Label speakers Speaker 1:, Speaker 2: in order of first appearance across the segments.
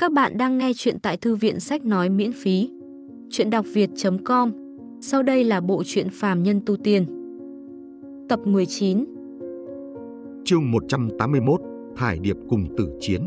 Speaker 1: Các bạn đang nghe chuyện tại Thư viện Sách Nói miễn phí. Chuyện đọc việt.com. Sau đây là bộ truyện Phàm Nhân Tu Tiên. Tập 19.
Speaker 2: Chương 181. Thải điệp cùng tử chiến.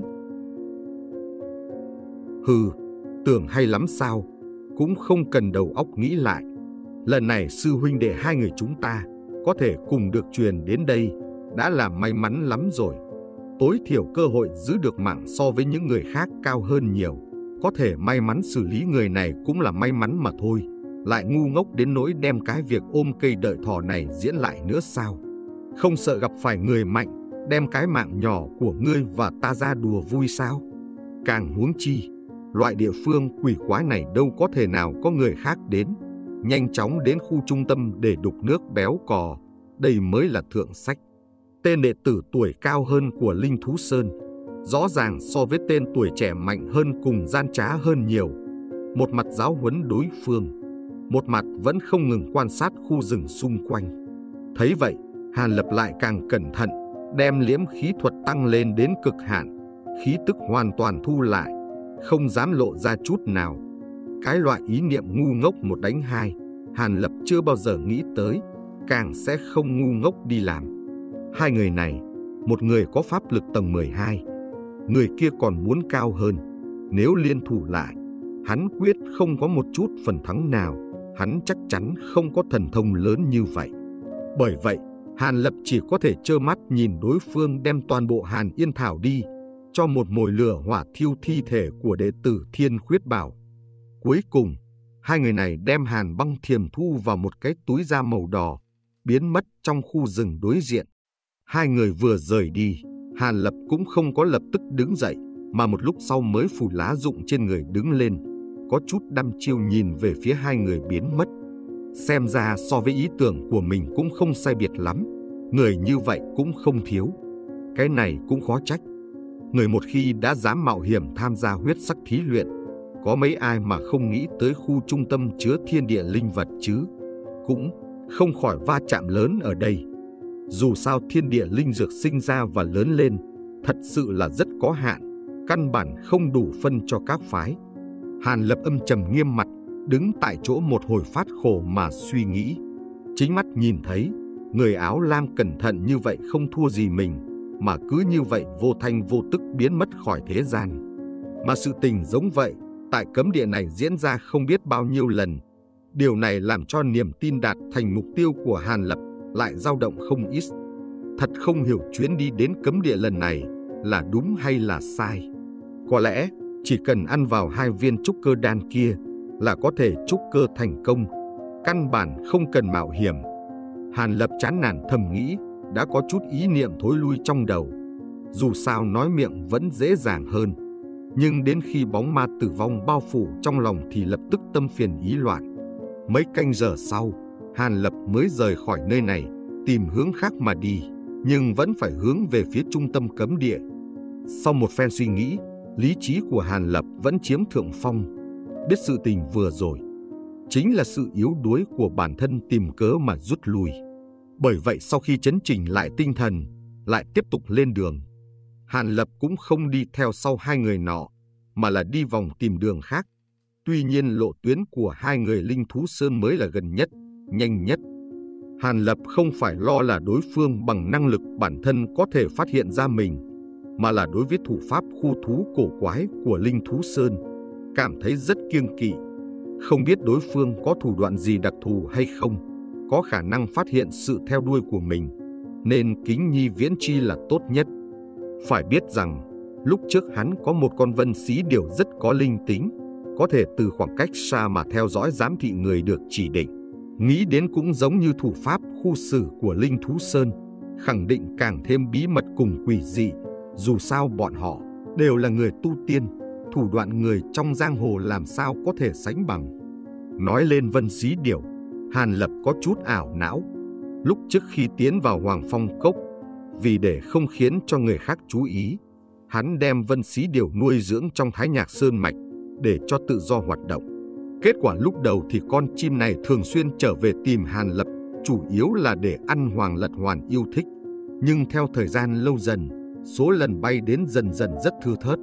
Speaker 2: Hừ, tưởng hay lắm sao, cũng không cần đầu óc nghĩ lại. Lần này sư huynh đệ hai người chúng ta có thể cùng được truyền đến đây đã là may mắn lắm rồi. Tối thiểu cơ hội giữ được mạng so với những người khác cao hơn nhiều. Có thể may mắn xử lý người này cũng là may mắn mà thôi. Lại ngu ngốc đến nỗi đem cái việc ôm cây đợi thỏ này diễn lại nữa sao? Không sợ gặp phải người mạnh, đem cái mạng nhỏ của ngươi và ta ra đùa vui sao? Càng huống chi, loại địa phương quỷ quái này đâu có thể nào có người khác đến. Nhanh chóng đến khu trung tâm để đục nước béo cò, đây mới là thượng sách. Tên đệ tử tuổi cao hơn của Linh Thú Sơn, rõ ràng so với tên tuổi trẻ mạnh hơn cùng gian trá hơn nhiều. Một mặt giáo huấn đối phương, một mặt vẫn không ngừng quan sát khu rừng xung quanh. Thấy vậy, Hàn Lập lại càng cẩn thận, đem liễm khí thuật tăng lên đến cực hạn, khí tức hoàn toàn thu lại, không dám lộ ra chút nào. Cái loại ý niệm ngu ngốc một đánh hai, Hàn Lập chưa bao giờ nghĩ tới, càng sẽ không ngu ngốc đi làm. Hai người này, một người có pháp lực tầng 12, người kia còn muốn cao hơn. Nếu liên thủ lại, hắn quyết không có một chút phần thắng nào, hắn chắc chắn không có thần thông lớn như vậy. Bởi vậy, Hàn Lập chỉ có thể trơ mắt nhìn đối phương đem toàn bộ Hàn Yên Thảo đi, cho một mồi lửa hỏa thiêu thi thể của đệ tử Thiên Khuyết Bảo. Cuối cùng, hai người này đem Hàn Băng Thiềm thu vào một cái túi da màu đỏ, biến mất trong khu rừng đối diện. Hai người vừa rời đi, Hàn Lập cũng không có lập tức đứng dậy, mà một lúc sau mới phủ lá rụng trên người đứng lên, có chút đăm chiêu nhìn về phía hai người biến mất. Xem ra so với ý tưởng của mình cũng không sai biệt lắm, người như vậy cũng không thiếu. Cái này cũng khó trách. Người một khi đã dám mạo hiểm tham gia huyết sắc thí luyện, có mấy ai mà không nghĩ tới khu trung tâm chứa thiên địa linh vật chứ? Cũng không khỏi va chạm lớn ở đây. Dù sao thiên địa linh dược sinh ra và lớn lên thật sự là rất có hạn, căn bản không đủ phân cho các phái. Hàn Lập âm trầm nghiêm mặt, đứng tại chỗ một hồi phát khổ mà suy nghĩ. Chính mắt nhìn thấy, người áo lam cẩn thận như vậy không thua gì mình, mà cứ như vậy vô thanh vô tức biến mất khỏi thế gian. Mà sự tình giống vậy, tại cấm địa này diễn ra không biết bao nhiêu lần. Điều này làm cho niềm tin đạt thành mục tiêu của Hàn Lập lại dao động không ít. Thật không hiểu chuyến đi đến cấm địa lần này là đúng hay là sai. Có lẽ chỉ cần ăn vào 2 viên trúc cơ đan kia là có thể trúc cơ thành công, căn bản không cần mạo hiểm. Hàn Lập chán nản thầm nghĩ, đã có chút ý niệm thối lui trong đầu. Dù sao nói miệng vẫn dễ dàng hơn, nhưng đến khi bóng ma tử vong bao phủ trong lòng thì lập tức tâm phiền ý loạn. Mấy canh giờ sau, Hàn Lập mới rời khỏi nơi này, tìm hướng khác mà đi, nhưng vẫn phải hướng về phía trung tâm cấm địa. Sau một phen suy nghĩ, lý trí của Hàn Lập vẫn chiếm thượng phong. Biết sự tình vừa rồi chính là sự yếu đuối của bản thân tìm cớ mà rút lui. Bởi vậy sau khi chấn chỉnh lại tinh thần, lại tiếp tục lên đường. Hàn Lập cũng không đi theo sau hai người nọ, mà là đi vòng tìm đường khác. Tuy nhiên lộ tuyến của hai người Linh Thú Sơn mới là gần nhất, nhanh nhất. Hàn Lập không phải lo là đối phương bằng năng lực bản thân có thể phát hiện ra mình, mà là đối với thủ pháp khu thú cổ quái của Linh Thú Sơn, cảm thấy rất kiêng kỵ. Không biết đối phương có thủ đoạn gì đặc thù hay không, có khả năng phát hiện sự theo đuôi của mình, nên kính nhi viễn chi là tốt nhất. Phải biết rằng, lúc trước hắn có một con vân xí điểu rất có linh tính, có thể từ khoảng cách xa mà theo dõi giám thị người được chỉ định. Nghĩ đến cũng giống như thủ pháp khu xử của Linh Thú Sơn, khẳng định càng thêm bí mật cùng quỷ dị. Dù sao bọn họ đều là người tu tiên, thủ đoạn người trong giang hồ làm sao có thể sánh bằng. Nói lên vân xí điểu, Hàn Lập có chút ảo não. Lúc trước khi tiến vào Hoàng Phong Cốc, vì để không khiến cho người khác chú ý, hắn đem vân xí điểu nuôi dưỡng trong Thái Nhạc Sơn mạch để cho tự do hoạt động. Kết quả lúc đầu thì con chim này thường xuyên trở về tìm Hàn Lập, chủ yếu là để ăn Hoàng Lật Hoàn yêu thích. Nhưng theo thời gian lâu dần, số lần bay đến dần dần rất thưa thớt.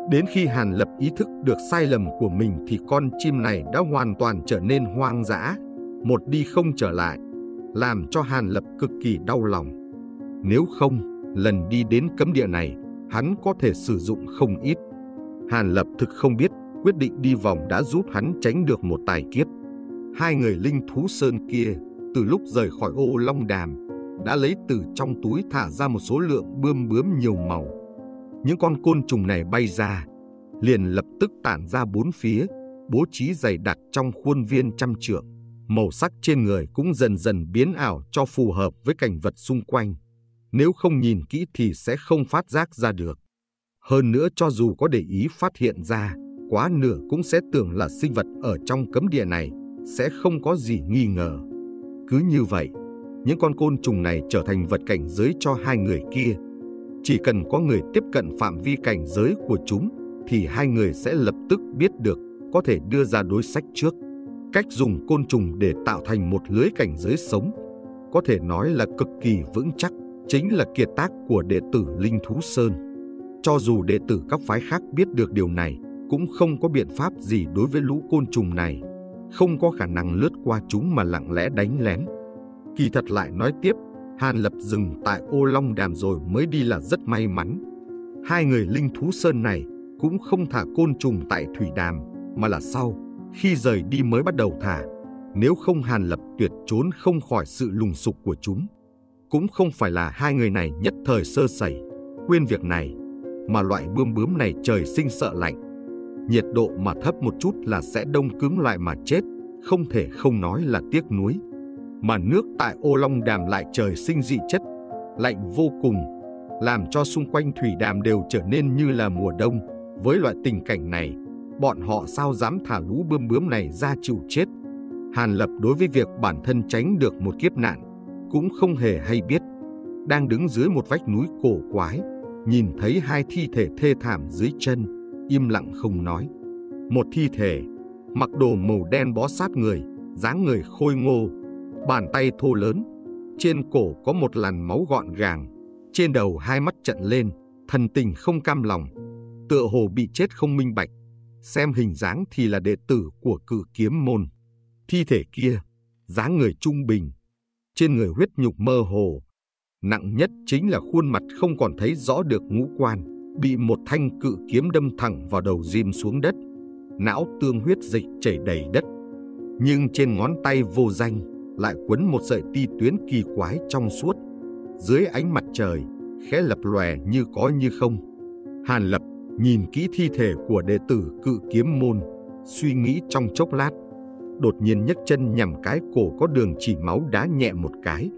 Speaker 2: Đến khi Hàn Lập ý thức được sai lầm của mình thì con chim này đã hoàn toàn trở nên hoang dã, một đi không trở lại, làm cho Hàn Lập cực kỳ đau lòng. Nếu không, lần đi đến cấm địa này, hắn có thể sử dụng không ít. Hàn Lập thực không biết quyết định đi vòng đã giúp hắn tránh được một tài kiếp. Hai người linh thú sơn kia, từ lúc rời khỏi Ô Long Đàm, đã lấy từ trong túi thả ra một số lượng bươm bướm nhiều màu. Những con côn trùng này bay ra, liền lập tức tản ra bốn phía, bố trí dày đặc trong khuôn viên trăm trượng. Màu sắc trên người cũng dần dần biến ảo cho phù hợp với cảnh vật xung quanh. Nếu không nhìn kỹ thì sẽ không phát giác ra được. Hơn nữa, cho dù có để ý phát hiện ra, quá nửa cũng sẽ tưởng là sinh vật ở trong cấm địa này, sẽ không có gì nghi ngờ. Cứ như vậy, những con côn trùng này trở thành vật cảnh giới cho hai người kia. Chỉ cần có người tiếp cận phạm vi cảnh giới của chúng, thì hai người sẽ lập tức biết được, có thể đưa ra đối sách trước. Cách dùng côn trùng để tạo thành một lưới cảnh giới sống, có thể nói là cực kỳ vững chắc, chính là kiệt tác của đệ tử Linh Thú Sơn. Cho dù đệ tử các phái khác biết được điều này, cũng không có biện pháp gì đối với lũ côn trùng này, không có khả năng lướt qua chúng mà lặng lẽ đánh lén. Kỳ thật lại nói tiếp, Hàn Lập dừng tại Ô Long Đàm rồi mới đi là rất may mắn. Hai người Linh Thú Sơn này cũng không thả côn trùng tại Thủy Đàm, mà là sau, khi rời đi mới bắt đầu thả. Nếu không, Hàn Lập tuyệt trốn không khỏi sự lùng sục của chúng. Cũng không phải là hai người này nhất thời sơ sẩy, quên việc này, mà loại bươm bướm này trời sinh sợ lạnh. Nhiệt độ mà thấp một chút là sẽ đông cứng lại mà chết, không thể không nói là tiếc nuối. Mà nước tại Ô Long Đàm lại trời sinh dị chất, lạnh vô cùng, làm cho xung quanh Thủy Đàm đều trở nên như là mùa đông. Với loại tình cảnh này, bọn họ sao dám thả lũ bươm bướm này ra chịu chết. Hàn Lập đối với việc bản thân tránh được một kiếp nạn cũng không hề hay biết. Đang đứng dưới một vách núi cổ quái, nhìn thấy hai thi thể thê thảm dưới chân, im lặng không nói. Một thi thể mặc đồ màu đen bó sát người, dáng người khôi ngô, bàn tay thô lớn, trên cổ có một làn máu gọn gàng, trên đầu hai mắt trợn lên, thần tình không cam lòng, tựa hồ bị chết không minh bạch. Xem hình dáng thì là đệ tử của Cự Kiếm môn. Thi thể kia, dáng người trung bình, trên người huyết nhục mơ hồ. Nặng nhất chính là khuôn mặt không còn thấy rõ được ngũ quan, bị một thanh cự kiếm đâm thẳng vào đầu rim xuống đất. Não tương huyết dịch chảy đầy đất. Nhưng trên ngón tay vô danh lại quấn một sợi ti tuyến kỳ quái trong suốt. Dưới ánh mặt trời, khẽ lập lòe như có như không. Hàn Lập nhìn kỹ thi thể của đệ tử Cự Kiếm môn, suy nghĩ trong chốc lát, đột nhiên nhấc chân nhằm cái cổ có đường chỉ máu đá nhẹ một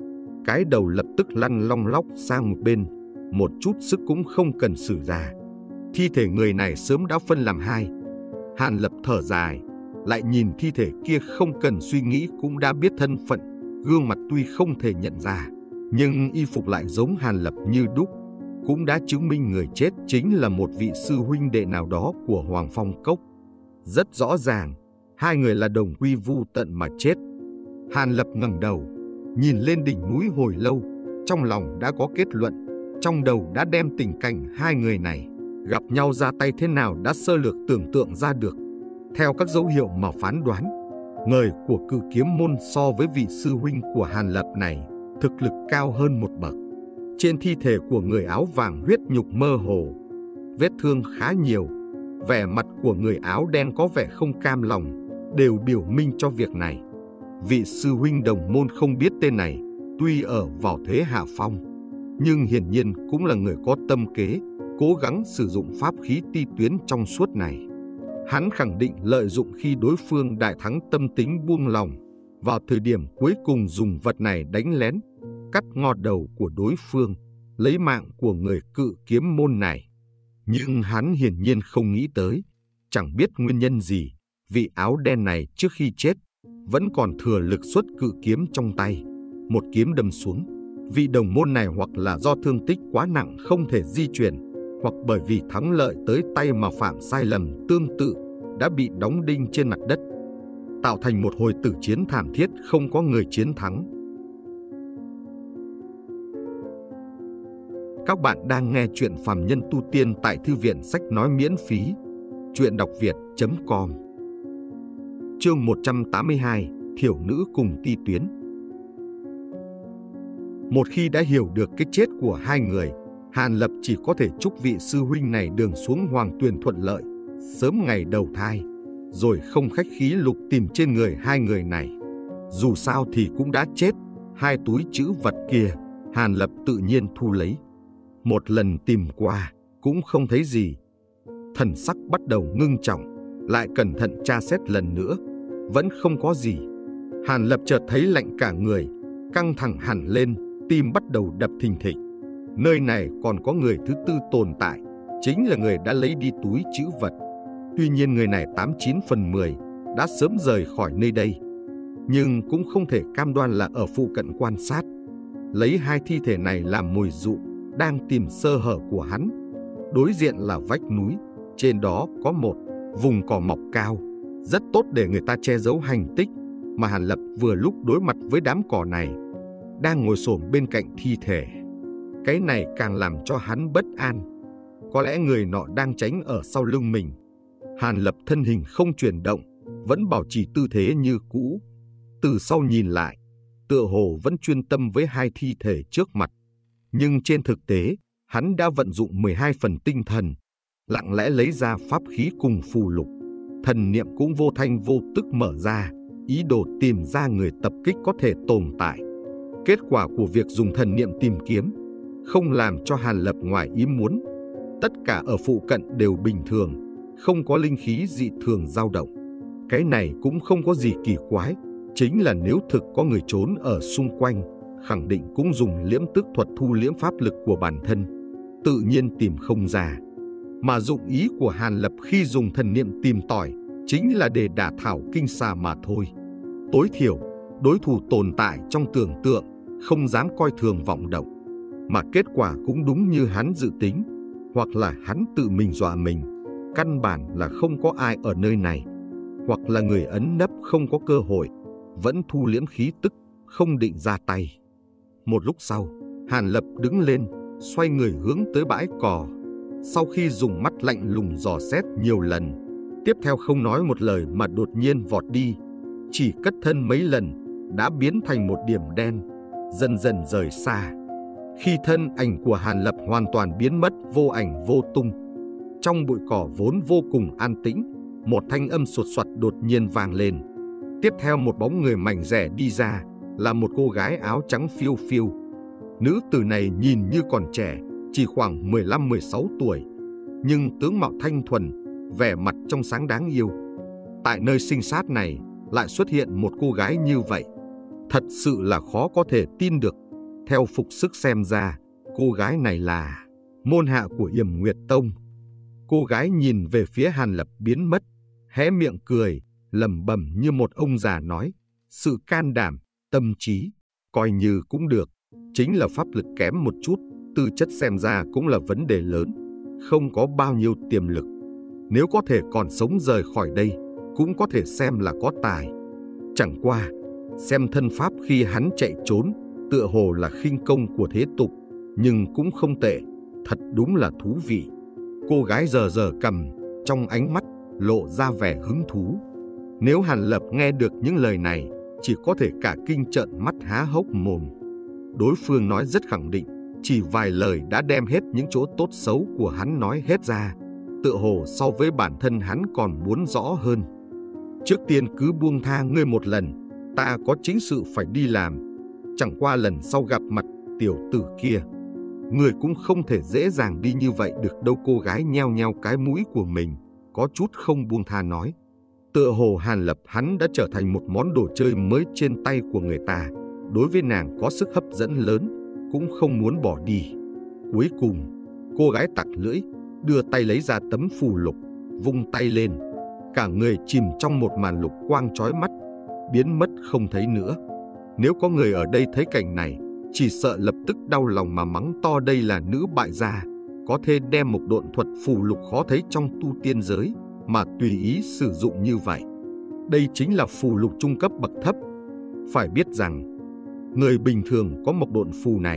Speaker 2: cái đầu lập tức lăn long lóc sang một bên, một chút sức cũng không cần sử ra. Thi thể người này sớm đã phân làm hai. Hàn Lập thở dài, lại nhìn thi thể kia không cần suy nghĩ cũng đã biết thân phận, gương mặt tuy không thể nhận ra, nhưng y phục lại giống Hàn Lập như đúc, cũng đã chứng minh người chết chính là một vị sư huynh đệ nào đó của Hoàng Phong Cốc. Rất rõ ràng, hai người là đồng quy vu tận mà chết. Hàn Lập ngẩng đầu, nhìn lên đỉnh núi hồi lâu, trong lòng đã có kết luận, trong đầu đã đem tình cảnh hai người này gặp nhau ra tay thế nào đã sơ lược tưởng tượng ra được. Theo các dấu hiệu mà phán đoán, người của Cự Kiếm môn so với vị sư huynh của Hàn Lập này thực lực cao hơn một bậc. Trên thi thể của người áo vàng huyết nhục mơ hồ, vết thương khá nhiều, vẻ mặt của người áo đen có vẻ không cam lòng, đều biểu minh cho việc này. Vị sư huynh đồng môn không biết tên này, tuy ở vào thế hạ phong, nhưng hiển nhiên cũng là người có tâm kế, cố gắng sử dụng pháp khí ti tuyến trong suốt này. Hắn khẳng định lợi dụng khi đối phương đại thắng tâm tính buông lòng, vào thời điểm cuối cùng dùng vật này đánh lén, cắt ngọt đầu của đối phương, lấy mạng của người Cự Kiếm môn này. Nhưng hắn hiển nhiên không nghĩ tới, chẳng biết nguyên nhân gì, vị áo đen này trước khi chết vẫn còn thừa lực xuất cự kiếm trong tay. Một kiếm đâm xuống, vị đồng môn này hoặc là do thương tích quá nặng không thể di chuyển, hoặc bởi vì thắng lợi tới tay mà phạm sai lầm tương tự, đã bị đóng đinh trên mặt đất, tạo thành một hồi tử chiến thảm thiết không có người chiến thắng. Các bạn đang nghe chuyện Phàm Nhân Tu Tiên tại Thư viện Sách Nói miễn phí. Chuyện đọc việt.com. Chương 182, Thiểu nữ cùng Ti Tuyến. Một khi đã hiểu được cái chết của hai người, Hàn Lập chỉ có thể chúc vị sư huynh này đường xuống hoàng tuyền thuận lợi, sớm ngày đầu thai, rồi không khách khí lục tìm trên người hai người này. Dù sao thì cũng đã chết, hai túi trữ vật kia, Hàn Lập tự nhiên thu lấy. Một lần tìm qua, cũng không thấy gì. Thần sắc bắt đầu ngưng trọng, lại cẩn thận tra xét lần nữa, vẫn không có gì. Hàn Lập chợt thấy lạnh cả người, căng thẳng hẳn lên, tim bắt đầu đập thình thịch. Nơi này còn có người thứ tư tồn tại, chính là người đã lấy đi túi trữ vật. Tuy nhiên người này 89 phần 10 đã sớm rời khỏi nơi đây, nhưng cũng không thể cam đoan là ở phụ cận quan sát. Lấy hai thi thể này làm mồi dụ, đang tìm sơ hở của hắn. Đối diện là vách núi, trên đó có một vùng cỏ mọc cao, rất tốt để người ta che giấu hành tích, mà Hàn Lập vừa lúc đối mặt với đám cỏ này, đang ngồi xổm bên cạnh thi thể. Cái này càng làm cho hắn bất an. Có lẽ người nọ đang tránh ở sau lưng mình. Hàn Lập thân hình không chuyển động, vẫn bảo trì tư thế như cũ. Từ sau nhìn lại, tựa hồ vẫn chuyên tâm với hai thi thể trước mặt. Nhưng trên thực tế, hắn đã vận dụng 12 phần tinh thần, lặng lẽ lấy ra pháp khí cùng phù lục. Thần niệm cũng vô thanh vô tức mở ra, ý đồ tìm ra người tập kích có thể tồn tại. Kết quả của việc dùng thần niệm tìm kiếm không làm cho Hàn Lập ngoài ý muốn. Tất cả ở phụ cận đều bình thường, không có linh khí dị thường dao động. Cái này cũng không có gì kỳ quái, chính là nếu thực có người trốn ở xung quanh, khẳng định cũng dùng liễm tức thuật thu liễm pháp lực của bản thân, tự nhiên tìm không ra. Mà dụng ý của Hàn Lập khi dùng thần niệm tìm tòi chính là để đả thảo kinh xà mà thôi. Tối thiểu, đối thủ tồn tại trong tưởng tượng, không dám coi thường vọng động. Mà kết quả cũng đúng như hắn dự tính, hoặc là hắn tự mình dọa mình, căn bản là không có ai ở nơi này, hoặc là người ẩn nấp không có cơ hội, vẫn thu liễm khí tức, không định ra tay. Một lúc sau, Hàn Lập đứng lên, xoay người hướng tới bãi cỏ. Sau khi dùng mắt lạnh lùng dò xét nhiều lần, tiếp theo không nói một lời mà đột nhiên vọt đi. Chỉ cất thân mấy lần, đã biến thành một điểm đen, dần dần rời xa. Khi thân ảnh của Hàn Lập hoàn toàn biến mất vô ảnh vô tung, trong bụi cỏ vốn vô cùng an tĩnh, một thanh âm sột soạt đột nhiên vang lên. Tiếp theo một bóng người mảnh rẻ đi ra, là một cô gái áo trắng phiêu phiêu. Nữ tử này nhìn như còn trẻ, chỉ khoảng 15-16 tuổi, nhưng tướng mạo thanh thuần, vẻ mặt trong sáng đáng yêu. Tại nơi sinh sát này lại xuất hiện một cô gái như vậy, thật sự là khó có thể tin được. Theo phục sức xem ra, cô gái này là môn hạ của Yểm Nguyệt Tông. Cô gái nhìn về phía Hàn Lập biến mất, hé miệng cười, lẩm bẩm như một ông già nói: sự can đảm, tâm trí, coi như cũng được. Chính là pháp lực kém một chút, tư chất xem ra cũng là vấn đề lớn, không có bao nhiêu tiềm lực. Nếu có thể còn sống rời khỏi đây, cũng có thể xem là có tài. Chẳng qua, xem thân pháp khi hắn chạy trốn, tựa hồ là khinh công của thế tục, nhưng cũng không tệ, thật đúng là thú vị. Cô gái giờ cằm, trong ánh mắt lộ ra vẻ hứng thú. Nếu Hàn Lập nghe được những lời này, chỉ có thể cả kinh trợn mắt há hốc mồm. Đối phương nói rất khẳng định, chỉ vài lời đã đem hết những chỗ tốt xấu của hắn nói hết ra, tựa hồ so với bản thân hắn còn muốn rõ hơn. Trước tiên cứ buông tha ngươi một lần, ta có chính sự phải đi làm. Chẳng qua lần sau gặp mặt tiểu tử kia, ngươi cũng không thể dễ dàng đi như vậy được đâu. Cô gái nheo nheo cái mũi của mình, có chút không buông tha nói. Tựa hồ Hàn Lập hắn đã trở thành một món đồ chơi mới trên tay của người ta, đối với nàng có sức hấp dẫn lớn, cũng không muốn bỏ đi. Cuối cùng, cô gái tặc lưỡi, đưa tay lấy ra tấm phù lục, vung tay lên, cả người chìm trong một màn lục quang chói mắt, biến mất không thấy nữa. Nếu có người ở đây thấy cảnh này, chỉ sợ lập tức đau lòng mà mắng to đây là nữ bại gia, có thể đem một độn thuật phù lục khó thấy trong tu tiên giới mà tùy ý sử dụng như vậy. Đây chính là phù lục trung cấp bậc thấp. Phải biết rằng, người bình thường có một độn phù này,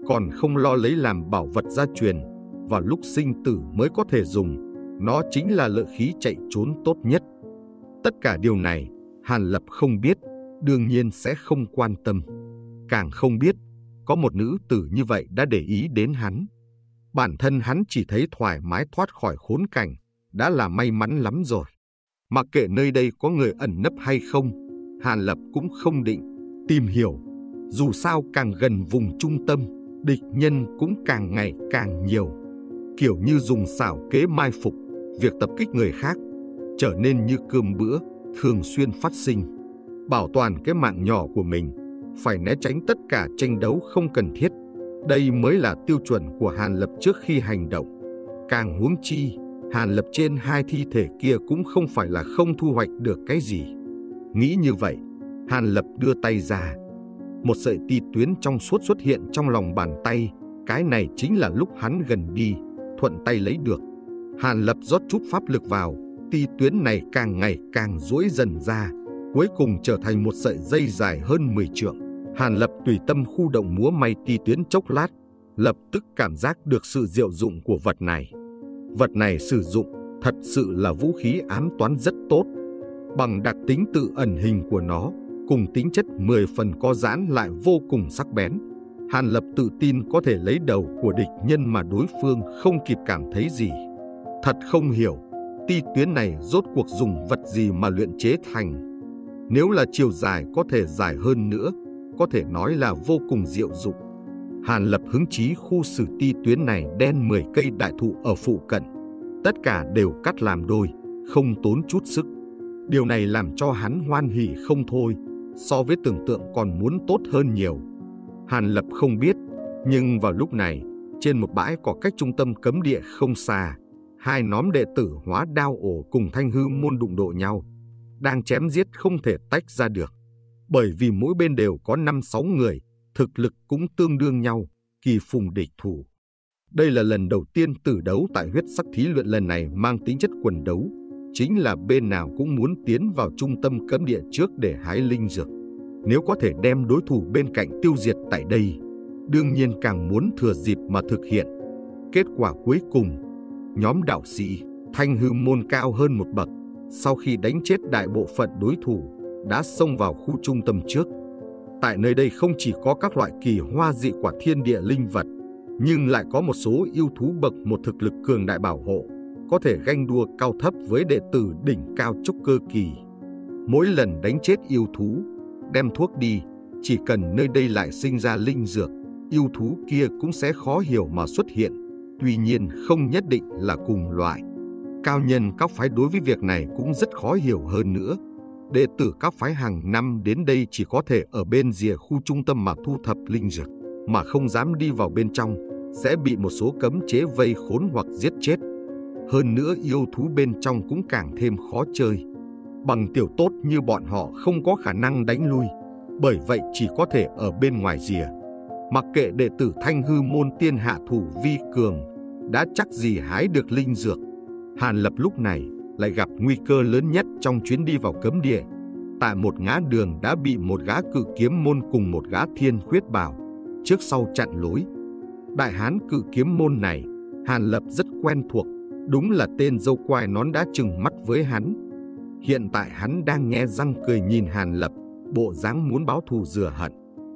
Speaker 2: còn không lo lấy làm bảo vật gia truyền, vào lúc sinh tử mới có thể dùng. Nó chính là lợi khí chạy trốn tốt nhất. Tất cả điều này, Hàn Lập không biết, đương nhiên sẽ không quan tâm. Càng không biết, có một nữ tử như vậy đã để ý đến hắn. Bản thân hắn chỉ thấy thoải mái thoát khỏi khốn cảnh, đã là may mắn lắm rồi. Mặc kệ nơi đây có người ẩn nấp hay không, Hàn Lập cũng không định tìm hiểu. Dù sao càng gần vùng trung tâm, địch nhân cũng càng ngày càng nhiều. Kiểu như dùng xảo kế mai phục, việc tập kích người khác trở nên như cơm bữa, thường xuyên phát sinh. Bảo toàn cái mạng nhỏ của mình, phải né tránh tất cả tranh đấu không cần thiết. Đây mới là tiêu chuẩn của Hàn Lập trước khi hành động. Càng huống chi, Hàn Lập trên hai thi thể kia cũng không phải là không thu hoạch được cái gì. Nghĩ như vậy, Hàn Lập đưa tay ra. Một sợi ti tuyến trong suốt xuất hiện trong lòng bàn tay. Cái này chính là lúc hắn gần đi, thuận tay lấy được. Hàn Lập rót chút pháp lực vào, ti tuyến này càng ngày càng duỗi dần ra, cuối cùng trở thành một sợi dây dài hơn 10 trượng. Hàn Lập tùy tâm khu động múa may ti tuyến chốc lát, lập tức cảm giác được sự diệu dụng của vật này. Vật này sử dụng thật sự là vũ khí ám toán rất tốt. Bằng đặc tính tự ẩn hình của nó, cùng tính chất 10 phần có giãn lại vô cùng sắc bén, Hàn Lập tự tin có thể lấy đầu của địch nhân mà đối phương không kịp cảm thấy gì. Thật không hiểu, ti tuyến này rốt cuộc dùng vật gì mà luyện chế thành. Nếu là chiều dài có thể dài hơn nữa, có thể nói là vô cùng diệu dụng. Hàn Lập hứng chí khu xử ti tuyến này đen 10 cây đại thụ ở phụ cận. Tất cả đều cắt làm đôi, không tốn chút sức. Điều này làm cho hắn hoan hỉ không thôi, so với tưởng tượng còn muốn tốt hơn nhiều. Hàn Lập không biết, nhưng vào lúc này, trên một bãi cỏ cách trung tâm cấm địa không xa, hai nhóm đệ tử Hóa Đao Ổ cùng Thanh Hư Môn đụng độ nhau, đang chém giết không thể tách ra được. Bởi vì mỗi bên đều có 5-6 người, thực lực cũng tương đương nhau, kỳ phùng địch thủ. Đây là lần đầu tiên tử đấu tại huyết sắc thí luyện, lần này mang tính chất quần đấu, chính là bên nào cũng muốn tiến vào trung tâm cấm địa trước để hái linh dược. Nếu có thể đem đối thủ bên cạnh tiêu diệt tại đây, đương nhiên càng muốn thừa dịp mà thực hiện. Kết quả cuối cùng, nhóm đạo sĩ Thanh Hư Môn cao hơn một bậc, sau khi đánh chết đại bộ phận đối thủ, đã xông vào khu trung tâm trước. Tại nơi đây không chỉ có các loại kỳ hoa dị quả thiên địa linh vật, nhưng lại có một số yêu thú bậc một thực lực cường đại bảo hộ, có thể ganh đua cao thấp với đệ tử đỉnh cao trúc cơ kỳ. Mỗi lần đánh chết yêu thú, đem thuốc đi, chỉ cần nơi đây lại sinh ra linh dược, yêu thú kia cũng sẽ khó hiểu mà xuất hiện. Tuy nhiên không nhất định là cùng loại. Cao nhân các phái đối với việc này cũng rất khó hiểu hơn nữa. Đệ tử các phái hàng năm đến đây chỉ có thể ở bên rìa khu trung tâm mà thu thập linh dược, mà không dám đi vào bên trong, sẽ bị một số cấm chế vây khốn hoặc giết chết. Hơn nữa yêu thú bên trong cũng càng thêm khó chơi. Bằng tiểu tốt như bọn họ không có khả năng đánh lui, bởi vậy chỉ có thể ở bên ngoài rìa. Mặc kệ đệ tử Thanh Hư Môn tiên hạ thủ vi cường, đã chắc gì hái được linh dược. Hàn Lập lúc này lại gặp nguy cơ lớn nhất trong chuyến đi vào cấm địa. Tại một ngã đường đã bị một gã cự kiếm môn cùng một gã thiên khuyết bảo trước sau chặn lối. Đại hán cự kiếm môn này, Hàn Lập rất quen thuộc, đúng là tên dâu quai nón đã trừng mắt với hắn. Hiện tại hắn đang nhe răng cười nhìn Hàn Lập, bộ dáng muốn báo thù rửa hận.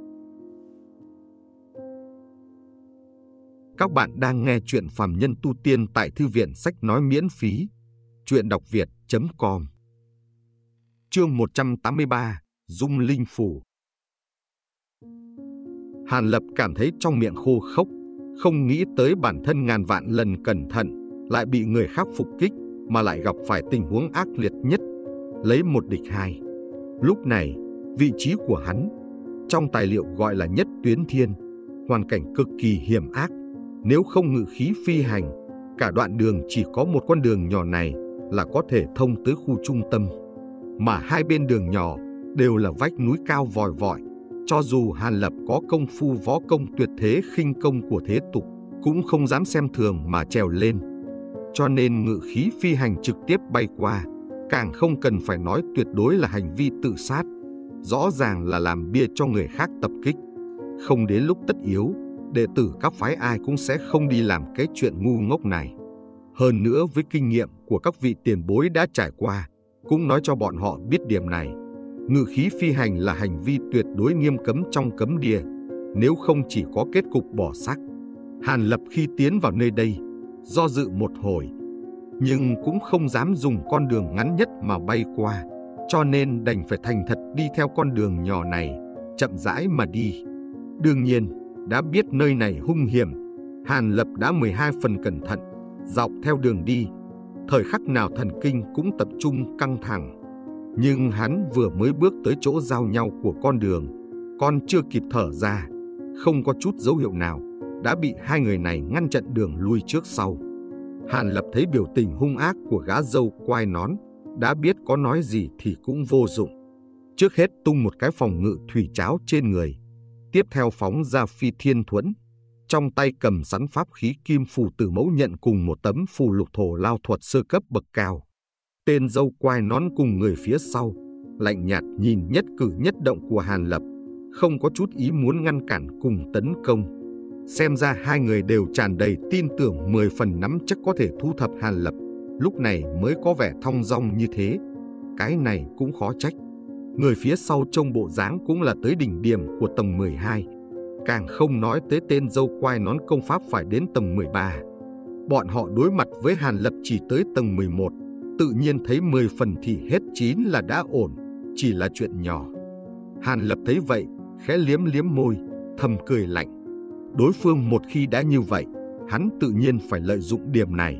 Speaker 2: Các bạn đang nghe chuyện Phàm Nhân Tu Tiên tại Thư viện Sách Nói miễn phí. Chuyện đọc việt.com. Chương 183, Dung Linh Phủ. Hàn Lập cảm thấy trong miệng khô khốc, không nghĩ tới bản thân ngàn vạn lần cẩn thận, lại bị người khác phục kích, mà lại gặp phải tình huống ác liệt nhất, lấy một địch hai. Lúc này, vị trí của hắn, trong tài liệu gọi là Nhất Tuyến Thiên, hoàn cảnh cực kỳ hiểm ác. Nếu không ngự khí phi hành, cả đoạn đường chỉ có một con đường nhỏ này là có thể thông tới khu trung tâm. Mà hai bên đường nhỏ đều là vách núi cao vòi vọi. Cho dù Hàn Lập có công phu võ công tuyệt thế khinh công của thế tục, cũng không dám xem thường mà trèo lên. Cho nên ngự khí phi hành trực tiếp bay qua, càng không cần phải nói tuyệt đối là hành vi tự sát. Rõ ràng là làm bia cho người khác tập kích. Không đến lúc tất yếu, đệ tử các phái ai cũng sẽ không đi làm cái chuyện ngu ngốc này. Hơn nữa với kinh nghiệm của các vị tiền bối đã trải qua, cũng nói cho bọn họ biết điểm này. Ngự khí phi hành là hành vi tuyệt đối nghiêm cấm trong cấm địa, nếu không chỉ có kết cục bỏ xác. Hàn Lập khi tiến vào nơi đây, do dự một hồi, nhưng cũng không dám dùng con đường ngắn nhất mà bay qua, cho nên đành phải thành thật đi theo con đường nhỏ này, chậm rãi mà đi. Đương nhiên, đã biết nơi này hung hiểm, Hàn Lập đã 12 phần cẩn thận, dọc theo đường đi, thời khắc nào thần kinh cũng tập trung căng thẳng. Nhưng hắn vừa mới bước tới chỗ giao nhau của con đường, còn chưa kịp thở ra, không có chút dấu hiệu nào, đã bị hai người này ngăn chặn đường lui trước sau. Hàn Lập thấy biểu tình hung ác của gã râu quai nón, đã biết có nói gì thì cũng vô dụng. Trước hết tung một cái phòng ngự thủy cháo trên người, tiếp theo phóng ra phi thiên thuẫn, trong tay cầm sắn pháp khí kim phù tử mẫu nhận cùng một tấm phù lục thổ lao thuật sơ cấp bậc cao. Tên râu quai nón cùng người phía sau, lạnh nhạt nhìn nhất cử nhất động của Hàn Lập, không có chút ý muốn ngăn cản cùng tấn công. Xem ra hai người đều tràn đầy tin tưởng 10 phần nắm chắc có thể thu thập Hàn Lập, lúc này mới có vẻ thong dong như thế. Cái này cũng khó trách. Người phía sau trông bộ dáng cũng là tới đỉnh điểm của tầng 12, càng không nói tới tên râu quai nón công pháp phải đến tầng 13. Bọn họ đối mặt với Hàn Lập chỉ tới tầng 11, tự nhiên thấy 10 phần thì hết 9 là đã ổn, chỉ là chuyện nhỏ. Hàn Lập thấy vậy, khẽ liếm liếm môi, thầm cười lạnh. Đối phương một khi đã như vậy, hắn tự nhiên phải lợi dụng điểm này.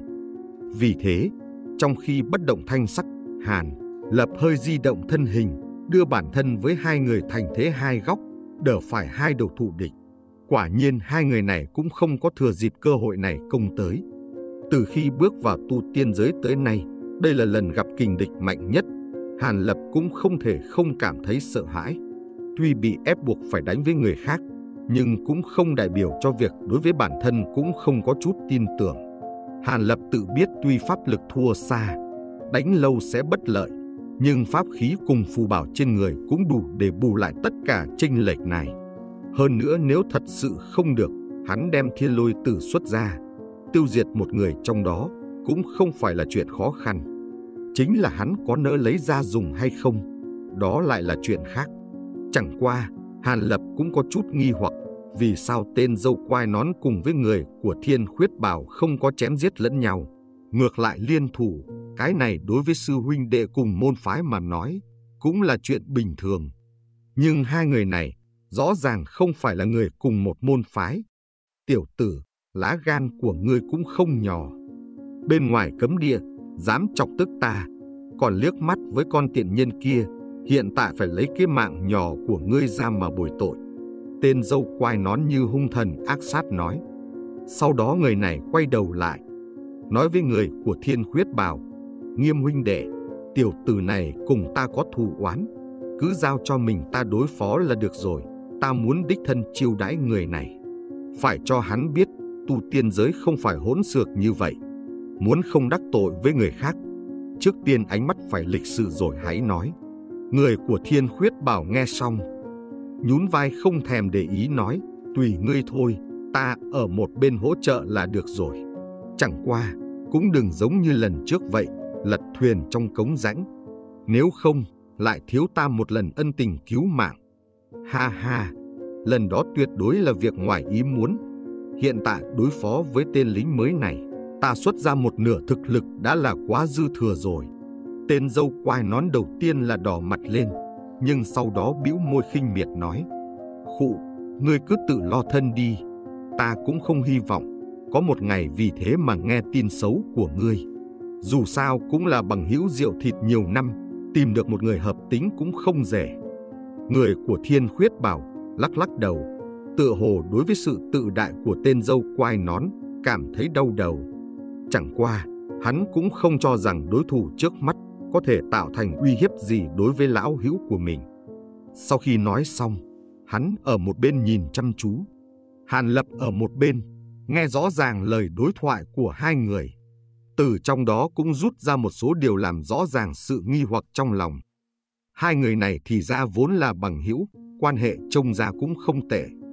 Speaker 2: Vì thế, trong khi bất động thanh sắc, Hàn Lập hơi di động thân hình, đưa bản thân với hai người thành thế hai góc, đỡ phải hai đầu thủ địch. Quả nhiên hai người này cũng không có thừa dịp cơ hội này công tới. Từ khi bước vào tu tiên giới tới nay, đây là lần gặp kình địch mạnh nhất. Hàn Lập cũng không thể không cảm thấy sợ hãi. Tuy bị ép buộc phải đánh với người khác, nhưng cũng không đại biểu cho việc đối với bản thân cũng không có chút tin tưởng. Hàn Lập tự biết tuy pháp lực thua xa, đánh lâu sẽ bất lợi, nhưng pháp khí cùng phù bảo trên người cũng đủ để bù lại tất cả chênh lệch này. Hơn nữa nếu thật sự không được, hắn đem Thiên Lôi Tử xuất ra, tiêu diệt một người trong đó cũng không phải là chuyện khó khăn. Chính là hắn có nỡ lấy ra dùng hay không, đó lại là chuyện khác. Chẳng qua, Hàn Lập cũng có chút nghi hoặc, vì sao tên râu quai nón cùng với người của Thiên Khuyết Bảo không có chém giết lẫn nhau, ngược lại liên thủ. Cái này đối với sư huynh đệ cùng môn phái mà nói, cũng là chuyện bình thường. Nhưng hai người này, rõ ràng không phải là người cùng một môn phái. Tiểu tử, lá gan của ngươi cũng không nhỏ. Bên ngoài cấm địa, dám chọc tức ta, còn liếc mắt với con tiện nhân kia, hiện tại phải lấy cái mạng nhỏ của ngươi ra mà bồi tội. Tên râu quai nón như hung thần ác sát nói. Sau đó người này quay đầu lại, nói với người của Thiên Khuyết Bảo, Nghiêm huynh đệ, tiểu tử này cùng ta có thù oán, cứ giao cho mình ta đối phó là được rồi. Ta muốn đích thân chiêu đãi người này, phải cho hắn biết tu tiên giới không phải hỗn xược như vậy. Muốn không đắc tội với người khác, trước tiên ánh mắt phải lịch sự rồi hãy nói. Người của Thiên Khuyết Bảo nghe xong, nhún vai không thèm để ý nói, tùy ngươi thôi, ta ở một bên hỗ trợ là được rồi. Chẳng qua, cũng đừng giống như lần trước vậy, lật thuyền trong cống rãnh. Nếu không, lại thiếu ta một lần ân tình cứu mạng. Ha ha, lần đó tuyệt đối là việc ngoài ý muốn. Hiện tại đối phó với tên lính mới này, ta xuất ra một nửa thực lực đã là quá dư thừa rồi. Tên râu quai nón đầu tiên là đỏ mặt lên, nhưng sau đó bĩu môi khinh miệt nói, khụ, ngươi cứ tự lo thân đi. Ta cũng không hy vọng có một ngày vì thế mà nghe tin xấu của ngươi. Dù sao cũng là bằng hữu rượu thịt nhiều năm, tìm được một người hợp tính cũng không dễ. Người của Thiên Khuyết Bảo lắc lắc đầu, tựa hồ đối với sự tự đại của tên râu quai nón cảm thấy đau đầu. Chẳng qua, hắn cũng không cho rằng đối thủ trước mắt có thể tạo thành uy hiếp gì đối với lão hữu của mình. Sau khi nói xong, hắn ở một bên nhìn chăm chú. Hàn Lập ở một bên, nghe rõ ràng lời đối thoại của hai người. Từ trong đó cũng rút ra một số điều làm rõ ràng sự nghi hoặc trong lòng. Hai người này thì ra vốn là bằng hữu, quan hệ trông ra cũng không tệ.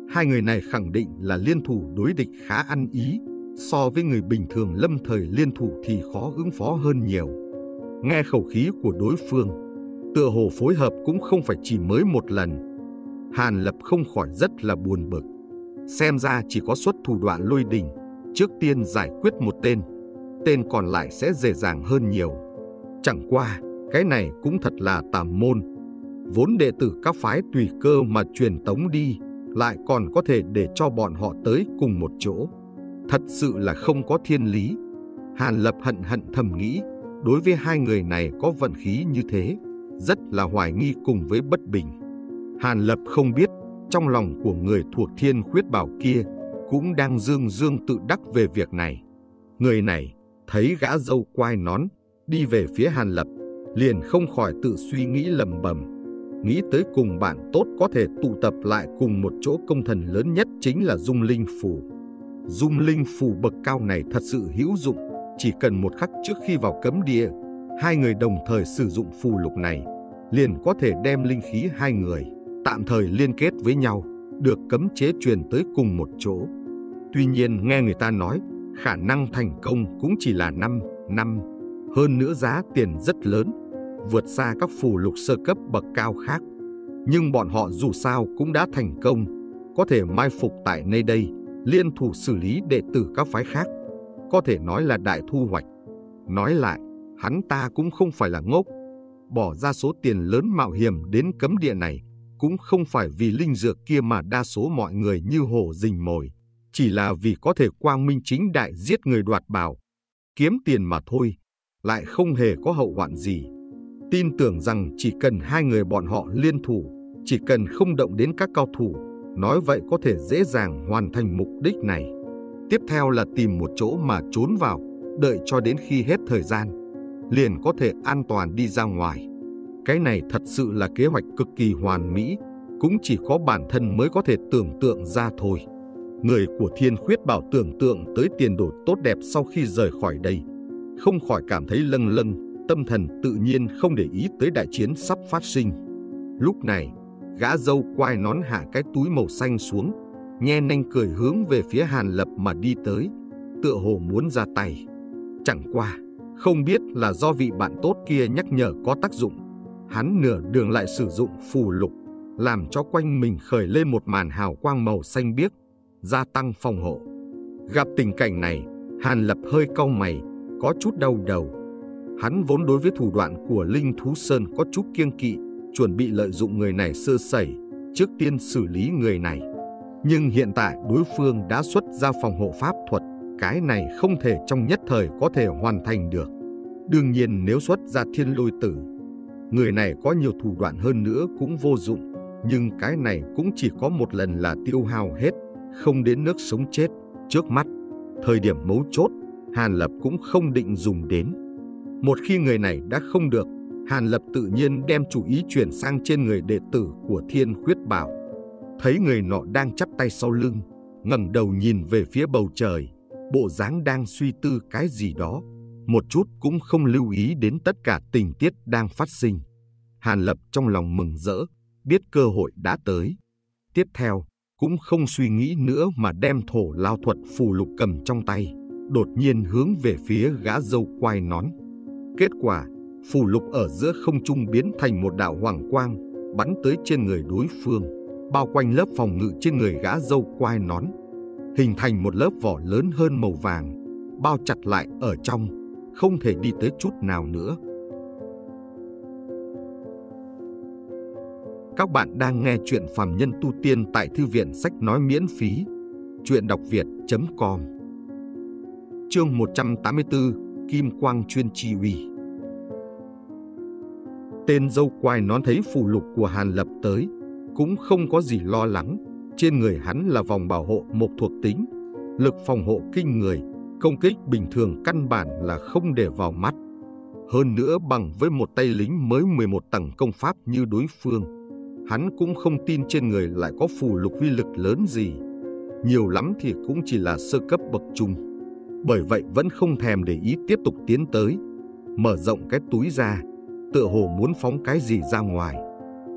Speaker 2: Hai người này khẳng định là liên thủ đối địch khá ăn ý, so với người bình thường lâm thời liên thủ thì khó ứng phó hơn nhiều. Nghe khẩu khí của đối phương, tựa hồ phối hợp cũng không phải chỉ mới một lần. Hàn Lập không khỏi rất là buồn bực. Xem ra chỉ có xuất thủ đoạn lôi đình, trước tiên giải quyết một tên còn lại sẽ dễ dàng hơn nhiều. Chẳng qua, cái này cũng thật là tà môn. Vốn đệ tử các phái tùy cơ mà truyền tống đi, lại còn có thể để cho bọn họ tới cùng một chỗ. Thật sự là không có thiên lý. Hàn Lập hận thầm nghĩ, đối với hai người này có vận khí như thế, rất là hoài nghi cùng với bất bình. Hàn Lập không biết, trong lòng của người thuộc Thiên Khuyết Bảo kia cũng đang dương tự đắc về việc này. Người này thấy gã râu quai nón đi về phía Hàn Lập, liền không khỏi tự suy nghĩ lẩm bẩm, nghĩ tới cùng bạn tốt có thể tụ tập lại cùng một chỗ công thần lớn nhất chính là Dung Linh Phù. Dung Linh Phù bậc cao này thật sự hữu dụng, chỉ cần một khắc trước khi vào cấm địa, hai người đồng thời sử dụng phù lục này, liền có thể đem linh khí hai người tạm thời liên kết với nhau, được cấm chế truyền tới cùng một chỗ. Tuy nhiên nghe người ta nói, khả năng thành công cũng chỉ là 5 năm, hơn nữa giá tiền rất lớn, vượt xa các phù lục sơ cấp bậc cao khác. Nhưng bọn họ dù sao cũng đã thành công, có thể mai phục tại nơi đây, liên thủ xử lý đệ tử các phái khác, có thể nói là đại thu hoạch. Nói lại, hắn ta cũng không phải là ngốc, bỏ ra số tiền lớn mạo hiểm đến cấm địa này, cũng không phải vì linh dược kia mà đa số mọi người như hổ rình mồi, chỉ là vì có thể quang minh chính đại giết người đoạt bảo, kiếm tiền mà thôi, lại không hề có hậu hoạn gì. Tin tưởng rằng chỉ cần hai người bọn họ liên thủ, chỉ cần không động đến các cao thủ, nói vậy có thể dễ dàng hoàn thành mục đích này. Tiếp theo là tìm một chỗ mà trốn vào, đợi cho đến khi hết thời gian, liền có thể an toàn đi ra ngoài. Cái này thật sự là kế hoạch cực kỳ hoàn mỹ, cũng chỉ có bản thân mới có thể tưởng tượng ra thôi. Người của Thiên Khuyết Bảo tưởng tượng tới tiền đồ tốt đẹp sau khi rời khỏi đây, không khỏi cảm thấy lâng lâng, tâm thần tự nhiên không để ý tới đại chiến sắp phát sinh. Lúc này, gã râu quai nón hạ cái túi màu xanh xuống, nhe nanh cười hướng về phía Hàn Lập mà đi tới, tựa hồ muốn ra tay. Chẳng qua, không biết là do vị bạn tốt kia nhắc nhở có tác dụng, hắn nửa đường lại sử dụng phù lục, làm cho quanh mình khởi lên một màn hào quang màu xanh biếc, gia tăng phòng hộ. Gặp tình cảnh này, Hàn Lập hơi cau mày, có chút đau đầu. Hắn vốn đối với thủ đoạn của Linh Thú Sơn có chút kiêng kỵ, chuẩn bị lợi dụng người này sơ sẩy, trước tiên xử lý người này. Nhưng hiện tại đối phương đã xuất ra phòng hộ pháp thuật, cái này không thể trong nhất thời có thể hoàn thành được. Đương nhiên nếu xuất ra Thiên Lôi Tử, người này có nhiều thủ đoạn hơn nữa cũng vô dụng, nhưng cái này cũng chỉ có một lần là tiêu hao hết, không đến nước sống chết. Trước mắt, thời điểm mấu chốt, Hàn Lập cũng không định dùng đến. Một khi người này đã không được, Hàn Lập tự nhiên đem chủ ý chuyển sang trên người đệ tử của Thiên Khuyết Bảo. Thấy người nọ đang chắp tay sau lưng, ngẩng đầu nhìn về phía bầu trời, bộ dáng đang suy tư cái gì đó, một chút cũng không lưu ý đến tất cả tình tiết đang phát sinh. Hàn Lập trong lòng mừng rỡ, biết cơ hội đã tới. Tiếp theo, cũng không suy nghĩ nữa mà đem thổ lao thuật phù lục cầm trong tay, đột nhiên hướng về phía gã râu quai nón. Kết quả, phù lục ở giữa không trung biến thành một đạo hoàng quang, bắn tới trên người đối phương, bao quanh lớp phòng ngự trên người gã râu quai nón, hình thành một lớp vỏ lớn hơn màu vàng, bao chặt lại ở trong, không thể đi tới chút nào nữa. Các bạn đang nghe chuyện Phàm Nhân Tu Tiên tại Thư viện Sách Nói miễn phí. Chuyện đọc việt.com. Chương 184, Kim Quang Chuyên Chi Uy. Tên râu quai nón thấy phù lục của Hàn Lập tới, cũng không có gì lo lắng. Trên người hắn là vòng bảo hộ mộc thuộc tính, lực phòng hộ kinh người, công kích bình thường căn bản là không để vào mắt. Hơn nữa bằng với một tay lính mới 11 tầng công pháp như đối phương, hắn cũng không tin trên người lại có phù lục uy lực lớn gì. Nhiều lắm thì cũng chỉ là sơ cấp bậc trung. Bởi vậy vẫn không thèm để ý tiếp tục tiến tới, mở rộng cái túi ra, tựa hồ muốn phóng cái gì ra ngoài.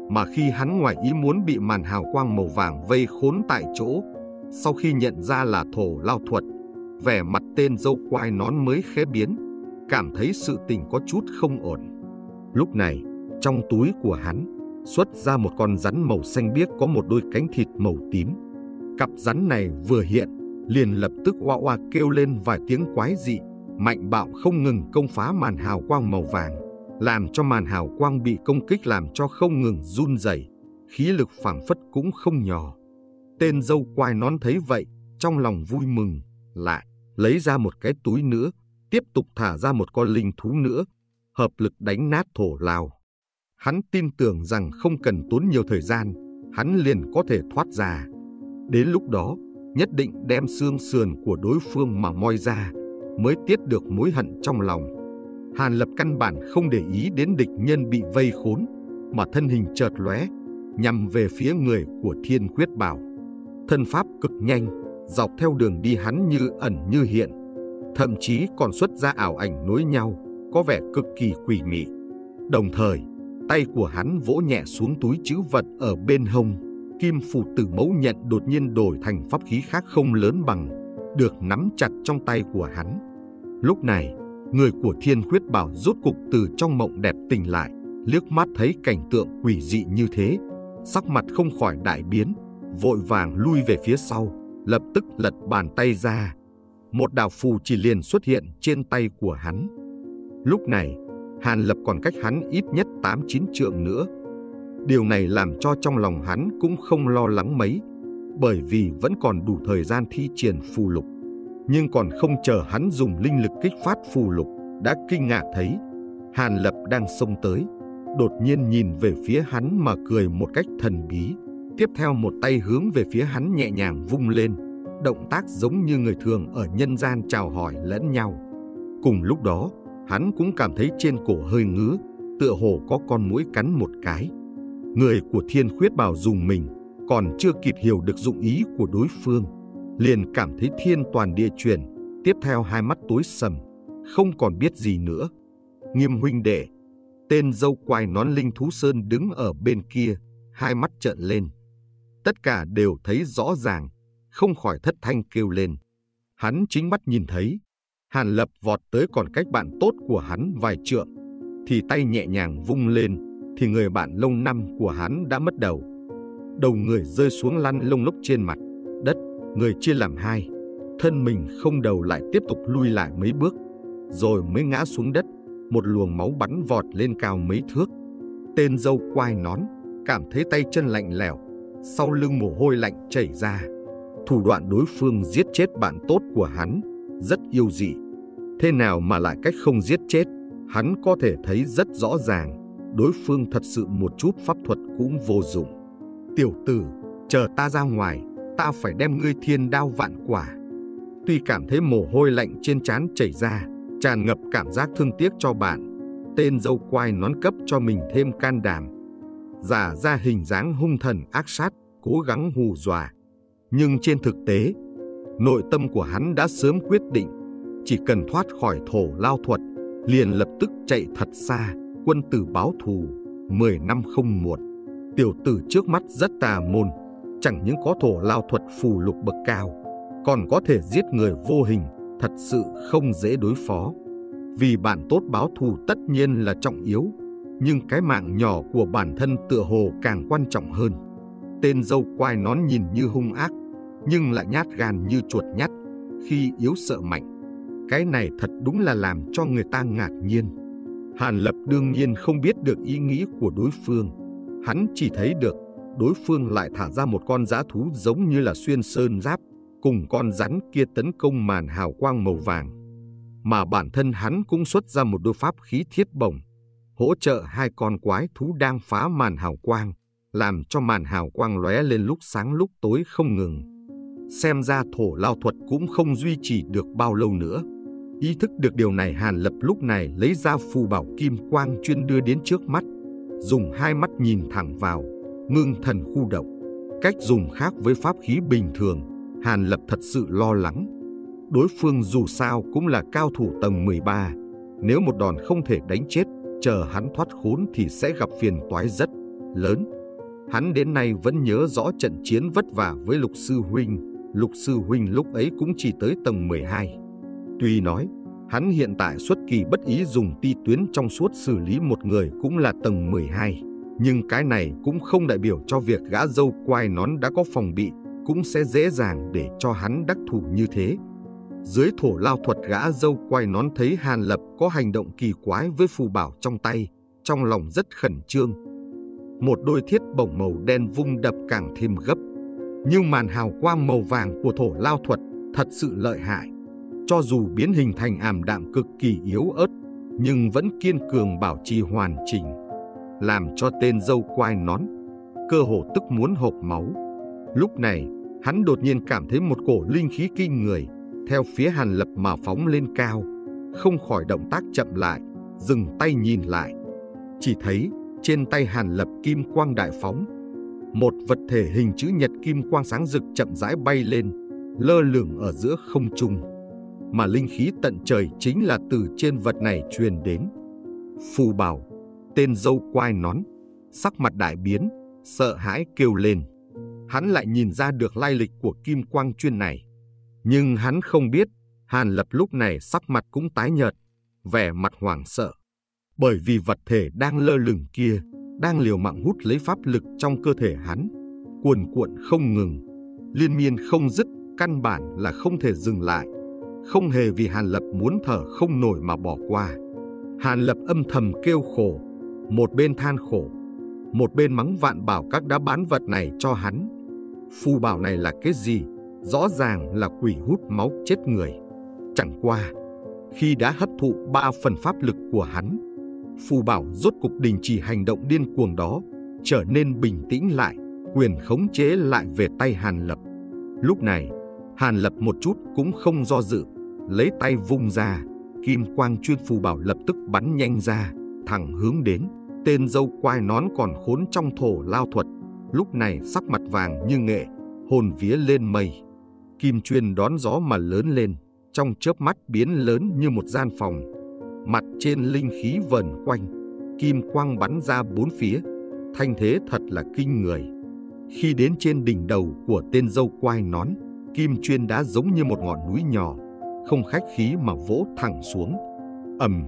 Speaker 2: mà khi hắn ngoài ý muốn bị màn hào quang màu vàng vây khốn tại chỗ, sau khi nhận ra là Thổ Lao Thuật, vẻ mặt tên dâu quai nón mới khẽ biến, cảm thấy sự tình có chút không ổn. Lúc này, trong túi của hắn xuất ra một con rắn màu xanh biếc có một đôi cánh thịt màu tím. Cặp rắn này vừa hiện, liền lập tức oa oa kêu lên vài tiếng quái dị, mạnh bạo không ngừng công phá màn hào quang màu vàng, làm cho màn hào quang bị công kích làm cho không ngừng run rẩy, khí lực phảng phất cũng không nhỏ. Tên dâu quai nón thấy vậy, trong lòng vui mừng, lại lấy ra một cái túi nữa, tiếp tục thả ra một con linh thú nữa, hợp lực đánh nát Thổ Lao. Hắn tin tưởng rằng không cần tốn nhiều thời gian, hắn liền có thể thoát ra. Đến lúc đó, nhất định đem xương sườn của đối phương mà moi ra, mới tiết được mối hận trong lòng. Hàn Lập căn bản không để ý đến địch nhân bị vây khốn, mà thân hình chợt lóe, nhằm về phía người của Thiên Khuyết Bảo. Thân pháp cực nhanh, dọc theo đường đi hắn như ẩn như hiện, thậm chí còn xuất ra ảo ảnh nối nhau, có vẻ cực kỳ quỷ mị. Đồng thời, tay của hắn vỗ nhẹ xuống túi trữ vật ở bên hông, kim phù tử mẫu nhận đột nhiên đổi thành pháp khí khác không lớn bằng, được nắm chặt trong tay của hắn. Lúc này, người của Thiên Khuyết Bảo rốt cục từ trong mộng đẹp tỉnh lại, liếc mắt thấy cảnh tượng quỷ dị như thế, sắc mặt không khỏi đại biến, vội vàng lui về phía sau, lập tức lật bàn tay ra. Một đạo phù chỉ liền xuất hiện trên tay của hắn. Lúc này, Hàn Lập còn cách hắn ít nhất 8-9 trượng nữa. Điều này làm cho trong lòng hắn cũng không lo lắng mấy, bởi vì vẫn còn đủ thời gian thi triển phù lục. Nhưng còn không chờ hắn dùng linh lực kích phát phù lục, đã kinh ngạc thấy Hàn Lập đang xông tới, đột nhiên nhìn về phía hắn mà cười một cách thần bí. Tiếp theo một tay hướng về phía hắn nhẹ nhàng vung lên, động tác giống như người thường ở nhân gian chào hỏi lẫn nhau. Cùng lúc đó, hắn cũng cảm thấy trên cổ hơi ngứa, tựa hồ có con muỗi cắn một cái. Người của Thiên Khuyết Bảo dùng mình, còn chưa kịp hiểu được dụng ý của đối phương, liền cảm thấy thiên toàn địa chuyển, tiếp theo hai mắt tối sầm, không còn biết gì nữa. Nghiêm huynh đệ, tên dâu quai nón Linh Thú Sơn đứng ở bên kia, hai mắt trợn lên. Tất cả đều thấy rõ ràng, không khỏi thất thanh kêu lên. Hắn chính mắt nhìn thấy, Hàn Lập vọt tới còn cách bạn tốt của hắn vài trượng, thì tay nhẹ nhàng vung lên, thì người bạn lâu năm của hắn đã mất đầu. Đầu người rơi xuống lăn lông lốc trên mặt đất, người chia làm hai, thân mình không đầu lại tiếp tục lui lại mấy bước, rồi mới ngã xuống đất, một luồng máu bắn vọt lên cao mấy thước. Tên dâu quai nón cảm thấy tay chân lạnh lẽo, sau lưng mồ hôi lạnh chảy ra. Thủ đoạn đối phương giết chết bạn tốt của hắn rất yêu dị, thế nào mà lại cách không giết chết, hắn có thể thấy rất rõ ràng. Đối phương thật sự một chút pháp thuật cũng vô dụng. Tiểu tử, chờ ta ra ngoài, ta phải đem ngươi thiên đao vạn quả. Tuy cảm thấy mồ hôi lạnh trên trán chảy ra, tràn ngập cảm giác thương tiếc cho bạn, tên dâu quai nón cấp cho mình thêm can đảm, giả ra hình dáng hung thần ác sát, cố gắng hù dọa. Nhưng trên thực tế, nội tâm của hắn đã sớm quyết định, chỉ cần thoát khỏi Thổ Lao Thuật, liền lập tức chạy thật xa, quân tử báo thù, 10 năm không muộn. Tiểu tử trước mắt rất tà môn, chẳng những có Thổ Lao Thuật phù lục bậc cao, còn có thể giết người vô hình, thật sự không dễ đối phó. Vì bạn tốt báo thù tất nhiên là trọng yếu, nhưng cái mạng nhỏ của bản thân tựa hồ càng quan trọng hơn. Tên dâu quai nón nhìn như hung ác, nhưng lại nhát gan như chuột nhắt, khi yếu sợ mạnh. Cái này thật đúng là làm cho người ta ngạc nhiên. Hàn Lập đương nhiên không biết được ý nghĩ của đối phương. Hắn chỉ thấy được đối phương lại thả ra một con dã thú giống như là xuyên sơn giáp, cùng con rắn kia tấn công màn hào quang màu vàng. Mà bản thân hắn cũng xuất ra một đôi pháp khí thiết bổng, hỗ trợ hai con quái thú đang phá màn hào quang, làm cho màn hào quang lóe lên lúc sáng lúc tối không ngừng. Xem ra Thổ Lao Thuật cũng không duy trì được bao lâu nữa. Ý thức được điều này, Hàn Lập lúc này lấy ra phù bảo kim quang chuyên đưa đến trước mắt, dùng hai mắt nhìn thẳng vào, ngưng thần khu động. Cách dùng khác với pháp khí bình thường, Hàn Lập thật sự lo lắng. Đối phương dù sao cũng là cao thủ tầng 13, nếu một đòn không thể đánh chết, chờ hắn thoát khốn thì sẽ gặp phiền toái rất lớn. Hắn đến nay vẫn nhớ rõ trận chiến vất vả với Lục sư huynh. Lục sư huynh lúc ấy cũng chỉ tới tầng 12. Tuy nói, hắn hiện tại xuất kỳ bất ý dùng ti tuyến trong suốt xử lý một người cũng là tầng 12. Nhưng cái này cũng không đại biểu cho việc gã dâu quai nón đã có phòng bị cũng sẽ dễ dàng để cho hắn đắc thủ như thế. Dưới thổ lao thuật, gã dâu quai nón thấy Hàn Lập có hành động kỳ quái với phù bảo trong tay, trong lòng rất khẩn trương. Một đôi thiết bổng màu đen vung đập càng thêm gấp. Nhưng màn hào quang màu vàng của thổ lao thuật thật sự lợi hại. Cho dù biến hình thành ảm đạm cực kỳ yếu ớt, nhưng vẫn kiên cường bảo trì hoàn chỉnh, làm cho tên dâu quai nón cơ hồ tức muốn hộc máu. Lúc này, hắn đột nhiên cảm thấy một cổ linh khí kinh người theo phía Hàn Lập mà phóng lên cao, không khỏi động tác chậm lại, dừng tay nhìn lại. Chỉ thấy trên tay Hàn Lập kim quang đại phóng, một vật thể hình chữ nhật kim quang sáng rực chậm rãi bay lên, lơ lửng ở giữa không trung. Mà linh khí tận trời chính là từ trên vật này truyền đến. Phù bảo, tên dâu quai nón sắc mặt đại biến, sợ hãi kêu lên. Hắn lại nhìn ra được lai lịch của kim quang chuyên này. Nhưng hắn không biết, Hàn Lập lúc này sắc mặt cũng tái nhợt, vẻ mặt hoảng sợ. Bởi vì vật thể đang lơ lửng kia đang liều mạng hút lấy pháp lực trong cơ thể hắn, cuồn cuộn không ngừng, liên miên không dứt, căn bản là không thể dừng lại. Không hề vì Hàn Lập muốn thở không nổi mà bỏ qua. Hàn Lập âm thầm kêu khổ, một bên than khổ, một bên mắng vạn bảo các đã bán vật này cho hắn. Phù bảo này là cái gì? Rõ ràng là quỷ hút máu chết người. Chẳng qua, khi đã hấp thụ 3 phần pháp lực của hắn, phù bảo rốt cục đình chỉ hành động điên cuồng đó, trở nên bình tĩnh lại, quyền khống chế lại về tay Hàn Lập. Lúc này, Hàn Lập một chút cũng không do dự, lấy tay vung ra, kim quang chuyên phù bảo lập tức bắn nhanh ra, thẳng hướng đến tên dâu quai nón còn khốn trong thổ lao thuật. Lúc này sắc mặt vàng như nghệ, hồn vía lên mây. Kim chuyên đón gió mà lớn lên, trong chớp mắt biến lớn như một gian phòng. Mặt trên linh khí vờn quanh, kim quang bắn ra bốn phía, thanh thế thật là kinh người. Khi đến trên đỉnh đầu của tên dâu quai nón, kim chuyên đã giống như một ngọn núi nhỏ, không khách khí mà vỗ thẳng xuống. Ầm,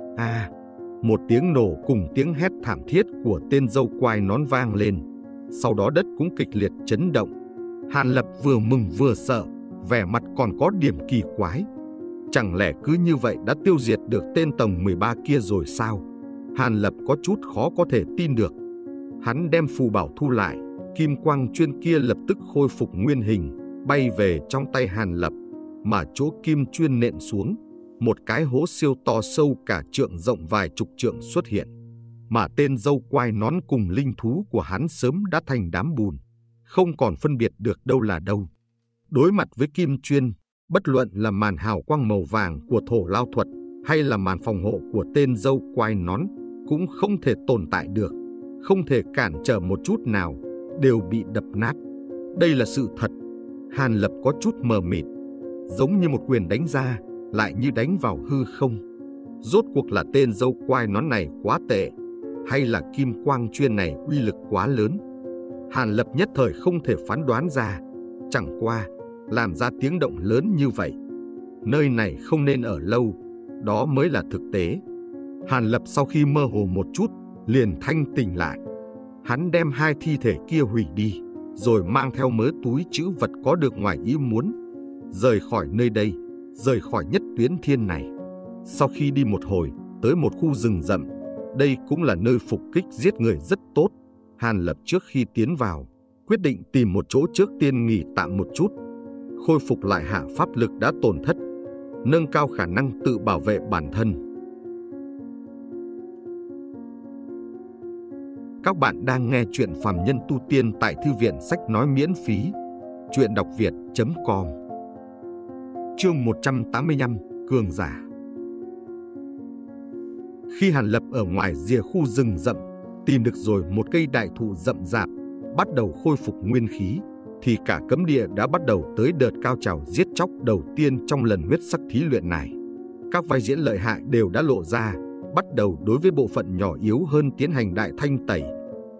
Speaker 2: một tiếng nổ cùng tiếng hét thảm thiết của tên dâu quai nón vang lên. Sau đó đất cũng kịch liệt chấn động. Hàn Lập vừa mừng vừa sợ, vẻ mặt còn có điểm kỳ quái. Chẳng lẽ cứ như vậy đã tiêu diệt được tên tầng 13 kia rồi sao? Hàn Lập có chút khó có thể tin được. Hắn đem phù bảo thu lại, kim quang chuyên kia lập tức khôi phục nguyên hình, bay về trong tay Hàn Lập. Mà chỗ kim chuyên nện xuống, một cái hố siêu to sâu cả trượng rộng vài chục trượng xuất hiện. Mà tên dâu quai nón cùng linh thú của hắn sớm đã thành đám bùn, không còn phân biệt được đâu là đâu. Đối mặt với kim chuyên, bất luận là màn hào quang màu vàng của thổ lao thuật hay là màn phòng hộ của tên dâu quai nón cũng không thể tồn tại được, không thể cản trở một chút nào, đều bị đập nát. Đây là sự thật. Hàn Lập có chút mờ mịt, giống như một quyền đánh ra, lại như đánh vào hư không. Rốt cuộc là tên dâu quai nón này quá tệ, hay là kim quang chuyên này uy lực quá lớn? Hàn Lập nhất thời không thể phán đoán ra. Chẳng qua, làm ra tiếng động lớn như vậy, nơi này không nên ở lâu, đó mới là thực tế. Hàn Lập sau khi mơ hồ một chút, liền thanh tỉnh lại. Hắn đem 2 thi thể kia hủy đi, rồi mang theo mớ túi trữ vật có được ngoài ý muốn, rời khỏi nơi đây, rời khỏi nhất tuyến thiên này. Sau khi đi một hồi, tới một khu rừng rậm, đây cũng là nơi phục kích giết người rất tốt. Hàn Lập trước khi tiến vào, quyết định tìm một chỗ trước tiên nghỉ tạm một chút, khôi phục lại hạ pháp lực đã tổn thất, nâng cao khả năng tự bảo vệ bản thân. Các bạn đang nghe chuyện Phàm Nhân Tu Tiên tại Thư viện Sách Nói miễn phí. Chuyện đọc việt.com. Chương 185, Cường Giả. Khi Hàn Lập ở ngoài rìa khu rừng rậm, tìm được rồi một cây đại thụ rậm rạp, bắt đầu khôi phục nguyên khí, thì cả cấm địa đã bắt đầu tới đợt cao trào giết chóc đầu tiên trong lần huyết sắc thí luyện này. Các vai diễn lợi hại đều đã lộ ra, bắt đầu đối với bộ phận nhỏ yếu hơn tiến hành đại thanh tẩy.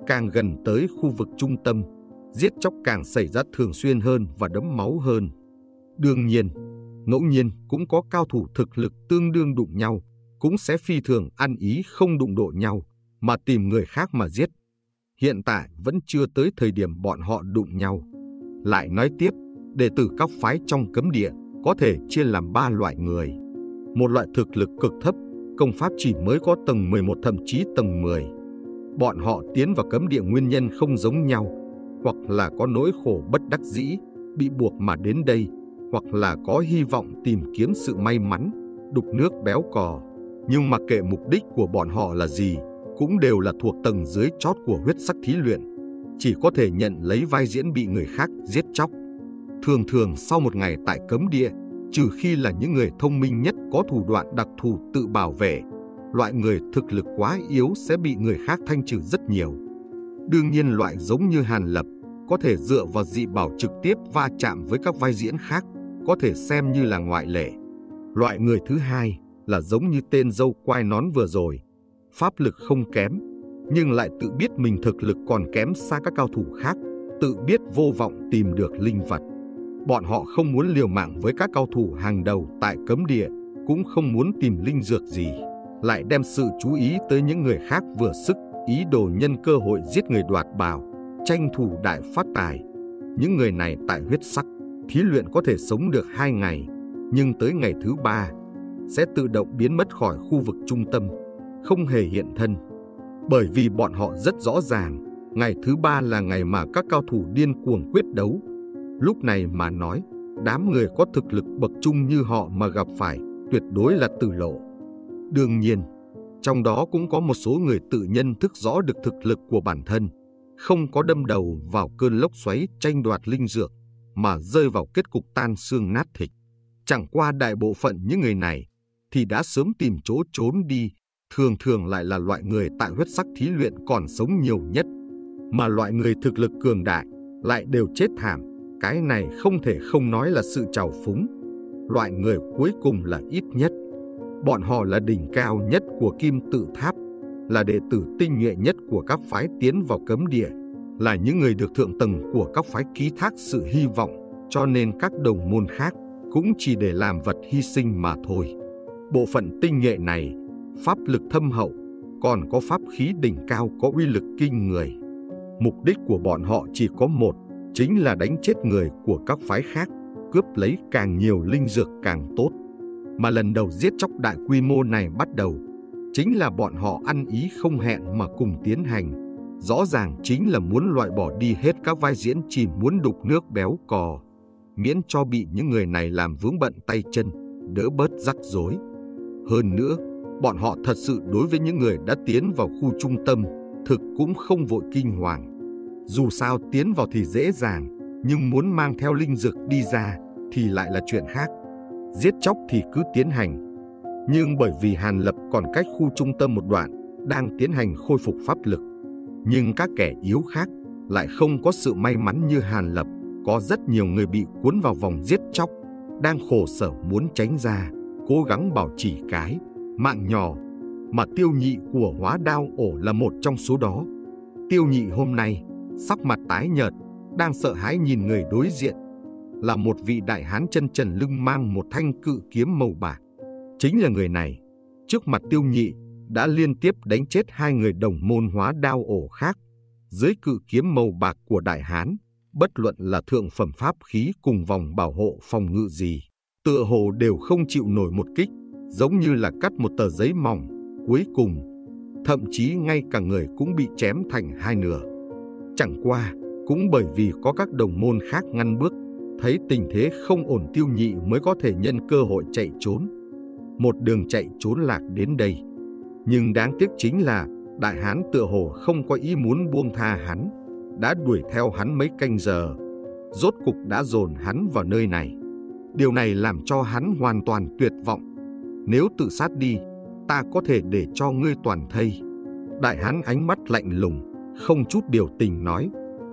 Speaker 2: Càng gần tới khu vực trung tâm, giết chóc càng xảy ra thường xuyên hơn và đẫm máu hơn. Đương nhiên, ngẫu nhiên cũng có cao thủ thực lực tương đương đụng nhau, cũng sẽ phi thường ăn ý không đụng độ nhau, mà tìm người khác mà giết. Hiện tại vẫn chưa tới thời điểm bọn họ đụng nhau. Lại nói tiếp, đệ tử các phái trong cấm địa có thể chia làm 3 loại người. Một loại thực lực cực thấp, công pháp chỉ mới có tầng 11 thậm chí tầng 10. Bọn họ tiến vào cấm địa nguyên nhân không giống nhau, hoặc là có nỗi khổ bất đắc dĩ, bị buộc mà đến đây, hoặc là có hy vọng tìm kiếm sự may mắn, đục nước béo cò. Nhưng mặc kệ mục đích của bọn họ là gì, cũng đều là thuộc tầng dưới chót của huyết sắc thí luyện, chỉ có thể nhận lấy vai diễn bị người khác giết chóc. Thường thường sau một ngày tại cấm địa, trừ khi là những người thông minh nhất có thủ đoạn đặc thù tự bảo vệ, loại người thực lực quá yếu sẽ bị người khác thanh trừ rất nhiều. Đương nhiên loại giống như Hàn Lập, có thể dựa vào dị bảo trực tiếp va chạm với các vai diễn khác, có thể xem như là ngoại lệ. Loại người thứ hai là giống như tên dâu quai nón vừa rồi, pháp lực không kém, nhưng lại tự biết mình thực lực còn kém xa các cao thủ khác, tự biết vô vọng tìm được linh vật. Bọn họ không muốn liều mạng với các cao thủ hàng đầu tại cấm địa, cũng không muốn tìm linh dược gì, lại đem sự chú ý tới những người khác vừa sức, ý đồ nhân cơ hội giết người đoạt bảo, tranh thủ đại phát tài. Những người này tại huyết sắc thí luyện có thể sống được 2 ngày, nhưng tới ngày thứ 3 sẽ tự động biến mất khỏi khu vực trung tâm, không hề hiện thân. Bởi vì bọn họ rất rõ ràng, ngày thứ 3 là ngày mà các cao thủ điên cuồng quyết đấu. Lúc này mà nói, đám người có thực lực bậc trung như họ mà gặp phải, tuyệt đối là tử lộ. Đương nhiên, trong đó cũng có một số người tự nhận thức rõ được thực lực của bản thân, không có đâm đầu vào cơn lốc xoáy tranh đoạt linh dược, mà rơi vào kết cục tan xương nát thịt. Chẳng qua đại bộ phận những người này thì đã sớm tìm chỗ trốn đi, thường lại là loại người tại huyết sắc thí luyện còn sống nhiều nhất, mà loại người thực lực cường đại lại đều chết thảm. Cái này không thể không nói là sự trào phúng. Loại người cuối cùng là ít nhất. Bọn họ là đỉnh cao nhất của Kim Tự Tháp, là đệ tử tinh nhuệ nhất của các phái tiến vào cấm địa, là những người được thượng tầng của các phái ký thác sự hy vọng, cho nên các đồng môn khác cũng chỉ để làm vật hy sinh mà thôi. Bộ phận tinh nhuệ này, pháp lực thâm hậu, còn có pháp khí đỉnh cao có uy lực kinh người. Mục đích của bọn họ chỉ có một, chính là đánh chết người của các phái khác, cướp lấy càng nhiều linh dược càng tốt. Mà lần đầu giết chóc đại quy mô này bắt đầu, chính là bọn họ ăn ý không hẹn mà cùng tiến hành. Rõ ràng chính là muốn loại bỏ đi hết các vai diễn chỉ muốn đục nước béo cò, miễn cho bị những người này làm vướng bận tay chân, đỡ bớt rắc rối. Hơn nữa, bọn họ thật sự đối với những người đã tiến vào khu trung tâm, thực cũng không vội kinh hoàng. Dù sao tiến vào thì dễ dàng, nhưng muốn mang theo linh dược đi ra thì lại là chuyện khác. Giết chóc thì cứ tiến hành. Nhưng bởi vì Hàn Lập còn cách khu trung tâm một đoạn, đang tiến hành khôi phục pháp lực. Nhưng các kẻ yếu khác lại không có sự may mắn như Hàn Lập. Có rất nhiều người bị cuốn vào vòng giết chóc, đang khổ sở muốn tránh ra, cố gắng bảo trì cái mạng nhỏ. Mà Tiêu Nhị của Hóa Đao Ổ là một trong số đó. Tiêu Nhị hôm nay sắc mặt tái nhợt, đang sợ hãi nhìn người đối diện, là một vị đại hán chân trần lưng mang một thanh cự kiếm màu bạc. Chính là người này, trước mặt Tiêu Nhị đã liên tiếp đánh chết 2 người đồng môn Hóa Đao Ổ khác. Dưới cự kiếm màu bạc của đại hán, bất luận là thượng phẩm pháp khí cùng vòng bảo hộ phòng ngự gì, tựa hồ đều không chịu nổi một kích, giống như là cắt một tờ giấy mỏng. Cuối cùng, thậm chí ngay cả người cũng bị chém thành 2 nửa. Chẳng qua, cũng bởi vì có các đồng môn khác ngăn bước, thấy tình thế không ổn, Tiêu Nhị mới có thể nhân cơ hội chạy trốn. Một đường chạy trốn lạc đến đây. Nhưng đáng tiếc chính là đại hán tựa hồ không có ý muốn buông tha hắn, đã đuổi theo hắn mấy canh giờ, rốt cục đã dồn hắn vào nơi này. Điều này làm cho hắn hoàn toàn tuyệt vọng. Nếu tự sát đi, ta có thể để cho ngươi toàn thây. Đại hán ánh mắt lạnh lùng, không chút biểu tình nói,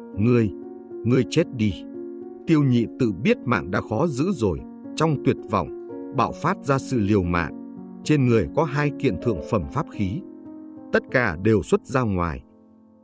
Speaker 2: Ngươi chết đi. Tiêu Nhị tự biết mạng đã khó giữ rồi, trong tuyệt vọng, bạo phát ra sự liều mạng. Trên người có 2 kiện thượng phẩm pháp khí, tất cả đều xuất ra ngoài.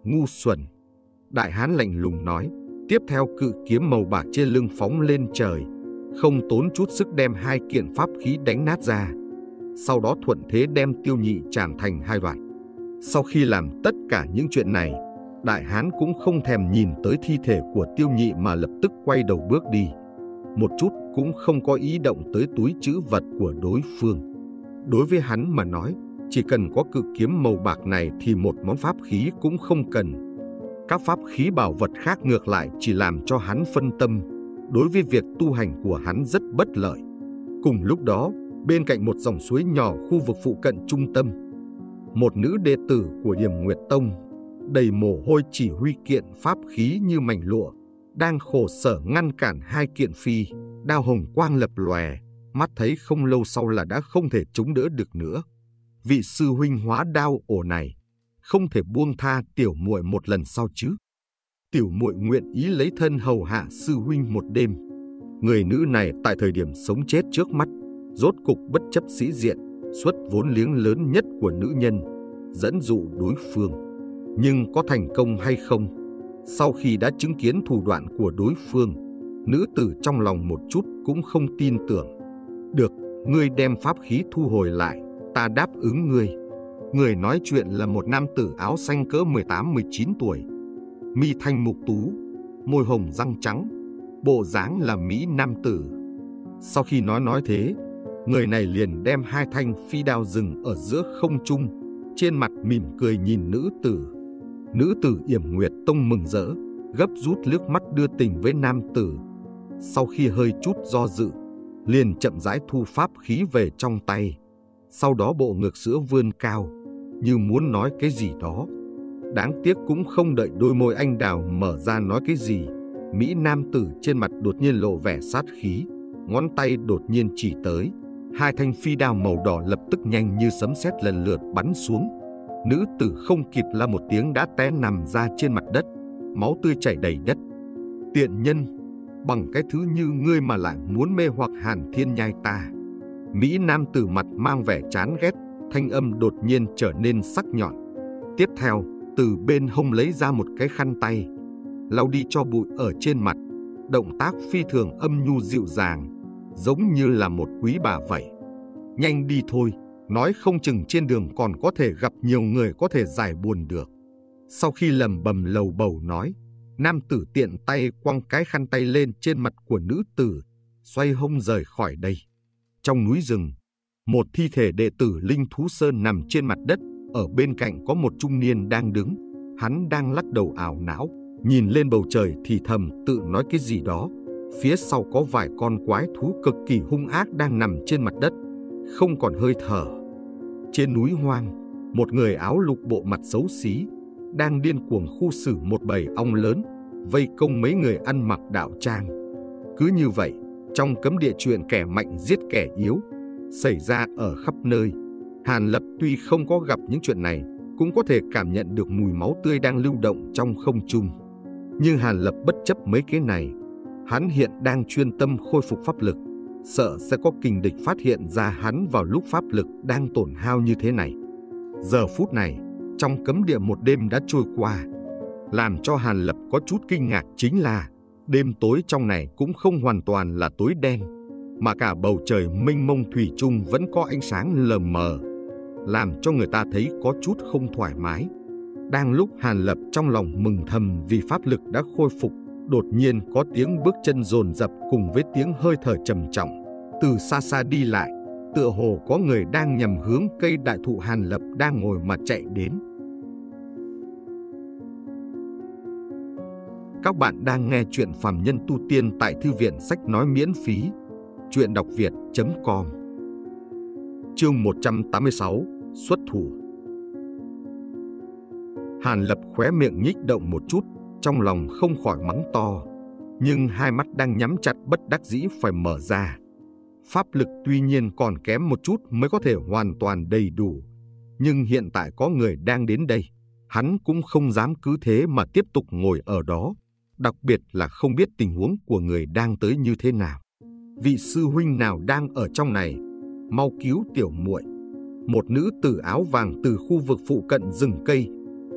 Speaker 2: ngu xuẩn. Đại hán lạnh lùng nói, tiếp theo cự kiếm màu bạc trên lưng phóng lên trời, không tốn chút sức đem 2 kiện pháp khí đánh nát ra. Sau đó thuận thế đem Tiêu Nhị trảm thành 2 đoạn. Sau khi làm tất cả những chuyện này, đại hán cũng không thèm nhìn tới thi thể của Tiêu Nhị mà lập tức quay đầu bước đi. Một chút cũng không có ý động tới túi trữ vật của đối phương. Đối với hắn mà nói, chỉ cần có cự kiếm màu bạc này thì một món pháp khí cũng không cần. Các pháp khí bảo vật khác ngược lại chỉ làm cho hắn phân tâm, đối với việc tu hành của hắn rất bất lợi. Cùng lúc đó, bên cạnh một dòng suối nhỏ khu vực phụ cận trung tâm, một nữ đệ tử của Điểm Nguyệt Tông, đầy mồ hôi chỉ huy kiện pháp khí như mảnh lụa, đang khổ sở ngăn cản 2 kiện phi đao hồng quang lập lòe, mắt thấy không lâu sau là đã không thể chống đỡ được nữa. Vị sư huynh hóa đao ổ này không thể buông tha tiểu muội một lần sau chứ? Tiểu muội nguyện ý lấy thân hầu hạ sư huynh một đêm. Người nữ này tại thời điểm sống chết trước mắt, rốt cục bất chấp sĩ diện, xuất vốn liếng lớn nhất của nữ nhân, dẫn dụ đối phương. Nhưng có thành công hay không? Sau khi đã chứng kiến thủ đoạn của đối phương, nữ tử trong lòng một chút cũng không tin tưởng. Được, ngươi đem pháp khí thu hồi lại, ta đáp ứng ngươi. Người nói chuyện là một nam tử áo xanh cỡ 18-19 tuổi, mi thanh mục tú, môi hồng răng trắng, bộ dáng là mỹ nam tử. Sau khi nói thế, người này liền đem 2 thanh phi đao dừng ở giữa không trung, trên mặt mỉm cười nhìn nữ tử. Nữ tử Yểm Nguyệt Tông mừng rỡ, gấp rút liếc mắt đưa tình với nam tử. Sau khi hơi chút do dự, liền chậm rãi thu pháp khí về trong tay. Sau đó bộ ngực sữa vươn cao, như muốn nói cái gì đó. Đáng tiếc cũng không đợi đôi môi anh đào mở ra nói cái gì, mỹ nam tử trên mặt đột nhiên lộ vẻ sát khí, ngón tay đột nhiên chỉ tới. 2 thanh phi đao màu đỏ lập tức nhanh như sấm sét lần lượt bắn xuống. Nữ tử không kịp la một tiếng đã té nằm ra trên mặt đất, máu tươi chảy đầy đất. Tiện nhân, bằng cái thứ như ngươi mà lại muốn mê hoặc Hàn Thiên Nhai ta. Mỹ nam tử mặt mang vẻ chán ghét, thanh âm đột nhiên trở nên sắc nhọn. Tiếp theo, từ bên hông lấy ra một cái khăn tay, lau đi cho bụi ở trên mặt. Động tác phi thường âm nhu dịu dàng, giống như là một quý bà vậy. Nhanh đi thôi, nói không chừng trên đường còn có thể gặp nhiều người có thể giải buồn được. Sau khi lẩm bẩm lầu bầu nói, nam tử tiện tay quăng cái khăn tay lên trên mặt của nữ tử, xoay hông rời khỏi đây. Trong núi rừng, một thi thể đệ tử Linh Thú Sơn nằm trên mặt đất, ở bên cạnh có một trung niên đang đứng. Hắn đang lắc đầu ảo não, nhìn lên bầu trời thì thầm tự nói cái gì đó. Phía sau có vài con quái thú cực kỳ hung ác đang nằm trên mặt đất, không còn hơi thở. Trên núi hoang, một người áo lục bộ mặt xấu xí đang điên cuồng khu xử một bầy ong lớn, vây công mấy người ăn mặc đạo trang. Cứ như vậy, trong cấm địa chuyện kẻ mạnh giết kẻ yếu xảy ra ở khắp nơi. Hàn Lập tuy không có gặp những chuyện này, cũng có thể cảm nhận được mùi máu tươi đang lưu động trong không trung. Nhưng Hàn Lập bất chấp mấy cái này, hắn hiện đang chuyên tâm khôi phục pháp lực, sợ sẽ có kình địch phát hiện ra hắn vào lúc pháp lực đang tổn hao như thế này. Giờ phút này, trong cấm địa một đêm đã trôi qua. Làm cho Hàn Lập có chút kinh ngạc chính là đêm tối trong này cũng không hoàn toàn là tối đen, mà cả bầu trời mênh mông thủy chung vẫn có ánh sáng lờ mờ, làm cho người ta thấy có chút không thoải mái. Đang lúc Hàn Lập trong lòng mừng thầm vì pháp lực đã khôi phục, đột nhiên có tiếng bước chân dồn dập cùng với tiếng hơi thở trầm trọng từ xa xa đi lại, tựa hồ có người đang nhằm hướng cây đại thụ Hàn Lập đang ngồi mà chạy đến. Các bạn đang nghe chuyện Phàm Nhân Tu Tiên tại Thư viện Sách Nói miễn phí. Chuyện đọc việt.com. Chương 186, xuất thủ. Hàn Lập khóe miệng nhích động một chút, trong lòng không khỏi mắng to, nhưng hai mắt đang nhắm chặt bất đắc dĩ phải mở ra. Pháp lực tuy nhiên còn kém một chút mới có thể hoàn toàn đầy đủ, nhưng hiện tại có người đang đến đây, hắn cũng không dám cứ thế mà tiếp tục ngồi ở đó, đặc biệt là không biết tình huống của người đang tới như thế nào. Vị sư huynh nào đang ở trong này, mau cứu tiểu muội. Một nữ tử áo vàng từ khu vực phụ cận rừng cây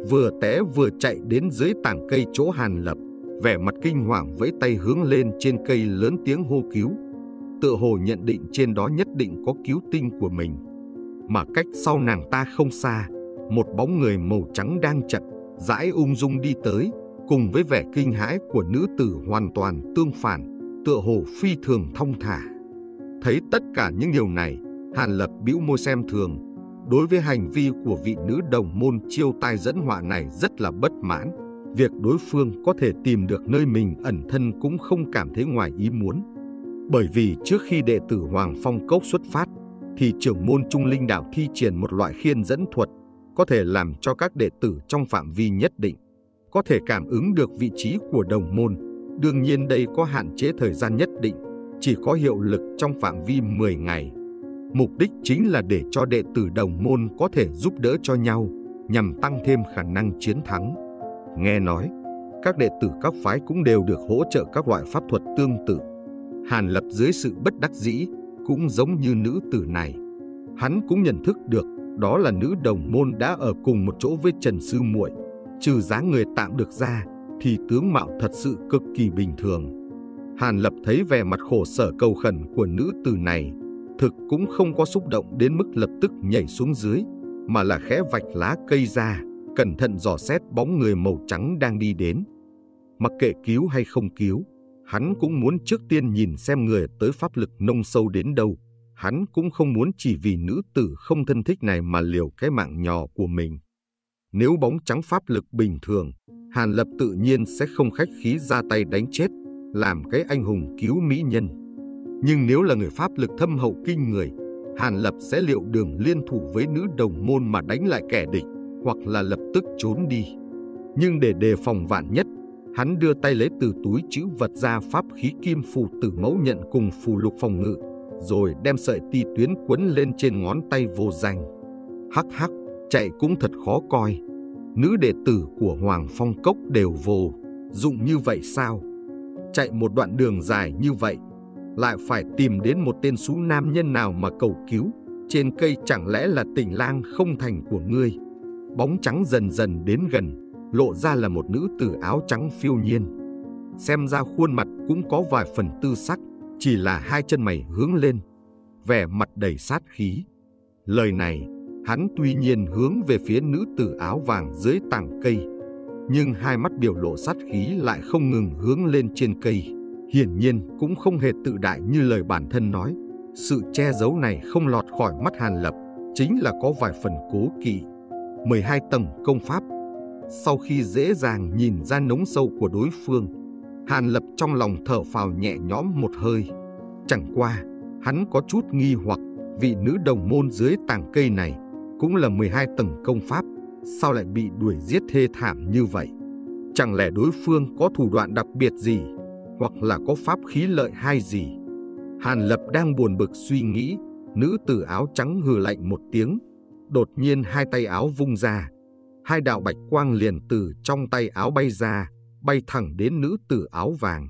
Speaker 2: vừa té vừa chạy đến dưới tảng cây chỗ Hàn Lập, vẻ mặt kinh hoàng vẫy tay hướng lên trên cây lớn tiếng hô cứu. Tựa hồ nhận định trên đó nhất định có cứu tinh của mình. Mà cách sau nàng ta không xa, một bóng người màu trắng đang chậm rãi ung dung đi tới, cùng với vẻ kinh hãi của nữ tử hoàn toàn tương phản, tựa hồ phi thường thong thả. Thấy tất cả những điều này, Hàn Lập bĩu môi xem thường. Đối với hành vi của vị nữ đồng môn chiêu tai dẫn họa này rất là bất mãn. Việc đối phương có thể tìm được nơi mình ẩn thân cũng không cảm thấy ngoài ý muốn. Bởi vì trước khi đệ tử Hoàng Phong Cốc xuất phát, thì trưởng môn Trung Linh Đạo thi triển một loại khiên dẫn thuật, có thể làm cho các đệ tử trong phạm vi nhất định có thể cảm ứng được vị trí của đồng môn. Đương nhiên đây có hạn chế thời gian nhất định, chỉ có hiệu lực trong phạm vi 10 ngày. Mục đích chính là để cho đệ tử đồng môn có thể giúp đỡ cho nhau, nhằm tăng thêm khả năng chiến thắng. Nghe nói, các đệ tử các phái cũng đều được hỗ trợ các loại pháp thuật tương tự. Hàn Lập dưới sự bất đắc dĩ, cũng giống như nữ tử này. Hắn cũng nhận thức được đó là nữ đồng môn đã ở cùng một chỗ với Trần Sư muội. Trừ dáng người tạm được ra, thì tướng mạo thật sự cực kỳ bình thường. Hàn Lập thấy vẻ mặt khổ sở cầu khẩn của nữ tử này, thực cũng không có xúc động đến mức lập tức nhảy xuống dưới, mà là khẽ vạch lá cây ra, cẩn thận dò xét bóng người màu trắng đang đi đến. Mặc kệ cứu hay không cứu, hắn cũng muốn trước tiên nhìn xem người tới pháp lực nông sâu đến đâu. Hắn cũng không muốn chỉ vì nữ tử không thân thích này mà liều cái mạng nhỏ của mình. Nếu bóng trắng pháp lực bình thường, Hàn Lập tự nhiên sẽ không khách khí ra tay đánh chết, làm cái anh hùng cứu mỹ nhân. Nhưng nếu là người pháp lực thâm hậu kinh người, Hàn Lập sẽ liệu đường liên thủ với nữ đồng môn mà đánh lại kẻ địch, hoặc là lập tức trốn đi. Nhưng để đề phòng vạn nhất, hắn đưa tay lấy từ túi trữ vật ra pháp khí kim phù tử mẫu nhận cùng phù lục phòng ngự, rồi đem sợi ti tuyến quấn lên trên ngón tay vô danh. Hắc hắc, chạy cũng thật khó coi. Nữ đệ tử của Hoàng Phong Cốc đều vô dụng như vậy sao? Chạy một đoạn đường dài như vậy, lại phải tìm đến một tên xú nam nhân nào mà cầu cứu? Trên cây chẳng lẽ là tình lang không thành của ngươi? Bóng trắng dần dần đến gần, lộ ra là một nữ tử áo trắng phiêu nhiên. Xem ra khuôn mặt cũng có vài phần tư sắc, chỉ là hai chân mày hướng lên, vẻ mặt đầy sát khí. Lời này, hắn tuy nhiên hướng về phía nữ tử áo vàng dưới tàng cây, nhưng hai mắt biểu lộ sát khí lại không ngừng hướng lên trên cây. Hiển nhiên cũng không hề tự đại như lời bản thân nói. Sự che giấu này không lọt khỏi mắt Hàn Lập, chính là có vài phần cố kỵ. 12 tầng công pháp. Sau khi dễ dàng nhìn ra nống sâu của đối phương, Hàn Lập trong lòng thở phào nhẹ nhõm một hơi. Chẳng qua, hắn có chút nghi hoặc, vị nữ đồng môn dưới tàng cây này cũng là 12 tầng công pháp, sao lại bị đuổi giết thê thảm như vậy? Chẳng lẽ đối phương có thủ đoạn đặc biệt gì, hoặc là có pháp khí lợi hay gì? Hàn Lập đang buồn bực suy nghĩ, nữ tử áo trắng hừ lạnh một tiếng. Đột nhiên hai tay áo vung ra, hai đạo bạch quang liền từ trong tay áo bay ra, bay thẳng đến nữ tử áo vàng.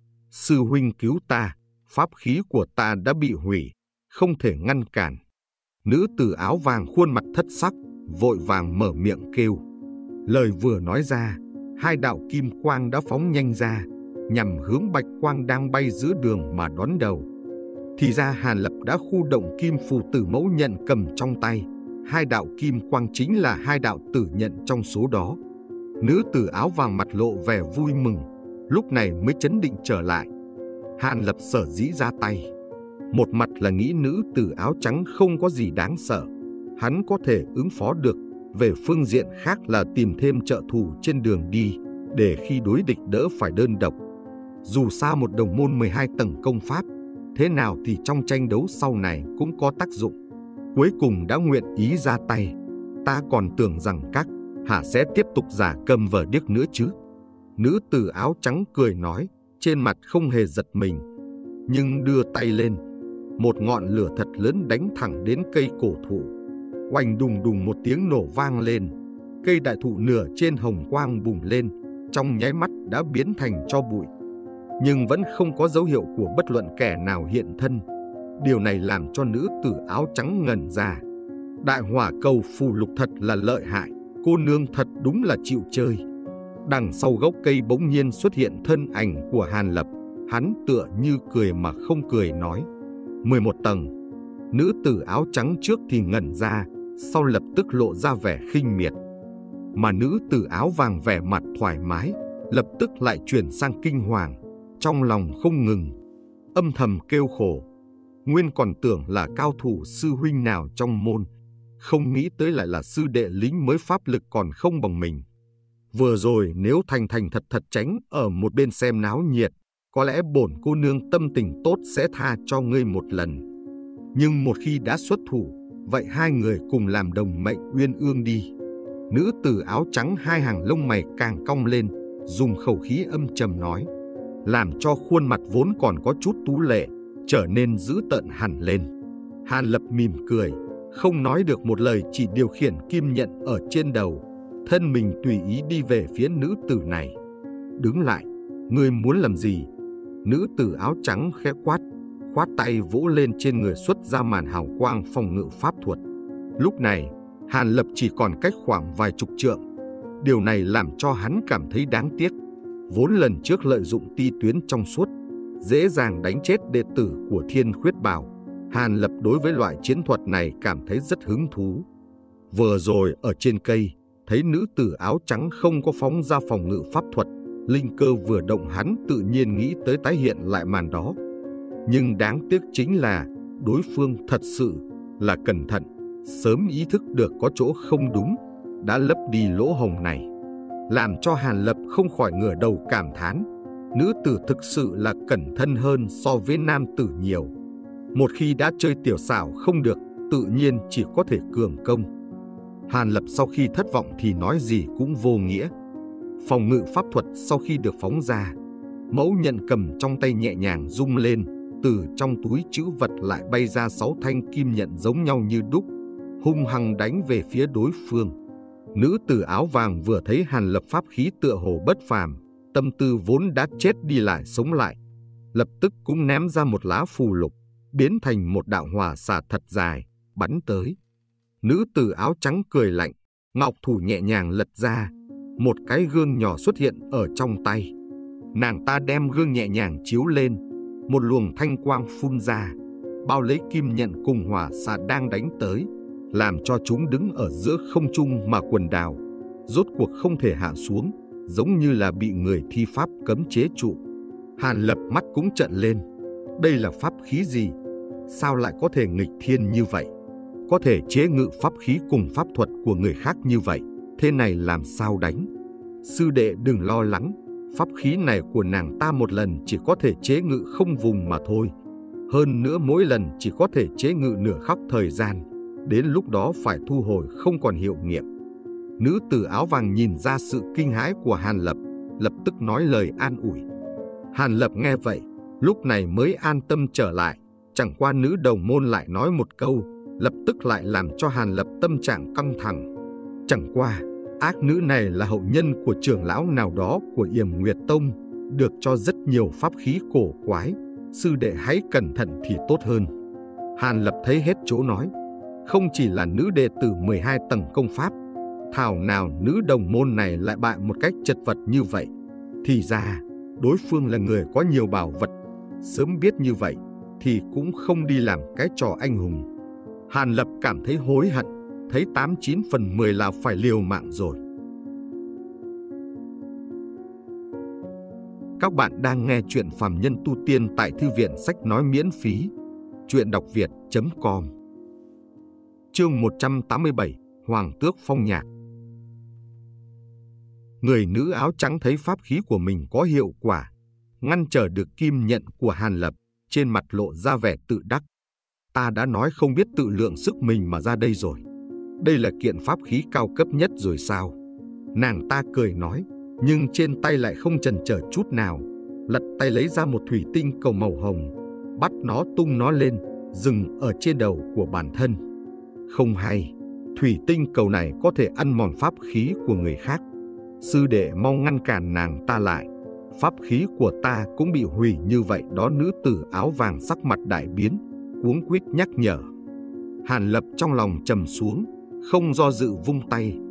Speaker 2: Sư huynh cứu ta, pháp khí của ta đã bị hủy, không thể ngăn cản. Nữ tử áo vàng khuôn mặt thất sắc, vội vàng mở miệng kêu. Lời vừa nói ra, hai đạo kim quang đã phóng nhanh ra, nhằm hướng bạch quang đang bay giữa đường mà đón đầu. Thì ra Hàn Lập đã khu động kim phù tử mẫu nhận cầm trong tay. Hai đạo kim quang chính là hai đạo tử nhận trong số đó. Nữ tử áo vàng mặt lộ vẻ vui mừng, lúc này mới chấn định trở lại. Hàn Lập sở dĩ ra tay, một mặt là nghĩ nữ tử áo trắng không có gì đáng sợ, hắn có thể ứng phó được. Về phương diện khác là tìm thêm trợ thủ trên đường đi, để khi đối địch đỡ phải đơn độc. Dù sao một đồng môn 12 tầng công pháp, thế nào thì trong tranh đấu sau này cũng có tác dụng. Cuối cùng đã nguyện ý ra tay. Ta còn tưởng rằng các hạ sẽ tiếp tục giả câm vờ điếc nữa chứ. Nữ tử áo trắng cười nói, trên mặt không hề giật mình, nhưng đưa tay lên, một ngọn lửa thật lớn đánh thẳng đến cây cổ thụ. Oanh đùng đùng một tiếng nổ vang lên, cây đại thụ nửa trên hồng quang bùng lên, trong nháy mắt đã biến thành tro bụi. Nhưng vẫn không có dấu hiệu của bất luận kẻ nào hiện thân. Điều này làm cho nữ tử áo trắng ngẩn ra. Đại hỏa cầu phù lục thật là lợi hại, cô nương thật đúng là chịu chơi. Đằng sau gốc cây bỗng nhiên xuất hiện thân ảnh của Hàn Lập. Hắn tựa như cười mà không cười nói: 11 tầng. Nữ tử áo trắng trước thì ngẩn ra, sau lập tức lộ ra vẻ khinh miệt. Mà nữ tử áo vàng vẻ mặt thoải mái, lập tức lại chuyển sang kinh hoàng, trong lòng không ngừng âm thầm kêu khổ. Nguyên còn tưởng là cao thủ sư huynh nào trong môn, không nghĩ tới lại là sư đệ lính mới pháp lực còn không bằng mình. Vừa rồi nếu thành thật tránh ở một bên xem náo nhiệt, có lẽ bổn cô nương tâm tình tốt sẽ tha cho ngươi một lần. Nhưng một khi đã xuất thủ, vậy hai người cùng làm đồng mệnh uyên ương đi. Nữ tử áo trắng hai hàng lông mày càng cong lên, dùng khẩu khí âm trầm nói, làm cho khuôn mặt vốn còn có chút tú lệ trở nên dữ tợn hẳn lên. Hàn Lập mỉm cười, không nói được một lời, chỉ điều khiển kim nhận ở trên đầu, thân mình tùy ý đi về phía nữ tử này. Đứng lại, ngươi muốn làm gì? Nữ tử áo trắng khẽ quát, khoát tay vỗ lên trên người xuất ra màn hào quang phòng ngự pháp thuật. Lúc này, Hàn Lập chỉ còn cách khoảng vài chục trượng. Điều này làm cho hắn cảm thấy đáng tiếc. Vốn lần trước lợi dụng ti tuyến trong suốt, dễ dàng đánh chết đệ tử của Thiên Khuyết Bảo, Hàn Lập đối với loại chiến thuật này cảm thấy rất hứng thú. Vừa rồi ở trên cây, thấy nữ tử áo trắng không có phóng ra phòng ngự pháp thuật, linh cơ vừa động hắn tự nhiên nghĩ tới tái hiện lại màn đó. Nhưng đáng tiếc chính là đối phương thật sự là cẩn thận, sớm ý thức được có chỗ không đúng, đã lấp đi lỗ hổng này, làm cho Hàn Lập không khỏi ngửa đầu cảm thán. Nữ tử thực sự là cẩn thận hơn so với nam tử nhiều. Một khi đã chơi tiểu xảo không được, tự nhiên chỉ có thể cường công. Hàn Lập sau khi thất vọng thì nói gì cũng vô nghĩa. Phòng ngự pháp thuật sau khi được phóng ra, mẫu nhận cầm trong tay nhẹ nhàng rung lên, từ trong túi trữ vật lại bay ra 6 thanh kim nhận giống nhau như đúc, hung hăng đánh về phía đối phương. Nữ tử áo vàng vừa thấy Hàn Lập pháp khí tựa hồ bất phàm, tâm tư vốn đã chết đi lại sống lại, lập tức cũng ném ra một lá phù lục, biến thành một đạo hỏa xà thật dài, bắn tới. Nữ tử áo trắng cười lạnh, ngọc thủ nhẹ nhàng lật ra, một cái gương nhỏ xuất hiện ở trong tay. Nàng ta đem gương nhẹ nhàng chiếu lên, một luồng thanh quang phun ra, bao lấy kim nhận cùng hỏa xà đang đánh tới, làm cho chúng đứng ở giữa không trung mà quần đảo, rốt cuộc không thể hạ xuống, giống như là bị người thi pháp cấm chế trụ. Hàn Lập mắt cũng trợn lên, đây là pháp khí gì? Sao lại có thể nghịch thiên như vậy? Có thể chế ngự pháp khí cùng pháp thuật của người khác như vậy, thế này làm sao đánh? Sư đệ đừng lo lắng, pháp khí này của nàng ta một lần chỉ có thể chế ngự không vùng mà thôi. Hơn nữa mỗi lần chỉ có thể chế ngự nửa khắc thời gian, đến lúc đó phải thu hồi không còn hiệu nghiệm. Nữ tử áo vàng nhìn ra sự kinh hãi của Hàn Lập, lập tức nói lời an ủi. Hàn Lập nghe vậy, lúc này mới an tâm trở lại. Chẳng qua nữ đồng môn lại nói một câu, lập tức lại làm cho Hàn Lập tâm trạng căng thẳng. Chẳng qua, ác nữ này là hậu nhân của trưởng lão nào đó của Yểm Nguyệt Tông, được cho rất nhiều pháp khí cổ quái, sư đệ hãy cẩn thận thì tốt hơn. Hàn Lập thấy hết chỗ nói, không chỉ là nữ đệ tử 12 tầng công pháp, thảo nào nữ đồng môn này lại bại một cách chật vật như vậy. Thì ra, đối phương là người có nhiều bảo vật, sớm biết như vậy thì cũng không đi làm cái trò anh hùng. Hàn Lập cảm thấy hối hận, thấy 89 phần 10 là phải liều mạng rồi. Các bạn đang nghe chuyện Phàm Nhân Tu Tiên tại Thư viện Sách Nói miễn phí. Chuyện đọc việt.com. Chương 187, Hoàng Tước Phong Nhạc. Người nữ áo trắng thấy pháp khí của mình có hiệu quả, ngăn trở được kim nhận của Hàn Lập, trên mặt lộ ra vẻ tự đắc. Ta đã nói không biết tự lượng sức mình mà ra đây rồi. Đây là kiện pháp khí cao cấp nhất rồi sao? Nàng ta cười nói, nhưng trên tay lại không chần chờ chút nào, lật tay lấy ra một thủy tinh cầu màu hồng, bắt nó tung nó lên, dừng ở trên đầu của bản thân. Không hay, thủy tinh cầu này có thể ăn mòn pháp khí của người khác. Sư đệ mau ngăn cản nàng ta lại, pháp khí của ta cũng bị hủy như vậy đó. Nữ tử áo vàng sắc mặt đại biến, cuống quýt nhắc nhở. Hàn Lập trong lòng trầm xuống, không do dự vung tay.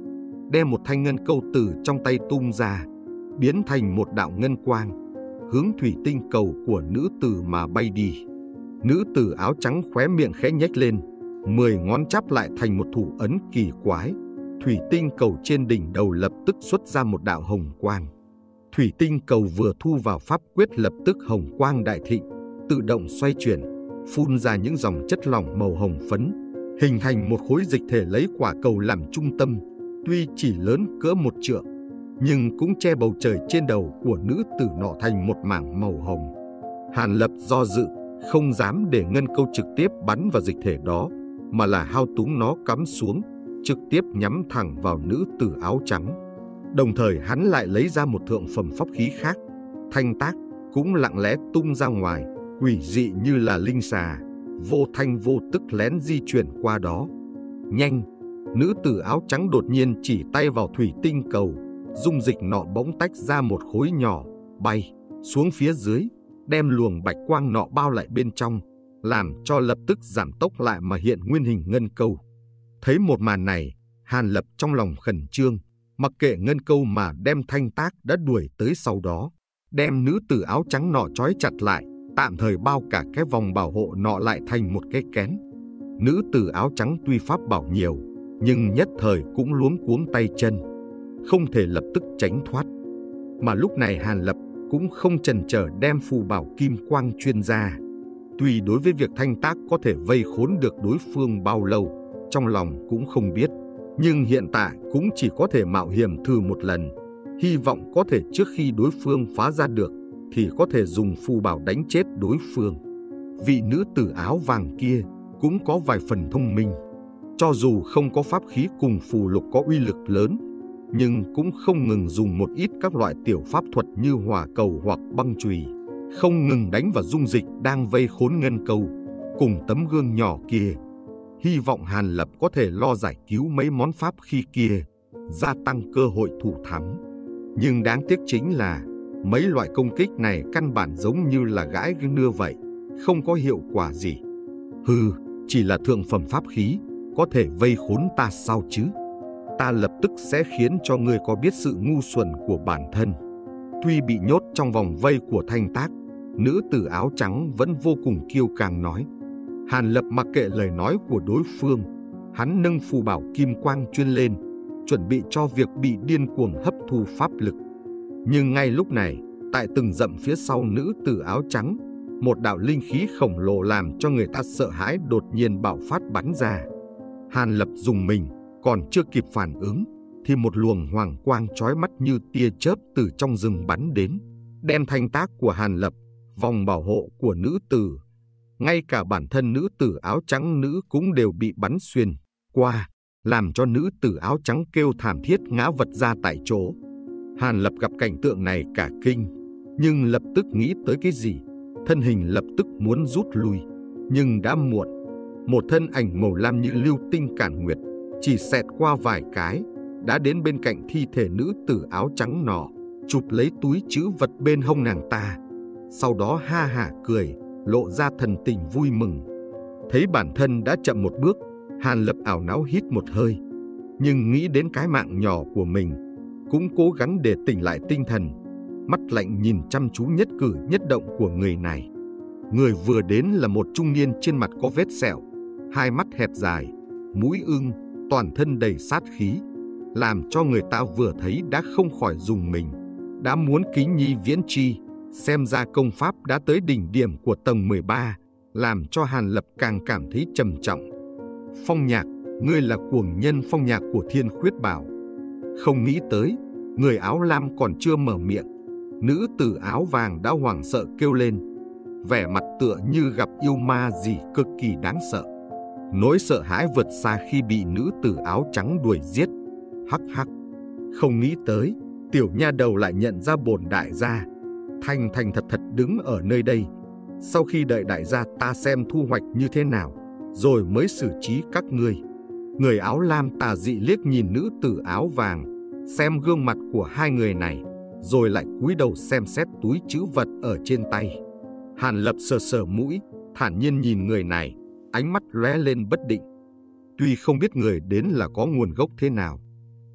Speaker 2: đem một thanh ngân câu từ trong tay tung ra, biến thành một đạo ngân quang, hướng thủy tinh cầu của nữ tử mà bay đi. Nữ tử áo trắng khóe miệng khẽ nhếch lên, 10 ngón chắp lại thành một thủ ấn kỳ quái. Thủy tinh cầu trên đỉnh đầu lập tức xuất ra một đạo hồng quang. Thủy tinh cầu vừa thu vào pháp quyết lập tức hồng quang đại thịnh, tự động xoay chuyển, phun ra những dòng chất lỏng màu hồng phấn, hình thành một khối dịch thể lấy quả cầu làm trung tâm. Tuy chỉ lớn cỡ 1 trượng, nhưng cũng che bầu trời trên đầu của nữ tử nọ thành một mảng màu hồng. Hàn Lập do dự, không dám để ngân câu trực tiếp bắn vào dịch thể đó, mà là hao túng nó cắm xuống, trực tiếp nhắm thẳng vào nữ tử áo trắng. Đồng thời hắn lại lấy ra một thượng phẩm pháp khí khác, thanh tác, cũng lặng lẽ tung ra ngoài, quỷ dị như là linh xà, vô thanh vô tức lén di chuyển qua đó. Nhanh, nữ tử áo trắng đột nhiên chỉ tay vào thủy tinh cầu, dung dịch nọ bỗng tách ra một khối nhỏ, bay xuống phía dưới, đem luồng bạch quang nọ bao lại bên trong, làm cho lập tức giảm tốc lại mà hiện nguyên hình ngân câu. Thấy một màn này, Hàn Lập trong lòng khẩn trương, mặc kệ ngân câu mà đem thanh tác đã đuổi tới sau đó, đem nữ tử áo trắng nọ trói chặt lại, tạm thời bao cả cái vòng bảo hộ nọ lại thành một cái kén. Nữ tử áo trắng tuy pháp bảo nhiều, nhưng nhất thời cũng luống cuống tay chân, không thể lập tức tránh thoát. Mà lúc này Hàn Lập cũng không chần chờ đem phù bảo kim quang chuyên ra. Tuy đối với việc thanh tác có thể vây khốn được đối phương bao lâu, trong lòng cũng không biết, nhưng hiện tại cũng chỉ có thể mạo hiểm thử một lần, hy vọng có thể trước khi đối phương phá ra được thì có thể dùng phù bảo đánh chết đối phương. Vị nữ tử áo vàng kia cũng có vài phần thông minh, cho dù không có pháp khí cùng phù lục có uy lực lớn, nhưng cũng không ngừng dùng một ít các loại tiểu pháp thuật như hỏa cầu hoặc băng chùy, không ngừng đánh vào dung dịch đang vây khốn ngân câu cùng tấm gương nhỏ kia. Hy vọng Hàn Lập có thể lo giải cứu mấy món pháp khí kia, gia tăng cơ hội thủ thắng. Nhưng đáng tiếc chính là mấy loại công kích này căn bản giống như là gãi nưa vậy, không có hiệu quả gì. Hừ, chỉ là thượng phẩm pháp khí, có thể vây khốn ta sao chứ? Ta lập tức sẽ khiến cho ngươi có biết sự ngu xuẩn của bản thân. Tuy bị nhốt trong vòng vây của thanh tác, nữ tử áo trắng vẫn vô cùng kiêu căng nói. Hàn Lập mặc kệ lời nói của đối phương, hắn nâng phù bảo kim quang chuyên lên, chuẩn bị cho việc bị điên cuồng hấp thu pháp lực. Nhưng ngay lúc này, tại từng dặm phía sau nữ tử áo trắng, một đạo linh khí khổng lồ làm cho người ta sợ hãi đột nhiên bạo phát bắn ra. Hàn Lập dùng mình, còn chưa kịp phản ứng, thì một luồng hoàng quang chói mắt như tia chớp từ trong rừng bắn đến, đem thanh tác của Hàn Lập, vòng bảo hộ của nữ tử, ngay cả bản thân nữ tử áo trắng nữ cũng đều bị bắn xuyên qua, làm cho nữ tử áo trắng kêu thảm thiết ngã vật ra tại chỗ. Hàn Lập gặp cảnh tượng này cả kinh, nhưng lập tức nghĩ tới cái gì, thân hình lập tức muốn rút lui, nhưng đã muộn. Một thân ảnh màu lam như lưu tinh cản nguyệt, chỉ xẹt qua vài cái, đã đến bên cạnh thi thể nữ tử áo trắng nọ, chụp lấy túi trữ vật bên hông nàng ta. Sau đó ha hả cười, lộ ra thần tình vui mừng. Thấy bản thân đã chậm một bước, Hàn Lập ảo não hít một hơi, nhưng nghĩ đến cái mạng nhỏ của mình, cũng cố gắng để tỉnh lại tinh thần, mắt lạnh nhìn chăm chú nhất cử nhất động của người này. Người vừa đến là một trung niên trên mặt có vết sẹo, hai mắt hẹp dài, mũi ưng, toàn thân đầy sát khí, làm cho người ta vừa thấy đã không khỏi rùng mình, đã muốn kính nhi viễn chi. Xem ra công pháp đã tới đỉnh điểm của tầng 13, làm cho Hàn Lập càng cảm thấy trầm trọng. Phong Nhạc, ngươi là cuồng nhân Phong Nhạc của Thiên Khuyết Bảo. Không nghĩ tới, người áo lam còn chưa mở miệng, nữ tử áo vàng đã hoảng sợ kêu lên, vẻ mặt tựa như gặp yêu ma gì cực kỳ đáng sợ. Nỗi sợ hãi vượt xa khi bị nữ tử áo trắng đuổi giết. Hắc hắc, không nghĩ tới, tiểu nha đầu lại nhận ra bổn đại gia, thành thành thật thật đứng ở nơi đây. Sau khi đợi đại gia ta xem thu hoạch như thế nào, rồi mới xử trí các ngươi. Người áo lam tà dị liếc nhìn nữ tử áo vàng, xem gương mặt của hai người này, rồi lại cúi đầu xem xét túi trữ vật ở trên tay. Hàn Lập sờ sờ mũi, thản nhiên nhìn người này, ánh mắt lóe lên bất định. Tuy không biết người đến là có nguồn gốc thế nào,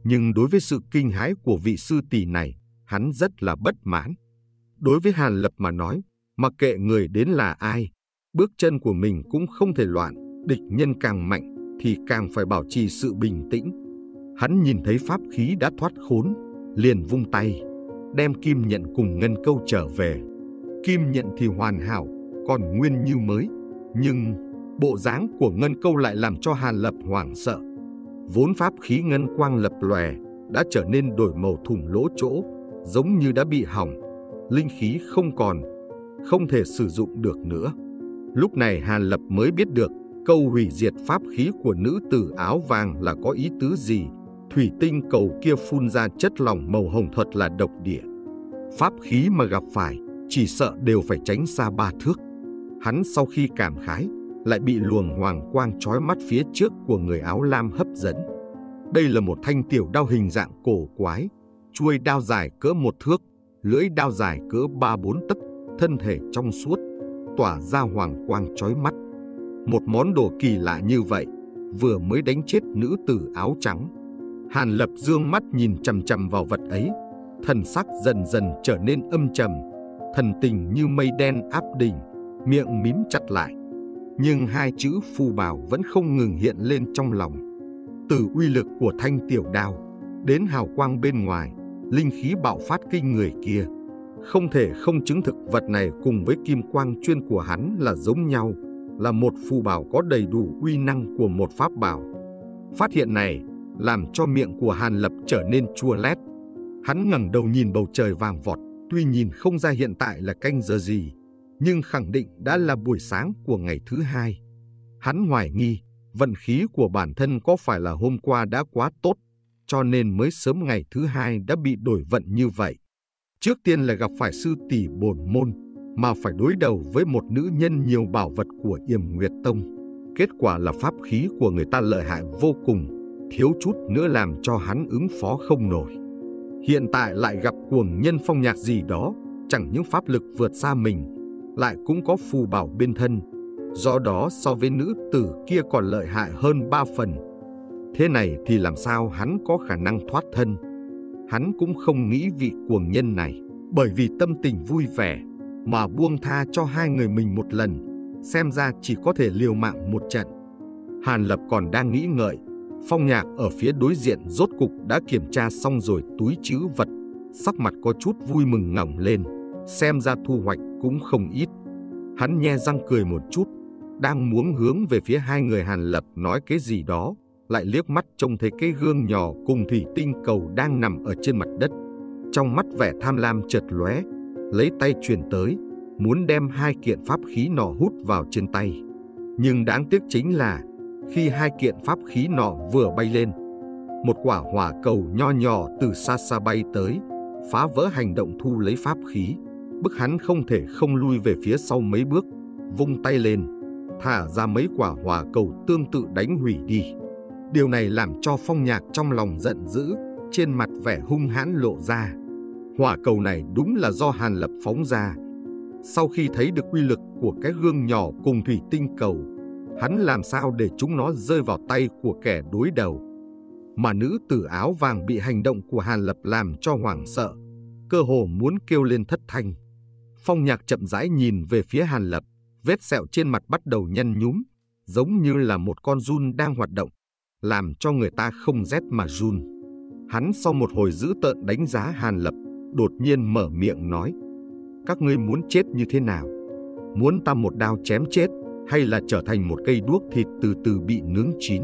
Speaker 2: Nhưng đối với sự kinh hãi của vị sư tỷ này, hắn rất là bất mãn. Đối với Hàn Lập mà nói, mặc kệ người đến là ai, bước chân của mình cũng không thể loạn, địch nhân càng mạnh thì càng phải bảo trì sự bình tĩnh. Hắn nhìn thấy pháp khí đã thoát khốn, liền vung tay, đem kim nhận cùng ngân câu trở về. Kim nhận thì hoàn hảo, còn nguyên như mới, nhưng bộ dáng của ngân câu lại làm cho Hàn Lập hoảng sợ. Vốn pháp khí ngân quang lập lòe đã trở nên đổi màu thủng lỗ chỗ, giống như đã bị hỏng, linh khí không còn, không thể sử dụng được nữa. Lúc này Hàn Lập mới biết được câu hủy diệt pháp khí của nữ tử áo vàng là có ý tứ gì. Thủy tinh cầu kia phun ra chất lỏng màu hồng thuật là độc địa. Pháp khí mà gặp phải chỉ sợ đều phải tránh xa 3 thước. Hắn sau khi cảm khái lại bị luồng hoàng quang chói mắt phía trước của người áo lam hấp dẫn. Đây là một thanh tiểu đao hình dạng cổ quái, chuôi đao dài cỡ 1 thước, lưỡi đao dài cỡ 3-4 tấc, thân thể trong suốt, tỏa ra hoàng quang chói mắt. Một món đồ kỳ lạ như vậy vừa mới đánh chết nữ tử áo trắng. Hàn Lập dương mắt nhìn chằm chằm vào vật ấy, thần sắc dần dần trở nên âm trầm, thần tình như mây đen áp đỉnh, miệng mím chặt lại. Nhưng 2 chữ phù bảo vẫn không ngừng hiện lên trong lòng. Từ uy lực của thanh tiểu đao đến hào quang bên ngoài, linh khí bạo phát kinh người kia, không thể không chứng thực vật này cùng với kim quang chuyên của hắn là giống nhau, là một phù bảo có đầy đủ uy năng của một pháp bảo. Phát hiện này làm cho miệng của Hàn Lập trở nên chua lét. Hắn ngẩng đầu nhìn bầu trời vàng vọt, tuy nhìn không ra hiện tại là canh giờ gì, nhưng khẳng định đã là buổi sáng của ngày thứ 2. Hắn hoài nghi vận khí của bản thân có phải là hôm qua đã quá tốt, cho nên mới sớm ngày thứ 2 đã bị đổi vận như vậy. Trước tiên là gặp phải sư tỷ bổn môn, mà phải đối đầu với một nữ nhân nhiều bảo vật của Yểm Nguyệt Tông. Kết quả là pháp khí của người ta lợi hại vô cùng, thiếu chút nữa làm cho hắn ứng phó không nổi. Hiện tại lại gặp cuồng nhân Phong Nhạc gì đó, chẳng những pháp lực vượt xa mình, lại cũng có phù bảo bên thân, do đó so với nữ tử kia còn lợi hại hơn 3 phần. Thế này thì làm sao hắn có khả năng thoát thân? Hắn cũng không nghĩ vị cuồng nhân này bởi vì tâm tình vui vẻ mà buông tha cho 2 người mình một lần, xem ra chỉ có thể liều mạng một trận. Hàn Lập còn đang nghĩ ngợi, Phong Nhạc ở phía đối diện rốt cục đã kiểm tra xong rồi túi trữ vật, sắc mặt có chút vui mừng ngẩng lên, xem ra thu hoạch cũng không ít. Hắn nhe răng cười một chút, đang muốn hướng về phía 2 người Hàn Lập nói cái gì đó, lại liếc mắt trông thấy cái gương nhỏ cùng thủy tinh cầu đang nằm ở trên mặt đất. Trong mắt vẻ tham lam chợt lóe, lấy tay truyền tới, muốn đem 2 kiện pháp khí nọ hút vào trên tay. Nhưng đáng tiếc chính là khi 2 kiện pháp khí nọ vừa bay lên, một quả hỏa cầu nho nhỏ từ xa xa bay tới, phá vỡ hành động thu lấy pháp khí, bức hắn không thể không lui về phía sau mấy bước, vung tay lên, thả ra mấy quả hỏa cầu tương tự đánh hủy đi. Điều này làm cho Phong Nhạc trong lòng giận dữ, trên mặt vẻ hung hãn lộ ra. Hỏa cầu này đúng là do Hàn Lập phóng ra. Sau khi thấy được uy lực của cái gương nhỏ cùng thủy tinh cầu, hắn làm sao để chúng nó rơi vào tay của kẻ đối đầu. Mà nữ tử áo vàng bị hành động của Hàn Lập làm cho hoảng sợ, cơ hồ muốn kêu lên thất thanh. Phong Nhạc chậm rãi nhìn về phía Hàn Lập, vết sẹo trên mặt bắt đầu nhăn nhúm, giống như là một con giun đang hoạt động, làm cho người ta không rét mà run. Hắn sau một hồi dữ tợn đánh giá Hàn Lập, đột nhiên mở miệng nói: các ngươi muốn chết như thế nào? Muốn ta một đao chém chết, hay là trở thành một cây đuốc thịt từ từ bị nướng chín?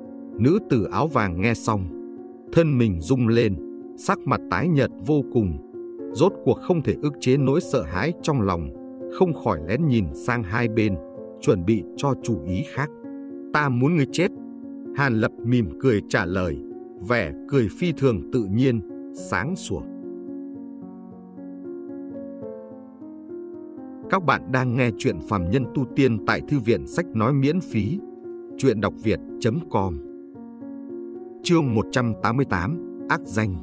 Speaker 2: Nữ tử áo vàng nghe xong, thân mình rung lên, sắc mặt tái nhợt vô cùng, rốt cuộc không thể ức chế nỗi sợ hãi trong lòng, không khỏi lén nhìn sang hai bên, chuẩn bị cho chủ ý khác. Ta muốn ngươi chết. Hàn Lập mỉm cười trả lời, vẻ cười phi thường tự nhiên, sáng sủa. Các bạn đang nghe chuyện Phàm Nhân Tu Tiên tại Thư viện Sách Nói miễn phí. Chuyện đọc việt.com. Chương 188, Ác danh.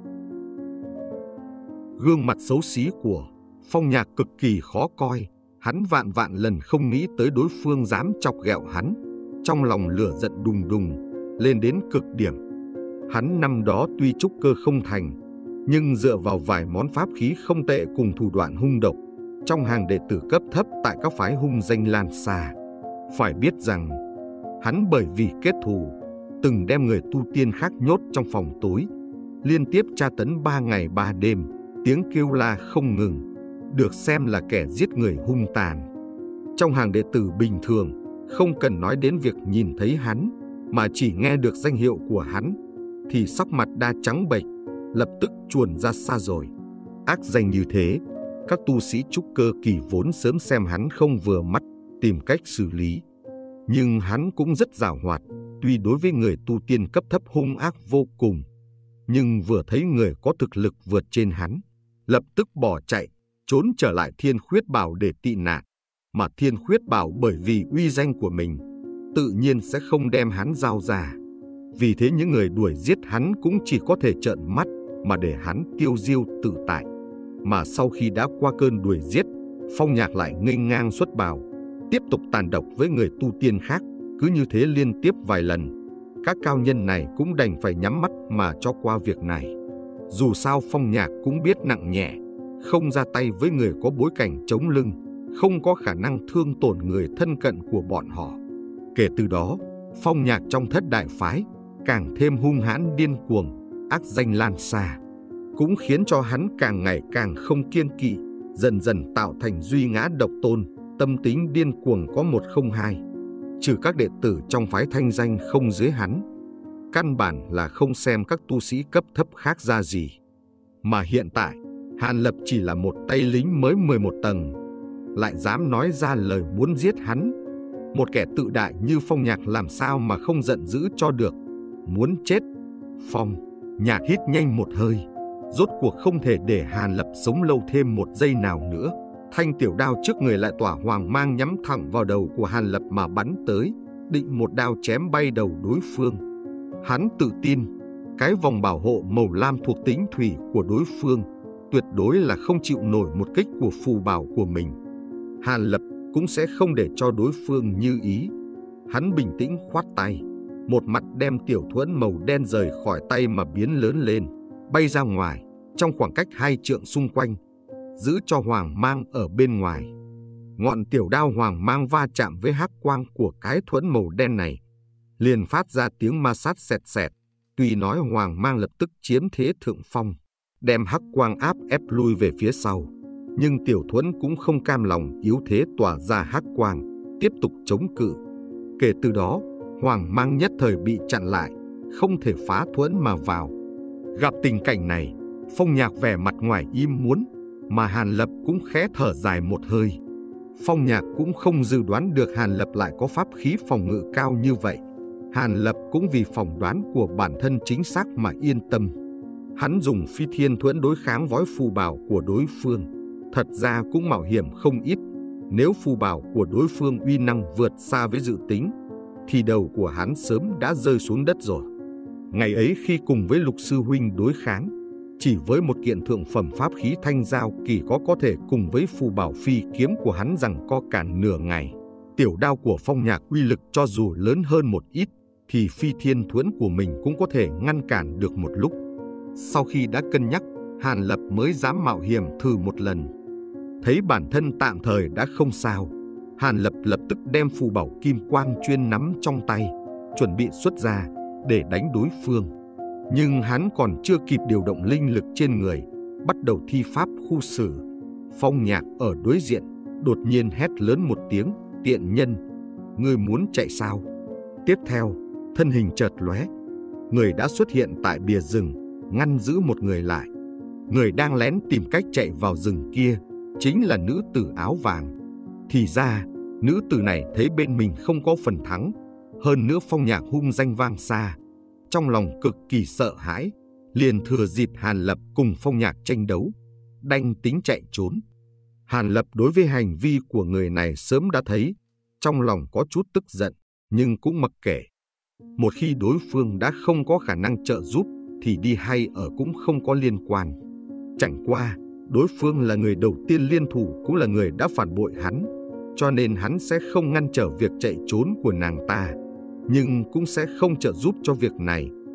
Speaker 2: Gương mặt xấu xí của Phong Nhạc cực kỳ khó coi, hắn vạn lần không nghĩ tới đối phương dám chọc ghẹo hắn, trong lòng lửa giận đùng đùng lên đến cực điểm. Hắn năm đó tuy trúc cơ không thành, nhưng dựa vào vài món pháp khí không tệ cùng thủ đoạn hung độc trong hàng đệ tử cấp thấp tại các phái hung danh lan xa. Phải biết rằng, hắn bởi vì kết thù, từng đem người tu tiên khác nhốt trong phòng tối, liên tiếp tra tấn 3 ngày 3 đêm, tiếng kêu la không ngừng, được xem là kẻ giết người hung tàn. Trong hàng đệ tử bình thường, không cần nói đến việc nhìn thấy hắn, mà chỉ nghe được danh hiệu của hắn, thì sắc mặt đã trắng bệch, lập tức chuồn ra xa rồi. Ác danh như thế, các tu sĩ trúc cơ kỳ vốn sớm xem hắn không vừa mắt, tìm cách xử lý. Nhưng hắn cũng rất giàu hoạt, tuy đối với người tu tiên cấp thấp hung ác vô cùng, nhưng vừa thấy người có thực lực vượt trên hắn, lập tức bỏ chạy, trốn trở lại Thiên Khuyết Bảo để tị nạn. Mà Thiên Khuyết Bảo bởi vì uy danh của mình, tự nhiên sẽ không đem hắn giao ra. Vì thế những người đuổi giết hắn cũng chỉ có thể trợn mắt mà để hắn tiêu diêu tự tại. Mà sau khi đã qua cơn đuổi giết, Phong Nhạc lại nghênh ngang xuất bảo, tiếp tục tàn độc với người tu tiên khác. Cứ như thế liên tiếp vài lần, các cao nhân này cũng đành phải nhắm mắt mà cho qua việc này. Dù sao Phong Nhạc cũng biết nặng nhẹ, không ra tay với người có bối cảnh chống lưng, không có khả năng thương tổn người thân cận của bọn họ. Kể từ đó, Phong Nhạc trong thất đại phái càng thêm hung hãn điên cuồng, ác danh lan xa, cũng khiến cho hắn càng ngày càng không kiêng kỵ, dần dần tạo thành duy ngã độc tôn, tâm tính điên cuồng có một không hai. Trừ các đệ tử trong phái thanh danh không dưới hắn, căn bản là không xem các tu sĩ cấp thấp khác ra gì. Mà hiện tại, Hàn Lập chỉ là một tay lính mới 11 tầng, lại dám nói ra lời muốn giết hắn. Một kẻ tự đại như Phong Nhạc làm sao mà không giận dữ cho được. Muốn chết. Phong Nhạc hít nhanh một hơi, rốt cuộc không thể để Hàn Lập sống lâu thêm một giây nào nữa. Thanh tiểu đao trước người lại tỏa hoàng mang nhắm thẳng vào đầu của Hàn Lập mà bắn tới, định một đao chém bay đầu đối phương. Hắn tự tin, cái vòng bảo hộ màu lam thuộc tính thủy của đối phương tuyệt đối là không chịu nổi một kích của phù bảo của mình. Hàn Lập cũng sẽ không để cho đối phương như ý. Hắn bình tĩnh khoát tay, một mặt đem tiểu thuẫn màu đen rời khỏi tay mà biến lớn lên, bay ra ngoài, trong khoảng cách 2 trượng xung quanh, giữ cho hoàng mang ở bên ngoài. Ngọn tiểu đao hoàng mang va chạm với hắc quang của cái thuẫn màu đen này, liền phát ra tiếng ma sát sẹt sẹt. Tuy nói hoàng mang lập tức chiếm thế thượng phong, đem hắc quang áp ép lui về phía sau, nhưng tiểu thuẫn cũng không cam lòng yếu thế tỏa ra hắc quang, tiếp tục chống cự. Kể từ đó, hoàng mang nhất thời bị chặn lại, không thể phá thuẫn mà vào. Gặp tình cảnh này, Phong Nhạc vẻ mặt ngoài ý muốn, mà Hàn Lập cũng khẽ thở dài một hơi. Phong Nhạc cũng không dự đoán được Hàn Lập lại có pháp khí phòng ngự cao như vậy. Hàn Lập cũng vì phỏng đoán của bản thân chính xác mà yên tâm. Hắn dùng phi thiên thuẫn đối kháng vói phù bảo của đối phương, thật ra cũng mạo hiểm không ít. Nếu phù bảo của đối phương uy năng vượt xa với dự tính, thì đầu của hắn sớm đã rơi xuống đất rồi. Ngày ấy khi cùng với Lục sư huynh đối kháng, chỉ với một kiện thượng phẩm pháp khí thanh giao kỳ có thể cùng với phù bảo phi kiếm của hắn giằng co cản nửa ngày. Tiểu đao của Phong Nhạc uy lực cho dù lớn hơn một ít, thì phi thiên thuẫn của mình cũng có thể ngăn cản được một lúc. Sau khi đã cân nhắc, Hàn Lập mới dám mạo hiểm thử một lần. Thấy bản thân tạm thời đã không sao, Hàn Lập lập tức đem phù bảo kim quang chuyên nắm trong tay, chuẩn bị xuất ra để đánh đối phương. Nhưng hắn còn chưa kịp điều động linh lực trên người, bắt đầu thi pháp khu xử. Phong Nhạc ở đối diện đột nhiên hét lớn một tiếng, tiện nhân, ngươi muốn chạy sao? Tiếp theo, thân hình chợt lóe, người đã xuất hiện tại bìa rừng, ngăn giữ một người lại. Người đang lén tìm cách chạy vào rừng kia chính là nữ tử áo vàng. Thì ra, nữ tử này thấy bên mình không có phần thắng, hơn nữa Phong Nhạc hung danh vang xa, trong lòng cực kỳ sợ hãi, liền thừa dịp Hàn Lập cùng Phong Nhạc tranh đấu, đành tính chạy trốn. Hàn Lập đối với hành vi của người này sớm đã thấy, trong lòng có chút tức giận, nhưng cũng mặc kệ. Một khi đối phương đã không có khả năng trợ giúp, thì đi hay ở cũng không có liên quan. Chẳng qua, đối phương là người đầu tiên liên thủ, cũng là người đã phản bội hắn, cho nên hắn sẽ không ngăn trở việc chạy trốn của nàng ta, nhưng cũng sẽ không trợ giúp cho việc này,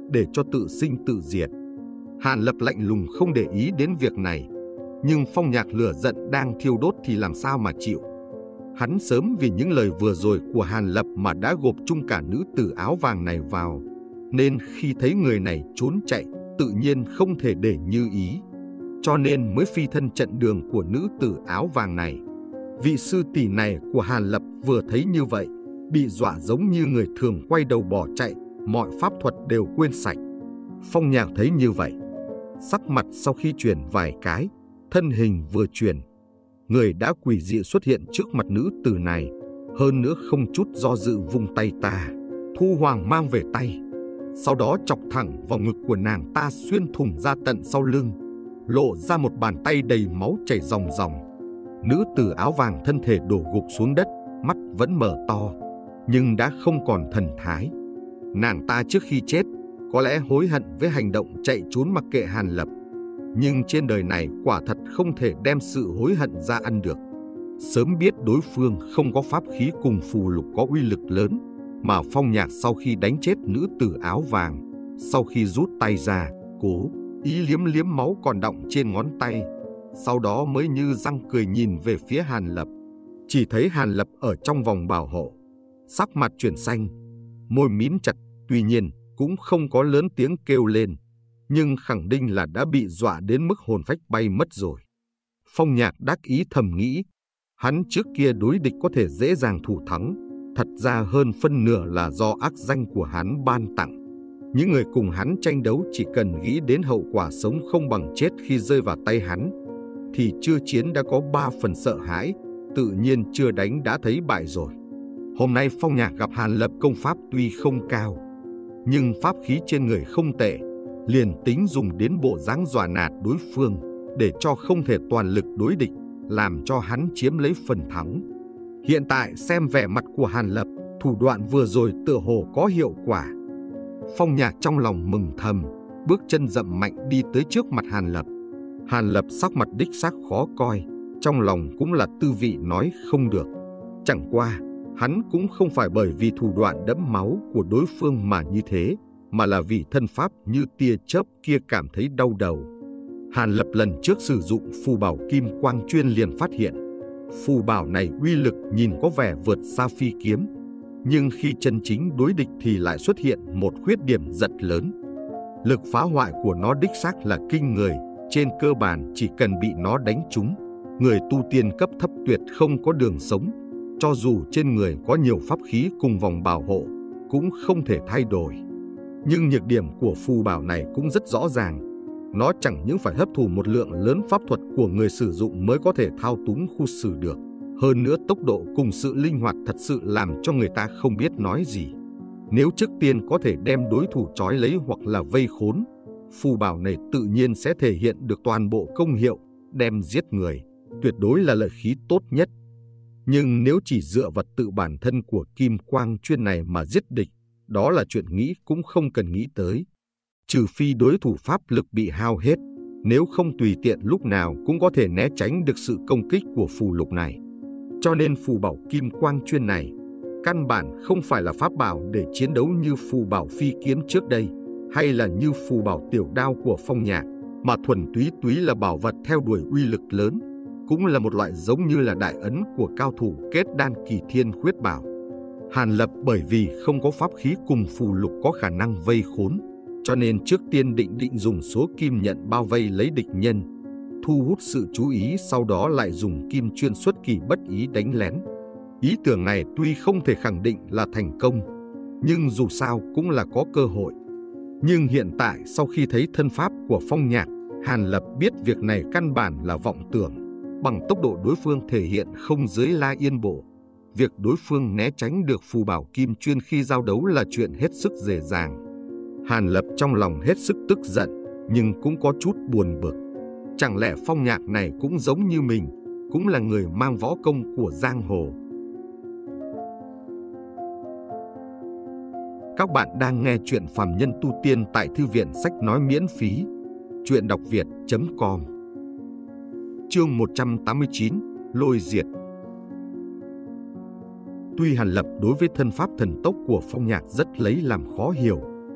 Speaker 2: để cho tự sinh tự diệt. Hàn Lập lạnh lùng không để ý đến việc này, nhưng Phong Nhạc lửa giận đang thiêu đốt thì làm sao mà chịu. Hắn sớm vì những lời vừa rồi của Hàn Lập mà đã gộp chung cả nữ tử áo vàng này vào, nên khi thấy người này trốn chạy, tự nhiên không thể để như ý, cho nên mới phi thân trận đường của nữ tử áo vàng này. Vị sư tỷ này của Hàn Lập vừa thấy như vậy, bị dọa giống như người thường quay đầu bỏ chạy, mọi pháp thuật đều quên sạch. Phong Nhạc thấy như vậy, sắc mặt sau khi chuyển vài cái, thân hình vừa chuyển, người đã quỷ dị xuất hiện trước mặt nữ tử này, hơn nữa không chút do dự vung tay ta, thu hoàng mang về tay, sau đó chọc thẳng vào ngực của nàng ta xuyên thủng ra tận sau lưng, lộ ra một bàn tay đầy máu chảy ròng ròng. Nữ tử áo vàng thân thể đổ gục xuống đất, mắt vẫn mở to, nhưng đã không còn thần thái. Nàng ta trước khi chết có lẽ hối hận với hành động chạy trốn mặc kệ Hàn Lập, nhưng trên đời này quả thật không thể đem sự hối hận ra ăn được. Sớm biết đối phương không có pháp khí cùng phù lục có uy lực lớn, mà Phong Nhạc sau khi đánh chết nữ tử áo vàng, sau khi rút tay ra, cố ý liếm liếm máu còn đọng trên ngón tay, sau đó mới như răng cười nhìn về phía Hàn Lập. Chỉ thấy Hàn Lập ở trong vòng bảo hộ, sắc mặt chuyển xanh, môi mím chặt, tuy nhiên cũng không có lớn tiếng kêu lên, nhưng khẳng định là đã bị dọa đến mức hồn phách bay mất rồi. Phong Nhạc đắc ý thầm nghĩ, hắn trước kia đối địch có thể dễ dàng thủ thắng, thật ra hơn phân nửa là do ác danh của hắn ban tặng. Những người cùng hắn tranh đấu chỉ cần nghĩ đến hậu quả sống không bằng chết khi rơi vào tay hắn, thì chưa chiến đã có 3 phần sợ hãi, tự nhiên chưa đánh đã thấy bại rồi. Hôm nay Phong Nhạc gặp Hàn Lập công pháp tuy không cao, nhưng pháp khí trên người không tệ, liền tính dùng đến bộ dáng dọa nạt đối phương, để cho không thể toàn lực đối địch, làm cho hắn chiếm lấy phần thắng. Hiện tại xem vẻ mặt của Hàn Lập, thủ đoạn vừa rồi tựa hồ có hiệu quả. Phong Nhạc trong lòng mừng thầm, bước chân dậm mạnh đi tới trước mặt Hàn Lập. Hàn Lập sắc mặt đích xác khó coi, trong lòng cũng là tư vị nói không được. Chẳng qua, hắn cũng không phải bởi vì thủ đoạn đẫm máu của đối phương mà như thế, mà là vì thân pháp như tia chớp kia cảm thấy đau đầu. Hàn Lập lần trước sử dụng phù bảo Kim Quang Chuyên liền phát hiện, phù bảo này uy lực nhìn có vẻ vượt xa phi kiếm, nhưng khi chân chính đối địch thì lại xuất hiện một khuyết điểm rất lớn. Lực phá hoại của nó đích xác là kinh người, trên cơ bản chỉ cần bị nó đánh trúng, người tu tiên cấp thấp tuyệt không có đường sống, cho dù trên người có nhiều pháp khí cùng vòng bảo hộ, cũng không thể thay đổi. Nhưng nhược điểm của phù bảo này cũng rất rõ ràng, nó chẳng những phải hấp thụ một lượng lớn pháp thuật của người sử dụng mới có thể thao túng khu xử được, hơn nữa tốc độ cùng sự linh hoạt thật sự làm cho người ta không biết nói gì. Nếu trước tiên có thể đem đối thủ trói lấy hoặc là vây khốn, phù bảo này tự nhiên sẽ thể hiện được toàn bộ công hiệu, đem giết người, tuyệt đối là lợi khí tốt nhất. Nhưng nếu chỉ dựa vào tự bản thân của Kim Quang Chuyên này mà giết địch, đó là chuyện nghĩ cũng không cần nghĩ tới. Trừ phi đối thủ pháp lực bị hao hết, nếu không tùy tiện lúc nào cũng có thể né tránh được sự công kích của phù lục này. Cho nên phù bảo Kim Quang Chuyên này, căn bản không phải là pháp bảo để chiến đấu như phù bảo phi kiếm trước đây, hay là như phù bảo tiểu đao của Phong Nhạc, mà thuần túy là bảo vật theo đuổi uy lực lớn, cũng là một loại giống như là đại ấn của cao thủ kết đan kỳ thiên khuyết bảo. Hàn Lập bởi vì không có pháp khí cùng phù lục có khả năng vây khốn, cho nên trước tiên định dùng số kim nhận bao vây lấy địch nhân, thu hút sự chú ý, sau đó lại dùng kim chuyên xuất kỳ bất ý đánh lén. Ý tưởng này tuy không thể khẳng định là thành công, nhưng dù sao cũng là có cơ hội. Nhưng hiện tại sau khi thấy thân pháp của Phong Nhạc, Hàn Lập biết việc này căn bản là vọng tưởng. Bằng tốc độ đối phương thể hiện không dưới La Yên Bộ, việc đối phương né tránh được phù bảo Kim Chuyên khi giao đấu là chuyện hết sức dễ dàng. Hàn Lập trong lòng hết sức tức giận, nhưng cũng có chút buồn bực. Chẳng lẽ Phong Nhạc này cũng giống như mình, cũng là người mang võ công của giang hồ? Các bạn đang nghe chuyện Phàm Nhân Tu Tiên tại Thư viện Sách Nói miễn phí. Chuyện đọc việt.com. Chương 189, Lôi Diệt. Tuy Hàn Lập đối với thân pháp thần tốc của Phong Nhạc rất lấy làm khó hiểu,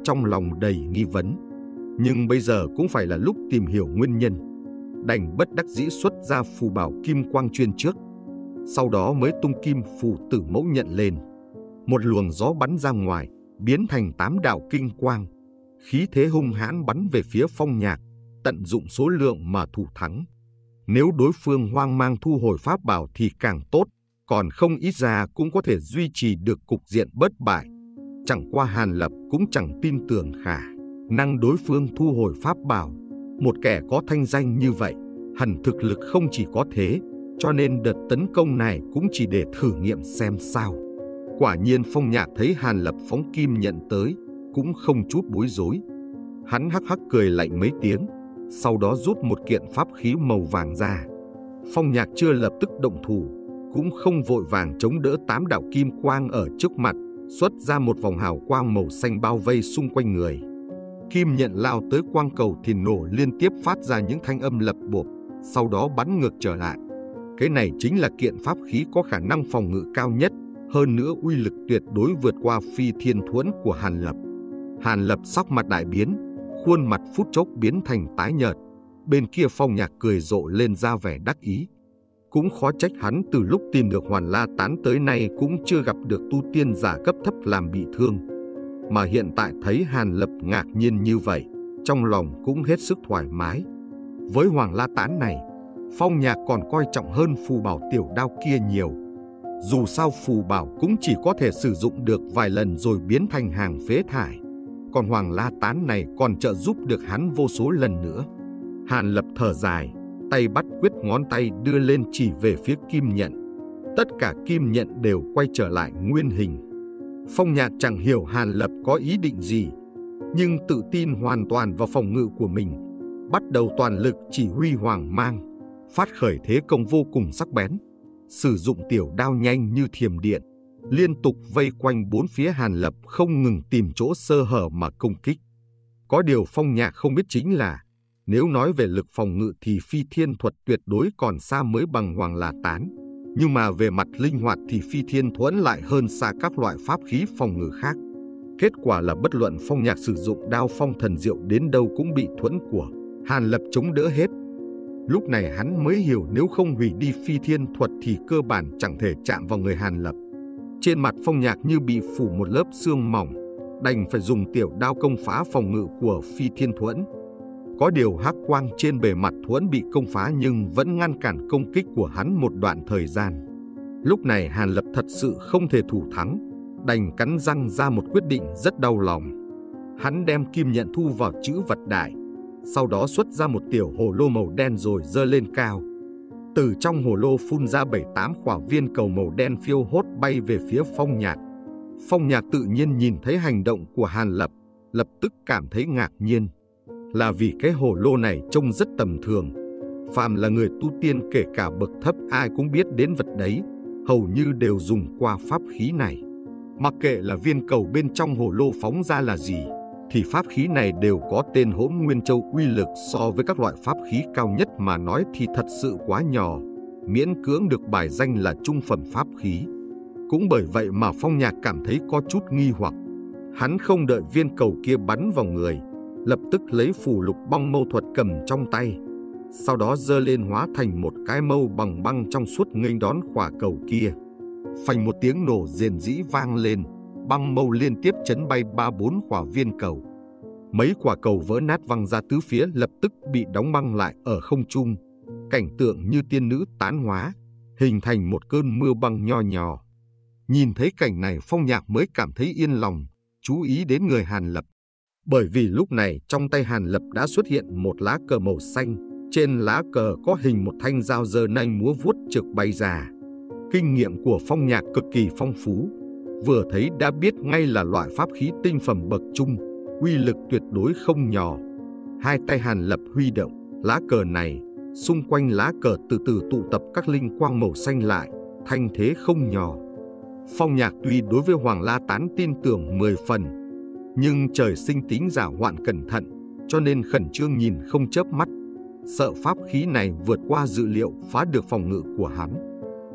Speaker 2: trong lòng đầy nghi vấn. Nhưng bây giờ cũng phải là lúc tìm hiểu nguyên nhân. Đành bất đắc dĩ xuất ra phù bảo kim quang chuyên trước. Sau đó mới tung kim phù tử mẫu nhận lên. Một luồng gió bắn ra ngoài, biến thành 8 đạo kinh quang. Khí thế hung hãn bắn về phía Phong Nhạc, tận dụng số lượng mà thủ thắng. Nếu đối phương hoang mang thu hồi pháp bảo thì càng tốt, còn không ít ra cũng có thể duy trì được cục diện bất bại. Chẳng qua Hàn Lập cũng chẳng tin tưởng khả năng đối phương thu hồi pháp bảo. Một kẻ có thanh danh như vậy, hẳn thực lực không chỉ có thế, cho nên đợt tấn công này cũng chỉ để thử nghiệm xem sao. Quả nhiên Phong Nhạc thấy Hàn Lập phóng kim nhận tới, cũng không chút bối rối. Hắn hắc hắc cười lạnh mấy tiếng, sau đó rút một kiện pháp khí màu vàng ra. Phong Nhạc chưa lập tức động thủ, cũng không vội vàng chống đỡ 8 đạo kim quang ở trước mặt, xuất ra một vòng hào quang màu xanh bao vây xung quanh người. Kim nhận lao tới quang cầu thì nổ liên tiếp phát ra những thanh âm lập bộp, sau đó bắn ngược trở lại. Cái này chính là kiện pháp khí có khả năng phòng ngự cao nhất, hơn nữa uy lực tuyệt đối vượt qua Phi Thiên Thuẫn của Hàn Lập. Hàn Lập sắc mặt đại biến, khuôn mặt phút chốc biến thành tái nhợt. Bên kia Phong Nhạc cười rộ lên ra vẻ đắc ý. Cũng khó trách hắn từ lúc tìm được Hoàn La Tán tới nay cũng chưa gặp được tu tiên giả cấp thấp làm bị thương. Mà hiện tại thấy Hàn Lập ngạc nhiên như vậy, trong lòng cũng hết sức thoải mái. Với Hoàng La Tán này, Phong Nhạc còn coi trọng hơn phù bảo tiểu đao kia nhiều. Dù sao phù bảo cũng chỉ có thể sử dụng được vài lần rồi biến thành hàng phế thải. Còn Hoàng La Tán này còn trợ giúp được hắn vô số lần nữa. Hàn Lập thở dài, tay bắt quyết, ngón tay đưa lên chỉ về phía kim nhận. Tất cả kim nhận đều quay trở lại nguyên hình. Phong Nhạc chẳng hiểu Hàn Lập có ý định gì, nhưng tự tin hoàn toàn vào phòng ngự của mình, bắt đầu toàn lực chỉ huy hoàng mang, phát khởi thế công vô cùng sắc bén, sử dụng tiểu đao nhanh như thiểm điện, liên tục vây quanh bốn phía Hàn Lập, không ngừng tìm chỗ sơ hở mà công kích. Có điều Phong Nhạc không biết chính là, nếu nói về lực phòng ngự thì Phi Thiên Thuật tuyệt đối còn xa mới bằng Hoàng La Tán, nhưng mà về mặt linh hoạt thì Phi Thiên Thuẫn lại hơn xa các loại pháp khí phòng ngự khác. Kết quả là bất luận Phong Nhạc sử dụng đao phong thần diệu đến đâu cũng bị thuẫn của Hàn Lập chống đỡ hết. Lúc này hắn mới hiểu nếu không hủy đi Phi Thiên Thuật thì cơ bản chẳng thể chạm vào người Hàn Lập. Trên mặt Phong Nhạc như bị phủ một lớp sương mỏng, đành phải dùng tiểu đao công phá phòng ngự của Phi Thiên Thuẫn. Có điều hắc quang trên bề mặt thuẫn bị công phá nhưng vẫn ngăn cản công kích của hắn một đoạn thời gian. Lúc này Hàn Lập thật sự không thể thủ thắng, đành cắn răng ra một quyết định rất đau lòng. Hắn đem kim nhận thu vào chữ vật đại, sau đó xuất ra một tiểu hồ lô màu đen rồi giơ lên cao. Từ trong hồ lô phun ra 7-8 quả viên cầu màu đen phiêu hốt bay về phía Phong Nhạc. Phong Nhạc tự nhiên nhìn thấy hành động của Hàn Lập, lập tức cảm thấy ngạc nhiên. Là vì cái hồ lô này trông rất tầm thường. Phàm là người tu tiên kể cả bậc thấp ai cũng biết đến vật đấy, hầu như đều dùng qua pháp khí này. Mặc kệ là viên cầu bên trong hồ lô phóng ra là gì, thì pháp khí này đều có tên Hỗn Nguyên Châu, uy lực so với các loại pháp khí cao nhất mà nói thì thật sự quá nhỏ, miễn cưỡng được bài danh là trung phẩm pháp khí. Cũng bởi vậy mà Phong Nhạc cảm thấy có chút nghi hoặc. Hắn không đợi viên cầu kia bắn vào người, lập tức lấy phù lục băng mâu thuật cầm trong tay, sau đó giơ lên hóa thành một cái mâu bằng băng trong suốt nghênh đón quả cầu kia. Phành một tiếng nổ rền rĩ vang lên, băng mâu liên tiếp chấn bay 3-4 quả viên cầu. Mấy quả cầu vỡ nát văng ra tứ phía, lập tức bị đóng băng lại ở không trung, cảnh tượng như tiên nữ tán hóa, hình thành một cơn mưa băng nho nhỏ. Nhìn thấy cảnh này Phong Nhạc mới cảm thấy yên lòng, chú ý đến người Hàn Lập. Bởi vì lúc này trong tay Hàn Lập đã xuất hiện một lá cờ màu xanh, trên lá cờ có hình một thanh dao giơ nanh múa vuốt trực bay ra. Kinh nghiệm của Phong Nhạc cực kỳ phong phú, vừa thấy đã biết ngay là loại pháp khí tinh phẩm bậc trung, uy lực tuyệt đối không nhỏ. Hai tay Hàn Lập huy động lá cờ này, xung quanh lá cờ từ từ tụ tập các linh quang màu xanh lại, thanh thế không nhỏ. Phong Nhạc tuy đối với Hoàng La Tán tin tưởng 10 phần, nhưng trời sinh tính giả hoạn cẩn thận, cho nên khẩn trương nhìn không chớp mắt, sợ pháp khí này vượt qua dự liệu phá được phòng ngự của hắn.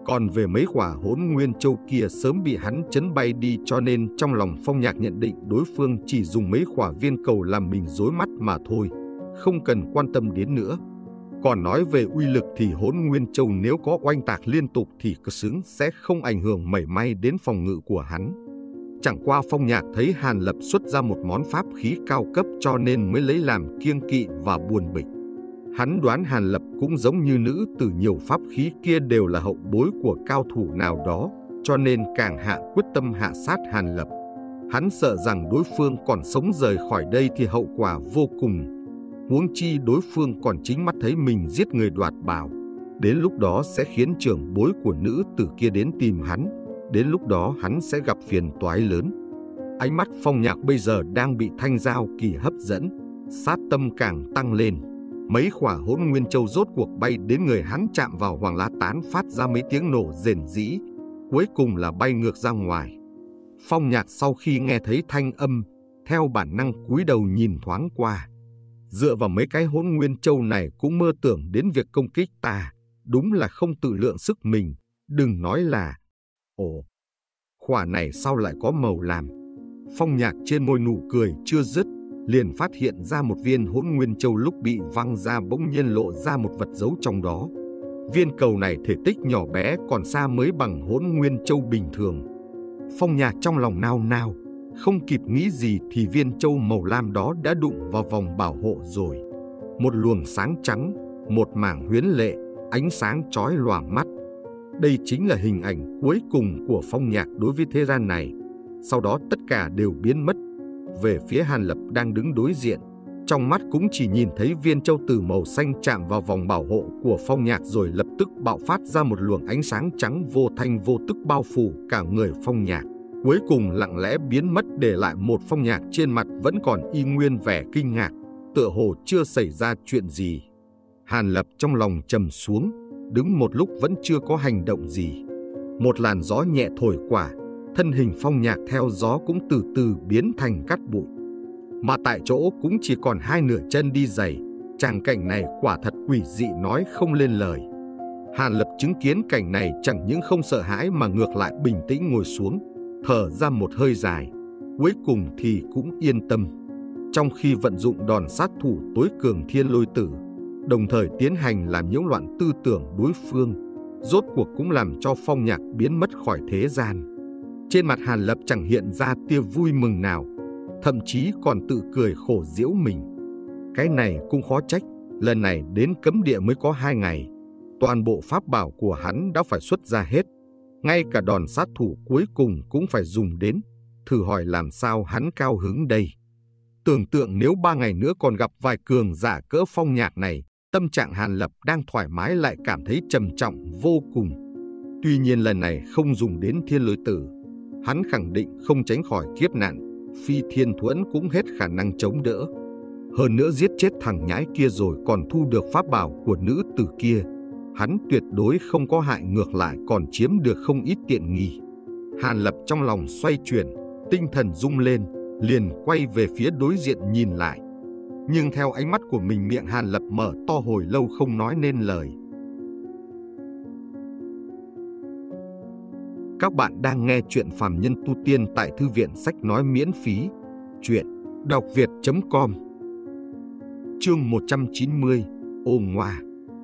Speaker 2: Còn về mấy quả Hỗn Nguyên Châu kia sớm bị hắn chấn bay đi, cho nên trong lòng Phong Nhạc nhận định đối phương chỉ dùng mấy quả viên cầu làm mình rối mắt mà thôi, không cần quan tâm đến nữa. Còn nói về uy lực thì Hỗn Nguyên Châu nếu có oanh tạc liên tục thì cơ xứng sẽ không ảnh hưởng mảy may đến phòng ngự của hắn. Chẳng qua Phong Nhạc thấy Hàn Lập xuất ra một món pháp khí cao cấp cho nên mới lấy làm kiêng kỵ và buồn bực. Hắn đoán Hàn Lập cũng giống như nữ tử nhiều pháp khí kia đều là hậu bối của cao thủ nào đó, cho nên càng hạ quyết tâm hạ sát Hàn Lập. Hắn sợ rằng đối phương còn sống rời khỏi đây thì hậu quả vô cùng. Huống chi đối phương còn chính mắt thấy mình giết người đoạt bảo. Đến lúc đó sẽ khiến trưởng bối của nữ tử kia đến tìm hắn. Đến lúc đó hắn sẽ gặp phiền toái lớn. Ánh mắt Phong Nhạc bây giờ đang bị thanh giao kỳ hấp dẫn, sát tâm càng tăng lên. Mấy quả Hỗn Nguyên Châu rốt cuộc bay đến người hắn, chạm vào Hoàng Lá Tán phát ra mấy tiếng nổ rền rĩ, cuối cùng là bay ngược ra ngoài. Phong Nhạc sau khi nghe thấy thanh âm, theo bản năng cúi đầu nhìn thoáng qua. Dựa vào mấy cái Hỗn Nguyên Châu này cũng mơ tưởng đến việc công kích ta, đúng là không tự lượng sức mình, đừng nói là... Ồ, quả này sao lại có màu làm? Phong Nhạc trên môi nụ cười chưa dứt, liền phát hiện ra một viên Hỗn Nguyên Châu lúc bị văng ra bỗng nhiên lộ ra một vật giấu trong đó. Viên cầu này thể tích nhỏ bé còn xa mới bằng Hỗn Nguyên Châu bình thường. Phong Nhạc trong lòng nao nao, không kịp nghĩ gì thì viên châu màu lam đó đã đụng vào vòng bảo hộ rồi. Một luồng sáng trắng, một mảng huyễn lệ, ánh sáng chói lòa mắt. Đây chính là hình ảnh cuối cùng của Phong Nhạc đối với thế gian này. Sau đó tất cả đều biến mất. Về phía Hàn Lập đang đứng đối diện, trong mắt cũng chỉ nhìn thấy viên châu từ màu xanh chạm vào vòng bảo hộ của Phong Nhạc rồi lập tức bạo phát ra một luồng ánh sáng trắng vô thanh vô tức bao phủ cả người Phong Nhạc. Cuối cùng lặng lẽ biến mất, để lại một Phong Nhạc trên mặt vẫn còn y nguyên vẻ kinh ngạc, tựa hồ chưa xảy ra chuyện gì. Hàn Lập trong lòng trầm xuống, đứng một lúc vẫn chưa có hành động gì. Một làn gió nhẹ thổi qua, thân hình Phong Nhạc theo gió cũng từ từ biến thành cát bụi. Mà tại chỗ cũng chỉ còn hai nửa chân đi giày. Tràng cảnh này quả thật quỷ dị nói không lên lời. Hàn Lập chứng kiến cảnh này chẳng những không sợ hãi mà ngược lại bình tĩnh ngồi xuống, thở ra một hơi dài, cuối cùng thì cũng yên tâm. Trong khi vận dụng đòn sát thủ tối cường Thiên Lôi Tử, đồng thời tiến hành làm nhiễu loạn tư tưởng đối phương, rốt cuộc cũng làm cho Phong Nhạc biến mất khỏi thế gian. Trên mặt Hàn Lập chẳng hiện ra tia vui mừng nào, thậm chí còn tự cười khổ giễu mình. Cái này cũng khó trách, lần này đến cấm địa mới có 2 ngày, toàn bộ pháp bảo của hắn đã phải xuất ra hết. Ngay cả đòn sát thủ cuối cùng cũng phải dùng đến, thử hỏi làm sao hắn cao hứng đây. Tưởng tượng nếu 3 ngày nữa còn gặp vài cường giả cỡ Phong Nhạc này, tâm trạng Hàn Lập đang thoải mái lại cảm thấy trầm trọng vô cùng. Tuy nhiên lần này không dùng đến Thiên Lôi Tử, hắn khẳng định không tránh khỏi kiếp nạn, Phi Thiên Thuẫn cũng hết khả năng chống đỡ. Hơn nữa giết chết thằng nhãi kia rồi còn thu được pháp bảo của nữ tử kia, hắn tuyệt đối không có hại, ngược lại còn chiếm được không ít tiện nghi. Hàn Lập trong lòng xoay chuyển, tinh thần rung lên, liền quay về phía đối diện nhìn lại. Nhưng theo ánh mắt của mình, miệng Hàn Lập mở to hồi lâu không nói nên lời. Các bạn đang nghe chuyện Phàm Nhân Tu Tiên tại Thư viện Sách Nói miễn phí. Chuyện đọc việt.com. Chương 190, ôm ngoa.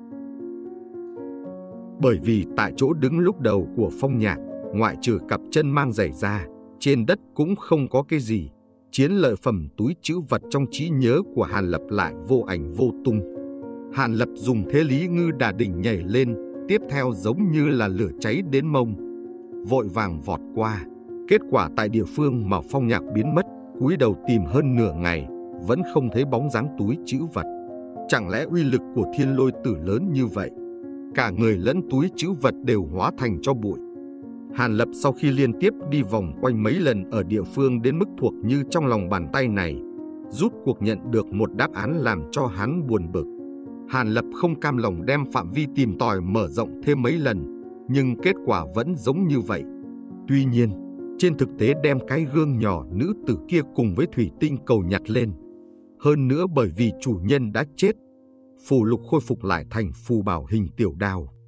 Speaker 2: Bởi vì tại chỗ đứng lúc đầu của Phong Nhạc, ngoại trừ cặp chân mang giày ra, trên đất cũng không có cái gì. Chiến lợi phẩm túi trữ vật trong trí nhớ của Hàn Lập lại vô ảnh vô tung. Hàn Lập dùng thế Lý Ngư Đà Đỉnh nhảy lên, tiếp theo giống như là lửa cháy đến mông, vội vàng vọt qua. Kết quả tại địa phương mà Phong Nhạc biến mất, cúi đầu tìm hơn nửa ngày, vẫn không thấy bóng dáng túi trữ vật. Chẳng lẽ uy lực của Thiên Lôi Tử lớn như vậy, cả người lẫn túi trữ vật đều hóa thành tro bụi? Hàn Lập sau khi liên tiếp đi vòng quanh mấy lần ở địa phương đến mức thuộc như trong lòng bàn tay này, rút cuộc nhận được một đáp án làm cho hắn buồn bực. Hàn Lập không cam lòng đem phạm vi tìm tòi mở rộng thêm mấy lần, nhưng kết quả vẫn giống như vậy. Tuy nhiên, trên thực tế đem cái gương nhỏ nữ tử kia cùng với thủy tinh cầu nhặt lên. Hơn nữa bởi vì chủ nhân đã chết, phù lục khôi phục lại thành phù bảo hình tiểu đao.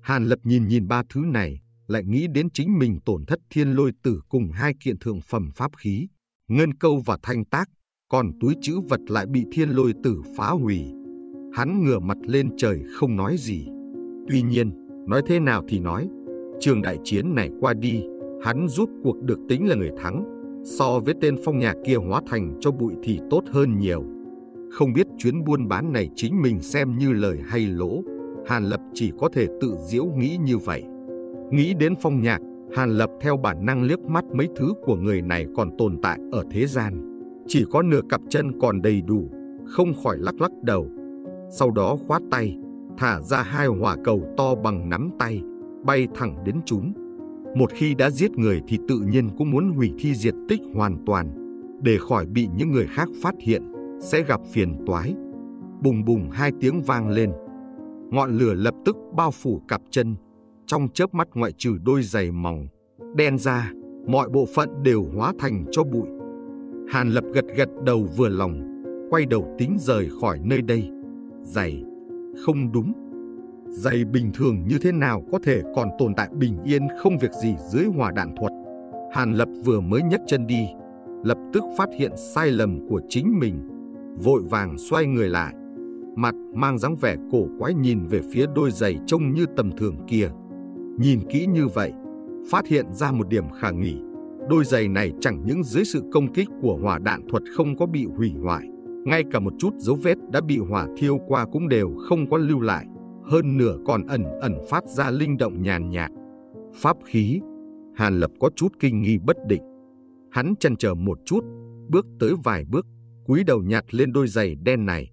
Speaker 2: Hàn Lập nhìn ba thứ này, lại nghĩ đến chính mình tổn thất Thiên Lôi Tử cùng 2 kiện thượng phẩm pháp khí, Ngân Câu và Thanh Tác, còn túi trữ vật lại bị Thiên Lôi Tử phá hủy. Hắn ngửa mặt lên trời không nói gì. Tuy nhiên, nói thế nào thì nói, trường đại chiến này qua đi, hắn rút cuộc được tính là người thắng, so với tên Phong Nhạc kia hóa thành cho bụi thì tốt hơn nhiều. Không biết chuyến buôn bán này chính mình xem như lời hay lỗ, Hàn Lập chỉ có thể tự giễu nghĩ như vậy. Nghĩ đến Phong Nhạc, Hàn Lập theo bản năng liếc mắt mấy thứ của người này còn tồn tại ở thế gian. Chỉ có nửa cặp chân còn đầy đủ, không khỏi lắc lắc đầu. Sau đó khoát tay, thả ra 2 hỏa cầu to bằng nắm tay, bay thẳng đến chúng. Một khi đã giết người thì tự nhiên cũng muốn hủy thi diệt tích hoàn toàn, để khỏi bị những người khác phát hiện, sẽ gặp phiền toái. Bùng bùng 2 tiếng vang lên. Ngọn lửa lập tức bao phủ cặp chân. Trong chớp mắt ngoại trừ đôi giày mỏng, đen ra, mọi bộ phận đều hóa thành tro bụi. Hàn Lập gật đầu vừa lòng, quay đầu tính rời khỏi nơi đây. Giày, không đúng. Giày bình thường như thế nào có thể còn tồn tại bình yên không việc gì dưới hỏa đạn thuật. Hàn Lập vừa mới nhấc chân đi, lập tức phát hiện sai lầm của chính mình, vội vàng xoay người lại, mặt mang dáng vẻ cổ quái nhìn về phía đôi giày trông như tầm thường kia. Nhìn kỹ như vậy, phát hiện ra một điểm khả nghi. Đôi giày này chẳng những dưới sự công kích của hỏa đạn thuật không có bị hủy hoại, ngay cả một chút dấu vết đã bị hỏa thiêu qua cũng đều không có lưu lại. Hơn nửa còn ẩn phát ra linh động nhàn nhạt. Pháp khí. Hàn Lập có chút kinh nghi bất định. Hắn chần chờ một chút, bước tới vài bước, cúi đầu nhặt lên đôi giày đen này.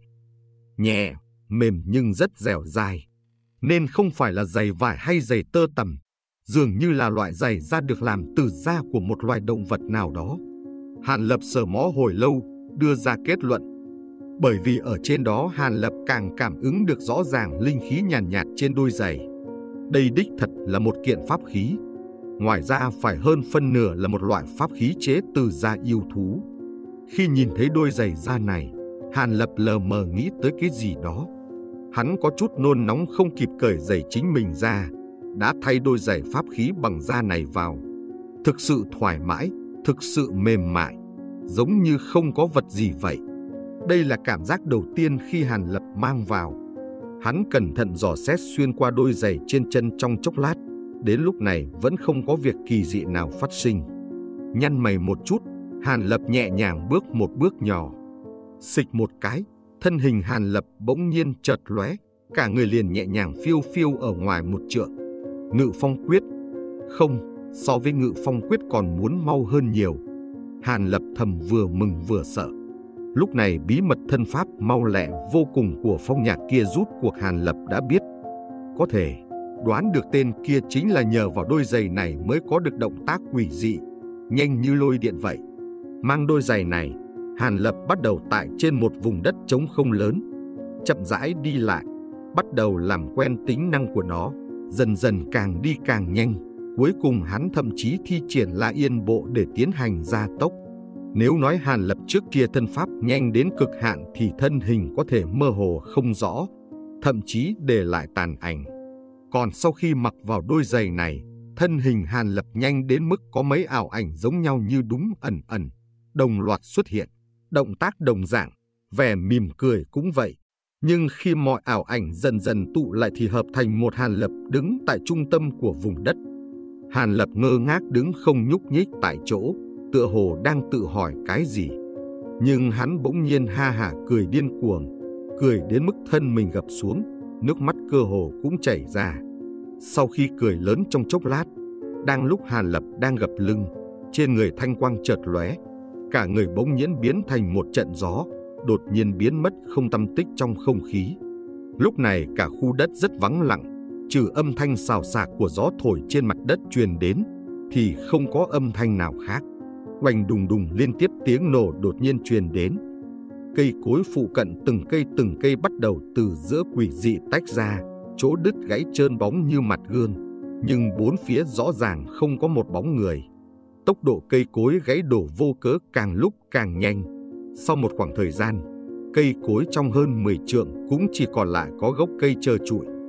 Speaker 2: Nhẹ, mềm nhưng rất dẻo dai, nên không phải là giày vải hay giày tơ tằm, dường như là loại giày da được làm từ da của một loài động vật nào đó. Hàn Lập sờ mó hồi lâu, đưa ra kết luận. Bởi vì ở trên đó Hàn Lập càng cảm ứng được rõ ràng linh khí nhàn nhạt trên đôi giày. Đây đích thật là một kiện pháp khí. Ngoài ra phải hơn phân nửa là một loại pháp khí chế từ da yêu thú. Khi nhìn thấy đôi giày da này, Hàn Lập lờ mờ nghĩ tới cái gì đó. Hắn có chút nôn nóng không kịp cởi giày chính mình ra, đã thay đôi giày pháp khí bằng da này vào. Thực sự thoải mái, thực sự mềm mại, giống như không có vật gì vậy. Đây là cảm giác đầu tiên khi Hàn Lập mang vào. Hắn cẩn thận dò xét xuyên qua đôi giày trên chân trong chốc lát. Đến lúc này vẫn không có việc kỳ dị nào phát sinh. Nhăn mày một chút, Hàn Lập nhẹ nhàng bước một bước nhỏ. Xịch một cái, thân hình Hàn Lập bỗng nhiên chợt lóe, cả người liền nhẹ nhàng phiêu phiêu ở ngoài một trượng. Ngự phong quyết. Không, so với ngự phong quyết còn muốn mau hơn nhiều. Hàn Lập thầm vừa mừng vừa sợ. Lúc này bí mật thân pháp mau lẹ vô cùng của Phong Nhạc kia rút cuộc Hàn Lập đã biết. Có thể đoán được tên kia chính là nhờ vào đôi giày này mới có được động tác quỷ dị, nhanh như lôi điện vậy. Mang đôi giày này, Hàn Lập bắt đầu tại trên một vùng đất trống không lớn, chậm rãi đi lại, bắt đầu làm quen tính năng của nó, dần dần càng đi càng nhanh. Cuối cùng hắn thậm chí thi triển La Yên Bộ để tiến hành gia tốc. Nếu nói Hàn Lập trước kia thân pháp nhanh đến cực hạn thì thân hình có thể mơ hồ không rõ, thậm chí để lại tàn ảnh. Còn sau khi mặc vào đôi giày này, thân hình Hàn Lập nhanh đến mức có mấy ảo ảnh giống nhau như đúng ẩn, đồng loạt xuất hiện, động tác đồng dạng, vẻ mỉm cười cũng vậy. Nhưng khi mọi ảo ảnh dần dần tụ lại thì hợp thành một Hàn Lập đứng tại trung tâm của vùng đất. Hàn Lập ngơ ngác đứng không nhúc nhích tại chỗ, tựa hồ đang tự hỏi cái gì. Nhưng hắn bỗng nhiên ha hả cười điên cuồng, cười đến mức thân mình gập xuống, nước mắt cơ hồ cũng chảy ra. Sau khi cười lớn trong chốc lát, đang lúc Hàn Lập đang gập lưng, trên người thanh quang chợt lóe, cả người bỗng nhiên biến thành một trận gió, đột nhiên biến mất không tăm tích trong không khí. Lúc này cả khu đất rất vắng lặng, trừ âm thanh xào xạc của gió thổi trên mặt đất truyền đến, thì không có âm thanh nào khác. Oanh đùng đùng liên tiếp tiếng nổ đột nhiên truyền đến. Cây cối phụ cận từng cây bắt đầu từ giữa quỷ dị tách ra, chỗ đứt gãy trơn bóng như mặt gương, nhưng bốn phía rõ ràng không có một bóng người. Tốc độ cây cối gãy đổ vô cớ càng lúc càng nhanh. Sau một khoảng thời gian, cây cối trong hơn 10 trượng cũng chỉ còn lại có gốc cây trơ trụi.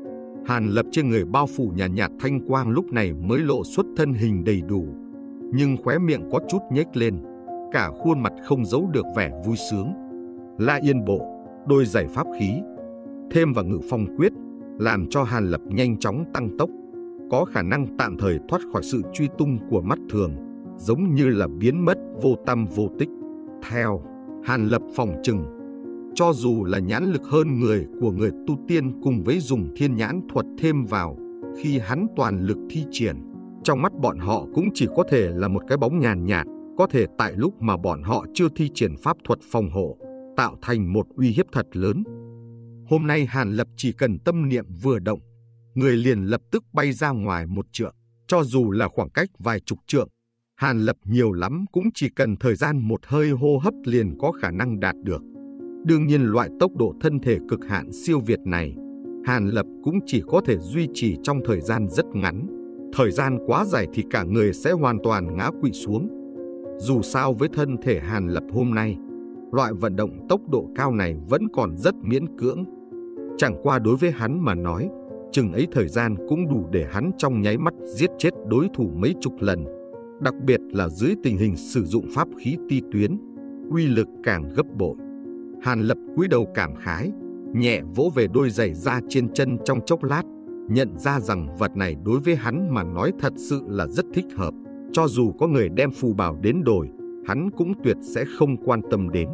Speaker 2: Hàn Lập trên người bao phủ nhàn nhạt thanh quang lúc này mới lộ xuất thân hình đầy đủ, nhưng khóe miệng có chút nhếch lên, cả khuôn mặt không giấu được vẻ vui sướng. La Yên Bộ, đôi giày pháp khí, thêm vào Ngự Phong Quyết, làm cho Hàn Lập nhanh chóng tăng tốc, có khả năng tạm thời thoát khỏi sự truy tung của mắt thường, giống như là biến mất vô tăm vô tích. Theo Hàn Lập phỏng chừng, cho dù là nhãn lực hơn người của người tu tiên cùng với dùng thiên nhãn thuật thêm vào, khi hắn toàn lực thi triển, trong mắt bọn họ cũng chỉ có thể là một cái bóng nhàn nhạt, có thể tại lúc mà bọn họ chưa thi triển pháp thuật phòng hộ, tạo thành một uy hiếp thật lớn. Hôm nay Hàn Lập chỉ cần tâm niệm vừa động, người liền lập tức bay ra ngoài 1 trượng, cho dù là khoảng cách vài chục trượng, Hàn Lập nhiều lắm cũng chỉ cần thời gian một hơi hô hấp liền có khả năng đạt được. Đương nhiên loại tốc độ thân thể cực hạn siêu việt này, Hàn Lập cũng chỉ có thể duy trì trong thời gian rất ngắn. Thời gian quá dài thì cả người sẽ hoàn toàn ngã quỵ xuống. Dù sao với thân thể Hàn Lập hôm nay, loại vận động tốc độ cao này vẫn còn rất miễn cưỡng. Chẳng qua đối với hắn mà nói, chừng ấy thời gian cũng đủ để hắn trong nháy mắt giết chết đối thủ mấy chục lần. Đặc biệt là dưới tình hình sử dụng pháp khí ti tuyến, uy lực càng gấp bội. Hàn Lập cúi đầu cảm khái, nhẹ vỗ về đôi giày da trên chân trong chốc lát, nhận ra rằng vật này đối với hắn mà nói thật sự là rất thích hợp. Cho dù có người đem phù bảo đến đổi, hắn cũng tuyệt sẽ không quan tâm đến.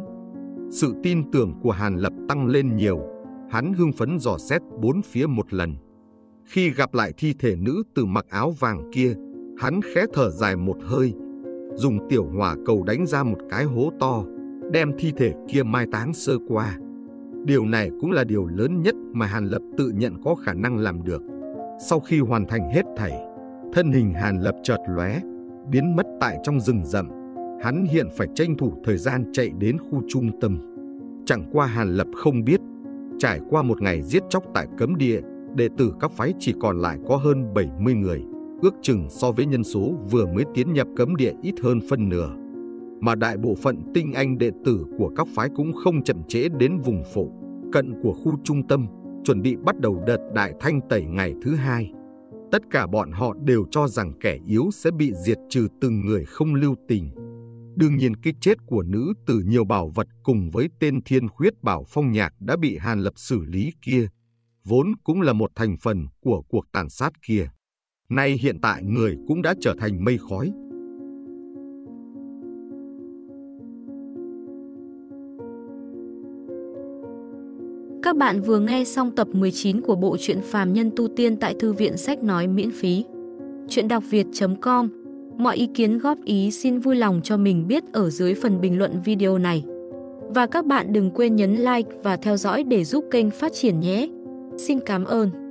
Speaker 2: Sự tin tưởng của Hàn Lập tăng lên nhiều, hắn hưng phấn dò xét bốn phía một lần. Khi gặp lại thi thể nữ tử mặc áo vàng kia, hắn khẽ thở dài một hơi, dùng tiểu hỏa cầu đánh ra một cái hố to, đem thi thể kia mai táng sơ qua. Điều này cũng là điều lớn nhất mà Hàn Lập tự nhận có khả năng làm được. Sau khi hoàn thành hết thảy, thân hình Hàn Lập chợt lóe, biến mất tại trong rừng rậm. Hắn hiện phải tranh thủ thời gian chạy đến khu trung tâm. Chẳng qua Hàn Lập không biết, trải qua một ngày giết chóc tại cấm địa, đệ tử các phái chỉ còn lại có hơn 70 người, ước chừng so với nhân số vừa mới tiến nhập cấm địa ít hơn phân nửa. Mà đại bộ phận tinh anh đệ tử của các phái cũng không chậm trễ đến vùng phụ cận của khu trung tâm, chuẩn bị bắt đầu đợt đại thanh tẩy ngày thứ 2. Tất cả bọn họ đều cho rằng kẻ yếu sẽ bị diệt trừ từng người không lưu tình. Đương nhiên cái chết của nữ tử nhiều bảo vật cùng với tên Thiên Khuyết Bảo Phong Nhạc đã bị Hàn Lập xử lý kia, vốn cũng là một thành phần của cuộc tàn sát kia. Nay hiện tại người cũng đã trở thành mây khói.
Speaker 1: Các bạn vừa nghe xong tập 19 của bộ truyện Phàm Nhân Tu Tiên tại Thư viện Sách Nói miễn phí. Truyệnđọcviet.com. Mọi ý kiến góp ý xin vui lòng cho mình biết ở dưới phần bình luận video này. Và các bạn đừng quên nhấn like và theo dõi để giúp kênh phát triển nhé. Xin cảm ơn.